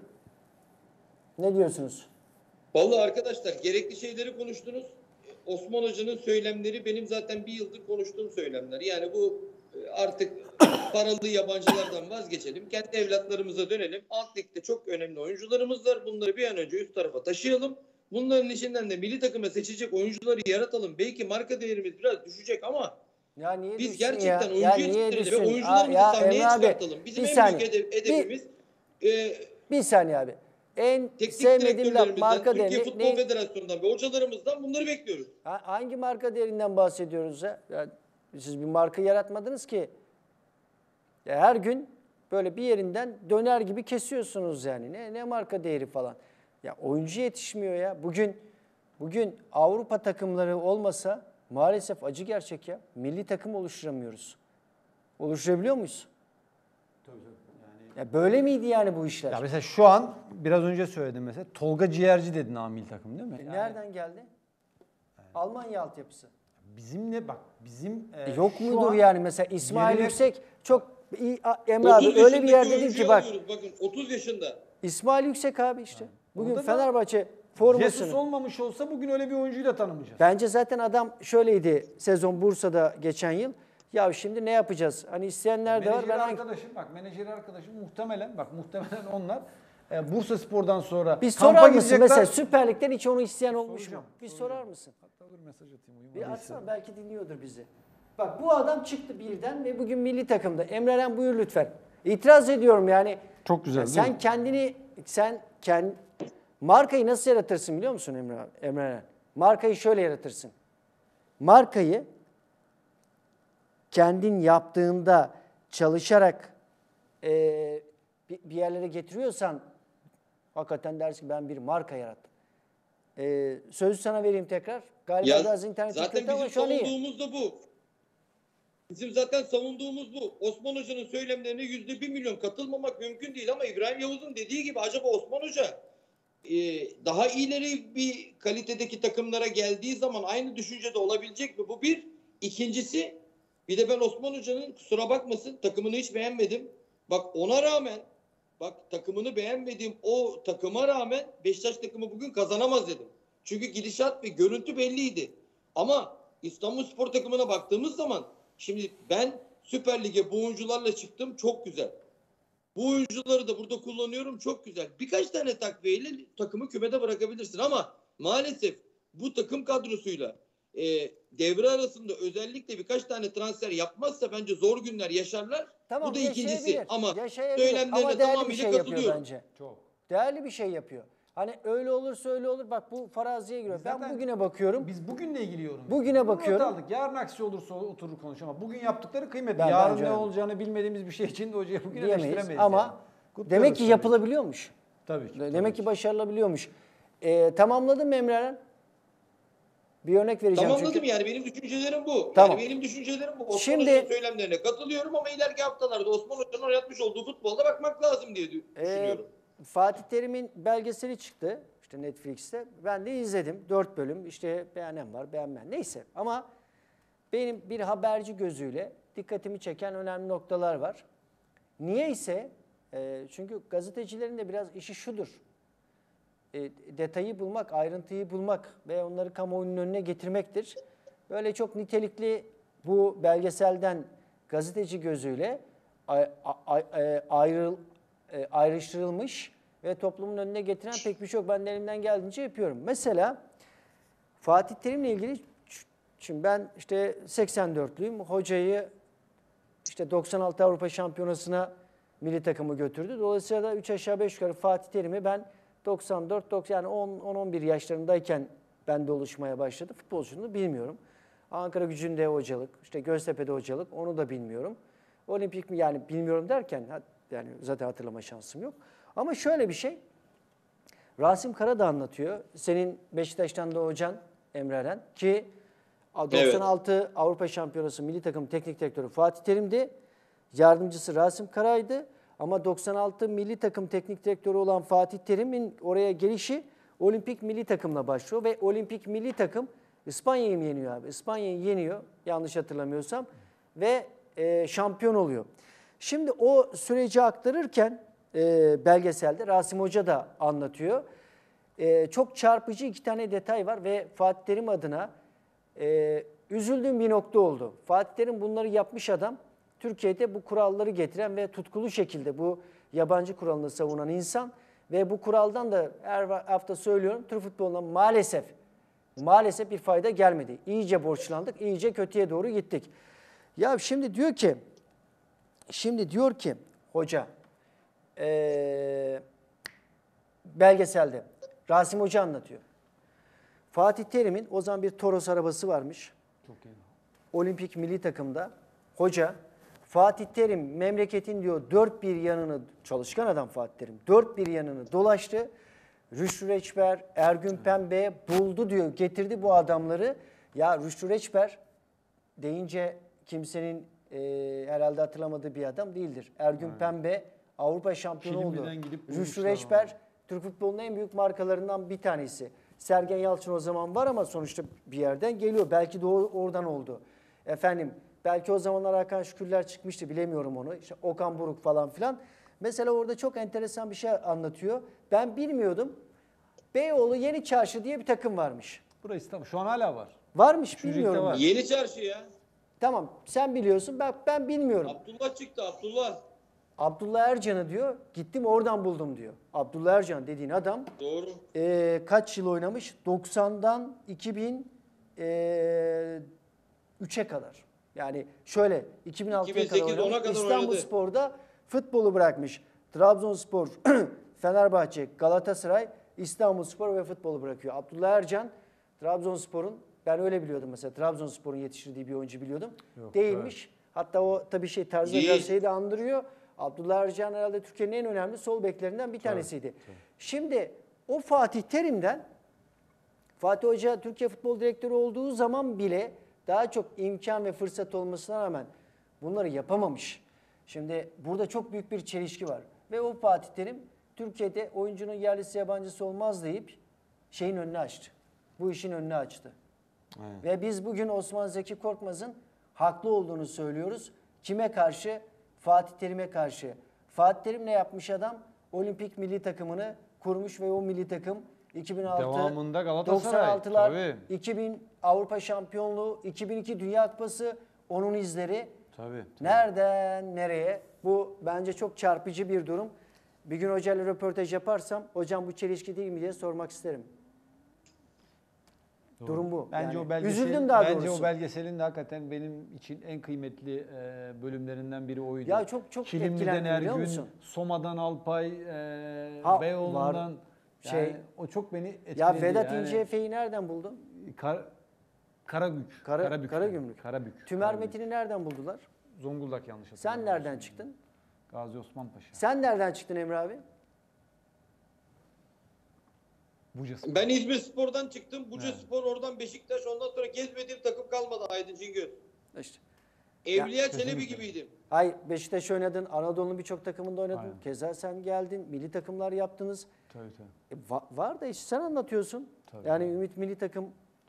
Ne diyorsunuz? Vallahi arkadaşlar gerekli şeyleri konuştunuz. Osman Hoca'nın söylemleri benim zaten bir yıldır konuştuğum söylemler. Yani bu artık paralı yabancılardan vazgeçelim. Kendi evlatlarımıza dönelim. Alt ligde çok önemli oyuncularımız var. Bunları bir an önce üst tarafa taşıyalım. Bunların içinden de milli takıma seçecek oyuncuları yaratalım. Belki marka değerimiz biraz düşecek ama Ya niye biz düşsün gerçekten ya? oyuncu Ya niye yetiştirelim ve düşsün? oyuncularımızı Aa, ya sahneye Emre abi, çıkartalım. Bizim bir en saniye. büyük hedef, Bir- hedefimiz e, Bir saniye abi. En teknik sevmediğim laf direktörlerimizden, marka Türkiye değeri. Futbol Ne, Federasyonu'ndan ve hocalarımızdan bunları bekliyoruz. ha- hangi marka değerinden bahsediyoruz ya? Ya siz bir marka yaratmadınız ki. Ya her gün böyle bir yerinden döner gibi kesiyorsunuz yani. Ne ne marka değeri falan. Ya oyuncu yetişmiyor ya. Bugün bugün Avrupa takımları olmasa maalesef acı gerçek ya. Milli takım oluşturamıyoruz. Oluşturabiliyor muyuz? Ya böyle miydi yani bu işler? Ya mesela şu an biraz önce söyledim mesela Tolga Ciğerci dedin amil takım değil mi? E Yani nereden geldi? Almanya altyapısı. bizimle bak bizim e, E yok şu mudur an yani mesela İsmail yerine- Yüksek çok iyi A- Emre abi otuz öyle bir yaşındaki yer dedim oyuncuyu ki bak alıyoruz. Bakın otuz yaşında. İsmail Yüksek abi işte. Bugün Orada da Fenerbahçe Jesus formasını. olmamış olsa bugün öyle bir oyuncuyu da tanımayacağız. Bence zaten adam şöyleydi sezon Bursa'da geçen yıl. Ya şimdi ne yapacağız? Hani isteyenler de var. Menajeri Ben hangi- arkadaşım bak menajeri arkadaşım muhtemelen bak muhtemelen onlar e, Bursa Spor'dan sonra bir kampa sorar mısın gidecekler. mesela Süper Lig'den hiç onu isteyen olmuş Soracağım, mu? Bir soracağım. sorar mısın? Hatta dur mesaj atayım. Bir uyumadıysa. atsana belki dinliyordur bizi. Bak bu adam çıktı birden ve bugün milli takımda. Emre Eren buyur lütfen. İtiraz ediyorum yani. Çok güzel, değil Sen mi? kendini, sen kendi, markayı nasıl yaratırsın biliyor musun Emre, Emre Eren? Markayı şöyle yaratırsın. Markayı kendin yaptığında çalışarak e, bir, bir yerlere getiriyorsan hakikaten dersin ki ben bir marka yarattım. E, sözü sana vereyim tekrar. Galiba Ya, biraz internet zaten kötü ama bizim şu an iyi. savunduğumuz da bu. Bizim zaten savunduğumuz bu. Osman Hoca'nın söylemlerine yüzde bir milyon katılmamak mümkün değil ama İbrahim Yavuz'un dediği gibi acaba Osman Hoca e, daha ileri bir kalitedeki takımlara geldiği zaman aynı düşüncede olabilecek mi? Bu bir. İkincisi bir de ben Osman Hoca'nın kusura bakmasın takımını hiç beğenmedim. Bak ona rağmen bak takımını beğenmediğim o takıma rağmen Beşiktaş takımı bugün kazanamaz dedim. Çünkü gidişat ve görüntü belliydi. Ama İstanbulspor takımına baktığımız zaman şimdi ben Süper Lig'e bu oyuncularla çıktım. Çok güzel. Bu oyuncuları da burada kullanıyorum. Çok güzel. Birkaç tane takviyeyle takımı kümede bırakabilirsin ama maalesef bu takım kadrosuyla e, devre arasında özellikle birkaç tane transfer yapmazsa bence zor günler yaşarlar. Tamam, bu da ikincisi ama yaşayabilir. söylemlerine Ama değerli tamamıyla bir şey yapıyor katılıyorum. bence. Çok. Değerli bir şey yapıyor. Hani öyle olursa öyle olur. Bak bu faraziye giriyor. Ben Zaten bugüne bakıyorum. Biz bugünle ilgili yorum. Bugüne bakıyorum. Not aldık. Yarın aksi olursa oturur konuş ama bugün yaptıkları kıymetli. Ben- Yarın bence ne öyle. olacağını bilmediğimiz bir şey için de hocaya bugün Diyemeyiz. eleştiremeyiz. Ama yani. Kutluyoruz demek ki tabii. yapılabiliyormuş. Tabii ki. Demek tabii ki başarılabiliyormuş. Ee, tamamladın mı Emre Eren? Bir örnek vereceğim Tamamladım çünkü. yani benim düşüncelerim bu. Tamam. Yani benim düşüncelerim bu. Osman Şimdi- Hoca'nın söylemlerine katılıyorum ama ileriki haftalarda Osman Hoca'nın oynatmış olduğu futbolda bakmak lazım diye dü- Ee, düşünüyorum. Fatih Terim'in belgeseli çıktı işte Netflix'te. Ben de izledim. Dört bölüm. İşte beğenen var, beğenmeyen. Neyse ama benim bir haberci gözüyle dikkatimi çeken önemli noktalar var. Niye ise e, çünkü gazetecilerin de biraz işi şudur. E, detayı bulmak, ayrıntıyı bulmak ve onları kamuoyunun önüne getirmektir. Böyle çok nitelikli bu belgeselden gazeteci gözüyle ay- ay- ay- ayrıl, e, ayrıştırılmış ve toplumun önüne getiren pek birçok ben de elimden geldiğince yapıyorum. Mesela Fatih Terim'le ilgili, şimdi ben işte seksen dörtlüyüm, hocayı işte doksan altı Avrupa Şampiyonası'na milli takımı götürdü. Dolayısıyla da üç aşağı beş yukarı Fatih Terim'i ben doksan dört doksan yani on on bir yaşlarındayken bende oluşmaya başladı. Futbolculuğunu bilmiyorum. Ankara Gücü'nde hocalık, işte Göztepe'de hocalık onu da bilmiyorum. Olimpik mi yani bilmiyorum derken yani zaten hatırlama şansım yok. Ama şöyle bir şey. Rasim Kara da anlatıyor. Senin Beşiktaş'tan da hocan Emre Eren ki doksan altı evet. Avrupa Şampiyonası milli takım teknik direktörü Fatih Terim'di. Yardımcısı Rasim Kara'ydı. Ama doksan altı milli takım teknik direktörü olan Fatih Terim'in oraya gelişi Olimpik milli takımla başlıyor ve Olimpik milli takım İspanya'yı mı yeniyor abi? İspanya'yı yeniyor yanlış hatırlamıyorsam ve e, şampiyon oluyor. Şimdi o süreci aktarırken e, belgeselde Rasim Hoca da anlatıyor. E, çok çarpıcı iki tane detay var ve Fatih Terim adına e, üzüldüğüm bir nokta oldu. Fatih Terim bunları yapmış adam. Türkiye'de bu kuralları getiren ve tutkulu şekilde bu yabancı kuralını savunan insan ve bu kuraldan da her hafta söylüyorum Türk futboluna maalesef maalesef bir fayda gelmedi. İyice borçlandık, iyice kötüye doğru gittik. Ya şimdi diyor ki şimdi diyor ki hoca ee, belgeselde Rasim Hoca anlatıyor. Fatih Terim'in o zaman bir Toros arabası varmış. Çok iyi. Olimpik milli takımda hoca Fatih Terim memleketin diyor dört bir yanını çalışkan adam Fatih Terim dört bir yanını dolaştı. Rüştü Reçber, Ergün Pembe buldu diyor getirdi bu adamları. Ya Rüştü Reçber deyince kimsenin e, herhalde hatırlamadığı bir adam değildir. Ergün Aynen. Pembe Avrupa şampiyonu oldu. Rüştü Reçber abi. Türk futbolunun en büyük markalarından bir tanesi. Sergen Yalçın o zaman var ama sonuçta bir yerden geliyor. Belki de oradan oldu. Efendim belki o zamanlar Hakan Şükürler çıkmıştı bilemiyorum onu. İşte Okan Buruk falan filan. Mesela orada çok enteresan bir şey anlatıyor. Ben bilmiyordum. Beyoğlu Yeni Çarşı diye bir takım varmış. Burası İstanbul. Şu an hala var. Varmış Üçüncülükte bilmiyorum. var. Yeni Çarşı ya. Tamam sen biliyorsun ben, ben bilmiyorum. Abdullah çıktı Abdullah. Abdullah Ercan'ı diyor gittim oradan buldum diyor. Abdullah Ercan dediğin adam. Doğru. E, kaç yıl oynamış? doksandan iki bin üçe kadar. Yani şöyle iki bin altıya kadar oynamış. İstanbulspor'da futbolu bırakmış. Trabzonspor, Fenerbahçe, Galatasaray, İstanbulspor ve futbolu bırakıyor. Abdullah Ercan, Trabzonspor'un, ben öyle biliyordum mesela, Trabzonspor'un yetiştirdiği bir oyuncu biliyordum. Yok, değilmiş. Evet. Hatta o tabii şey tarzı biraz şeyi de andırıyor. Abdullah Ercan herhalde Türkiye'nin en önemli sol beklerinden bir tanesiydi. Evet, evet. Şimdi o Fatih Terim'den, Fatih Hoca Türkiye Futbol Direktörü olduğu zaman bile daha çok imkan ve fırsat olmasına rağmen bunları yapamamış. Şimdi burada çok büyük bir çelişki var. Ve o Fatih Terim Türkiye'de oyuncunun yerlisi yabancısı olmaz deyip şeyin önünü açtı. Bu işin önünü açtı. Aynen. Ve biz bugün Osman Zeki Korkmaz'ın haklı olduğunu söylüyoruz. Kime karşı? Fatih Terim'e karşı. Fatih Terim ne yapmış adam? Olimpik milli takımını kurmuş ve o milli takım iki bin altı, devamında Galatasaray, doksan altılar, tabii. iki bin Avrupa Şampiyonluğu, iki bin iki Dünya Kupası onun izleri. Tabii, tabii. Nereden nereye? Bu bence çok çarpıcı bir durum. Bir gün hocayla röportaj yaparsam hocam bu çelişki değil mi diye sormak isterim. Doğru. Durum bu. Bence Yani o belgesel, üzüldüm daha bence doğrusu. o belgeselin de hakikaten benim için en kıymetli e, bölümlerinden biri oydu. Ya çok çok Kilimli'den etkilendim biliyor Ergün, musun? Soma'dan Alpay, e, Ha, Beyoğlu'ndan var. şey, Şey- o çok beni etkiledi. Ya Vedat yani. İnce Efe'yi nereden buldun? Kar, Karagük. Kara- Karabük. Karagümrük. Karabük. Tümer Karabük. Metin'i nereden buldular? Zonguldak yanlış Sen hatırlamıyorsam. nereden çıktın? Gazi Osman Paşa. Sen nereden çıktın Emre abi? Buca Spor. Ben İzmir Spor'dan çıktım. Buca Evet. Spor, oradan Beşiktaş. Ondan sonra gezmediğim takım kalmadı Aydın Cingöz. İşte. Evliya Çelebi kesinlikle. gibiydim. Hayır, Beşiktaş oynadın, Anadolu'nun birçok takımında oynadın. Aynen. Keza sen geldin, milli takımlar yaptınız. Tabii tabii. E, va- var da işte sen anlatıyorsun. Tabii. Yani Ümit milli takım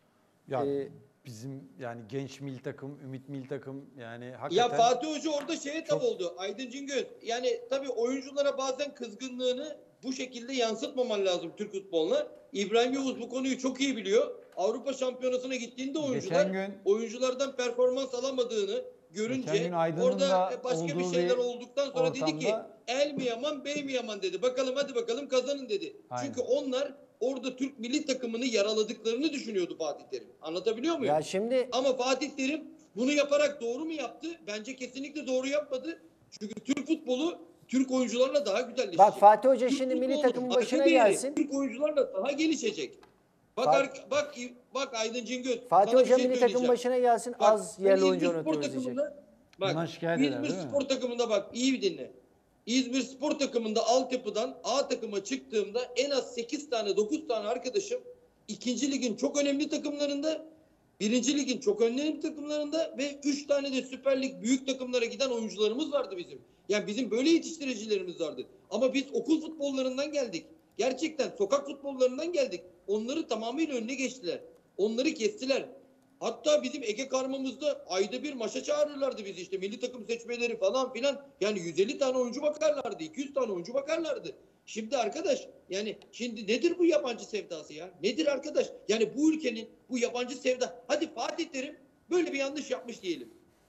Ya Ee, bizim yani genç milli takım, Ümit milli takım yani Ya hakikaten Fatih Hoca orada şeye tav çok- oldu. Aydın Cingöz. Yani tabii oyunculara bazen kızgınlığını bu şekilde yansıtmaman lazım Türk futboluna. İbrahim Yavuz bu konuyu çok iyi biliyor. Avrupa Şampiyonası'na gittiğinde oyuncular Geçen gün- oyunculardan performans alamadığını görünce Geçen gün Aydın'ın orada da başka bir olduğu şeyler bir olduktan sonra dedi ki ortamda- el mi yaman bey mi yaman dedi. Bakalım hadi bakalım kazanın dedi. Aynen. Çünkü onlar orada Türk milli takımını yaraladıklarını düşünüyordu Fatih Terim. Anlatabiliyor muyum? ya şimdi Ama Fatih Terim bunu yaparak doğru mu yaptı? Bence kesinlikle doğru yapmadı. Çünkü Türk futbolu Türk oyuncularla daha güzelleşecek. bak Fatih Hoca Türk şimdi milli futbolunun takımın marka başına değeri gelsin. Türk oyuncularla daha gelişecek. Bak Fat- ar- bak bak Aydın Cingöz. Fatih sana bir Hoca şey milli takımın söyleyeceğim. başına gelsin, Bak, az ben yerli İzmir oyuncu Spor oynatıyoruz diyecek. takımında- Bak, Bundan şikayet eder, İzmir değil mi? Spor takımında bak iyi bir dinle. İzmir Spor takımında altyapıdan A takıma çıktığımda en az sekiz tane dokuz tane arkadaşım ikinci ligin çok önemli takımlarında, birinci ligin çok önemli takımlarında ve üç tane de Süper Lig büyük takımlara giden oyuncularımız vardı bizim. Yani bizim böyle yetiştiricilerimiz vardı. Ama biz okul futbollarından geldik. Gerçekten sokak futbollarından geldik. Onları tamamıyla önüne geçtiler. Onları kestiler. Hatta bizim Ege Karmamızda ayda bir maça çağırırlardı bizi işte milli takım seçmeleri falan filan. Yani yüz elli tane oyuncu bakarlardı, iki yüz tane oyuncu bakarlardı. Şimdi arkadaş yani şimdi nedir bu yabancı sevdası ya? Nedir arkadaş? Yani bu ülkenin bu yabancı sevda. Hadi Fatih Terim böyle bir yanlış yapmış diyelim.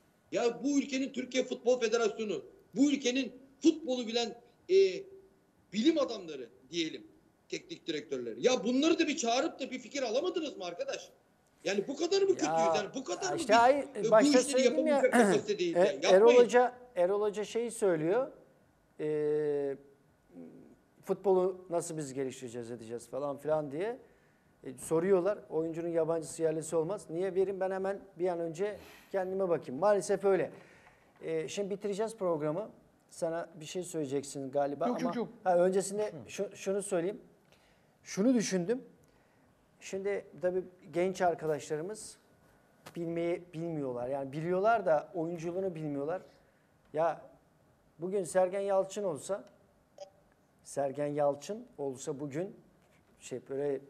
Ya bu ülkenin Türkiye Futbol Federasyonu, bu ülkenin futbolu bilen e, bilim adamları diyelim, teknik direktörleri. Ya bunları da bir çağırıp da bir fikir alamadınız mı arkadaş? Yani bu kadar mı kötüyüz? Yani bu kadar mı işte biz hayır, e, bu başta işleri söyledim ya, yapamayacak kapasitedeyiz? E- yani? Erol Yapmayın. Hoca, Erol Hoca şeyi söylüyor, e, futbolu nasıl biz geliştireceğiz edeceğiz falan filan diye e, soruyorlar. Oyuncunun yabancısı yerlisi olmaz. Niye verin ben hemen bir an önce kendime bakayım. Maalesef öyle. E, şimdi bitireceğiz programı. Sana bir şey söyleyeceksin galiba Yok, ama yok, yok. Ha, öncesinde şu, şunu söyleyeyim. Şunu düşündüm. Şimdi tabii genç arkadaşlarımız bilmeyi bilmiyorlar. Yani biliyorlar da oyunculuğunu bilmiyorlar. Ya bugün Sergen Yalçın olsa Sergen Yalçın olsa bugün şey böyle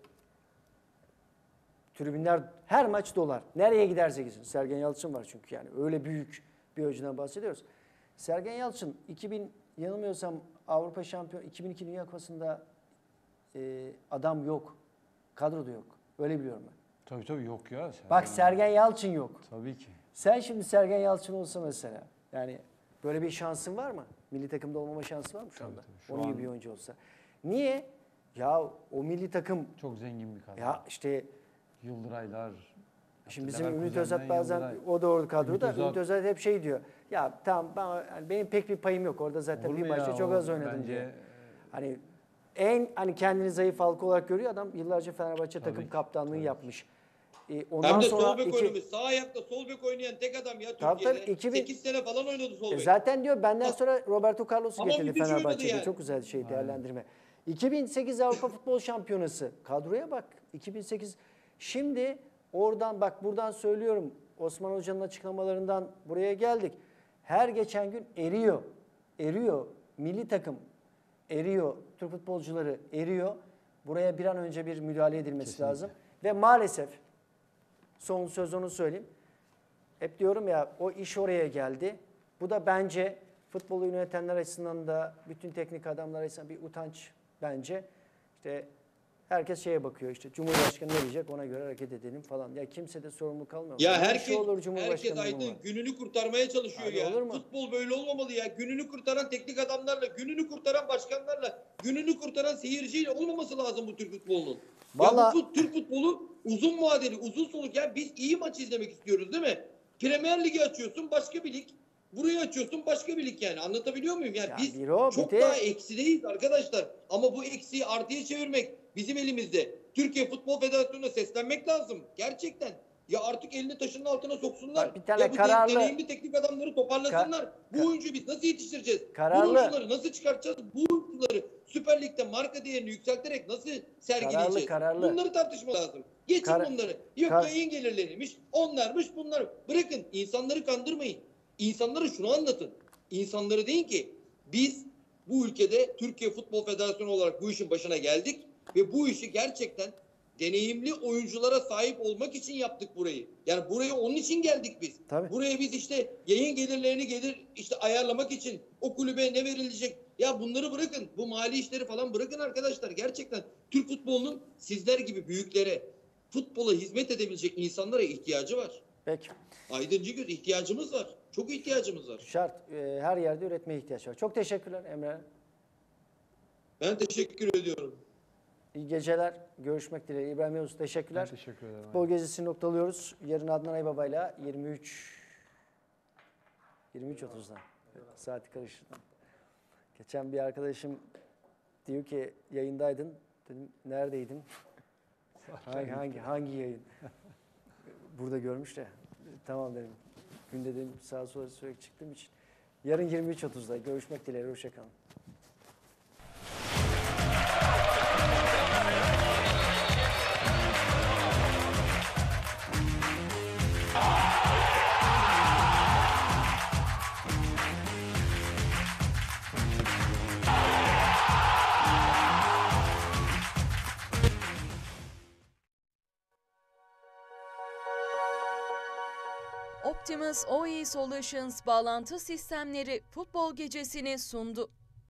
tribünler her maç dolar. Nereye giderse gitsin. Sergen Yalçın var çünkü yani öyle büyük bir oyuncudan bahsediyoruz. Sergen Yalçın iki bin yanılmıyorsam Avrupa Şampiyon iki bin iki Dünya Kupası'nda e, adam yok. Kadroda yok. Öyle biliyorum ben. tabii tabii yok ya. Sergen. Bak Sergen Yalçın yok. Tabii ki. Sen şimdi Sergen Yalçın olsa mesela yani böyle bir şansın var mı? Milli takımda olmama şansı var mı şu Tabii, anda? tabii. Şu Onun gibi an- bir oyuncu olsa. Niye? Ya o milli takım Çok zengin bir kadro. ya işte Yıldıraylar. şimdi işte bizim Ümit Leverkusen'den Özat bazen Yıldıray. o da orada kadroda. Ümit Özat- Ümit Özat hep şey diyor. Ya tamam ben, yani benim pek bir payım yok. Orada zaten Olur bir mu maçta ya? çok O az oynadım bence, diyor. e, Hani en hani kendini zayıf halka olarak görüyor adam. Yıllarca Fenerbahçe Tabii takım ki, kaptanlığı tabii ki. yapmış. E, ondan Hem de sonra sol bek iki- oynamış. Sağ ayakta sol bek oynayan tek adam ya Tabii, Türkiye'de. tabii, iki bin sekiz sene falan oynadı sol E bek. zaten diyor benden Ha. sonra Roberto Carlos'u Ama getirdi müthiş oynadı Fenerbahçe'de. yani. Çok güzel şey değerlendirme. iki bin sekiz Avrupa Futbol Şampiyonası. Kadroya bak. iki bin sekiz. Şimdi oradan bak buradan söylüyorum. Osman Hoca'nın açıklamalarından buraya geldik. Her geçen gün eriyor. Eriyor. Milli takım eriyor. Türk futbolcuları eriyor. Buraya bir an önce bir müdahale edilmesi Kesinlikle. lazım. Ve maalesef son söz onu söyleyeyim. Hep diyorum ya o iş oraya geldi. Bu da bence futbolu yönetenler açısından da bütün teknik adamlar açısından bir utanç bence. İşte Herkes şeye bakıyor işte Cumhurbaşkanı ne diyecek ona göre hareket edelim falan. Ya kimse de sorumlu kalmıyor. Ya Böyle bir herkes, şey olur herkes Cumhurbaşkanı Aydın bulunma. gününü kurtarmaya çalışıyor Abi ya. olur mu? Futbol böyle olmamalı ya. Gününü kurtaran teknik adamlarla, gününü kurtaran başkanlarla, gününü kurtaran seyirciyle olmaması lazım bu Türk futbolunun. Vallahi- Ya bu Türk futbolu uzun vadeli, uzun soluk. Ya biz iyi maç izlemek istiyoruz değil mi? Premier Ligi açıyorsun başka bir lig. Burayı açıyorsun başka bir lig yani. Anlatabiliyor muyum? Yani Ya biz bir o, bir çok de- daha eksideyiz arkadaşlar. Ama bu eksiği artıya çevirmek bizim elimizde. Türkiye Futbol Federasyonu'na seslenmek lazım. Gerçekten. Ya artık elini taşının altına soksunlar. Bak bir tane ya bu kararlı- deneyimli teknik adamları toparlasınlar. Ka- bu oyuncuyu biz nasıl yetiştireceğiz? Kararlı- Bu oyuncuları nasıl çıkartacağız? Bu oyuncuları Süper Lig'de marka değerini yükselterek nasıl sergileyeceğiz? Kararlı, kararlı. Bunları tartışma lazım. Geçin Kar- bunları. Yok Kar- yayın gelirleriymiş, onlarmış, bunlar. Bırakın insanları kandırmayın. İnsanlara şunu anlatın. İnsanlara deyin ki biz bu ülkede Türkiye Futbol Federasyonu olarak bu işin başına geldik ve bu işi gerçekten deneyimli oyunculara sahip olmak için yaptık burayı. Yani buraya onun için geldik biz. Tabii. Buraya biz işte yayın gelirlerini gelir işte ayarlamak için o kulübe ne verilecek? Ya bunları bırakın. Bu mali işleri falan bırakın arkadaşlar. Gerçekten Türk futbolunun sizler gibi büyüklere, futbola hizmet edebilecek insanlara ihtiyacı var. Peki. Aydıncıgöz ihtiyacımız var. Çok ihtiyacımız var. Şart. E, her yerde üretmeye ihtiyaç var. Çok teşekkürler Emre. Ben teşekkür ediyorum. İyi geceler. Görüşmek dileğiyle. İbrahim Yavuz teşekkürler. Ben teşekkür ederim. Futbol gezisini noktalıyoruz. Yarın Adnan Aybaba'yla yirmi üç yirmi üç otuzda. Saati karıştırdım. Geçen bir arkadaşım diyor ki yayındaydın. Dedim neredeydin? hangi, hangi hangi yayın? Burada görmüş de. Tamam dedim. Günde dedim sağa sola sürekli çıktığım için. Yarın yirmi üç otuzda görüşmek dileğiyle. Hoşçakalın. Optimus O E Solutions bağlantı sistemleri futbol gecesini sundu.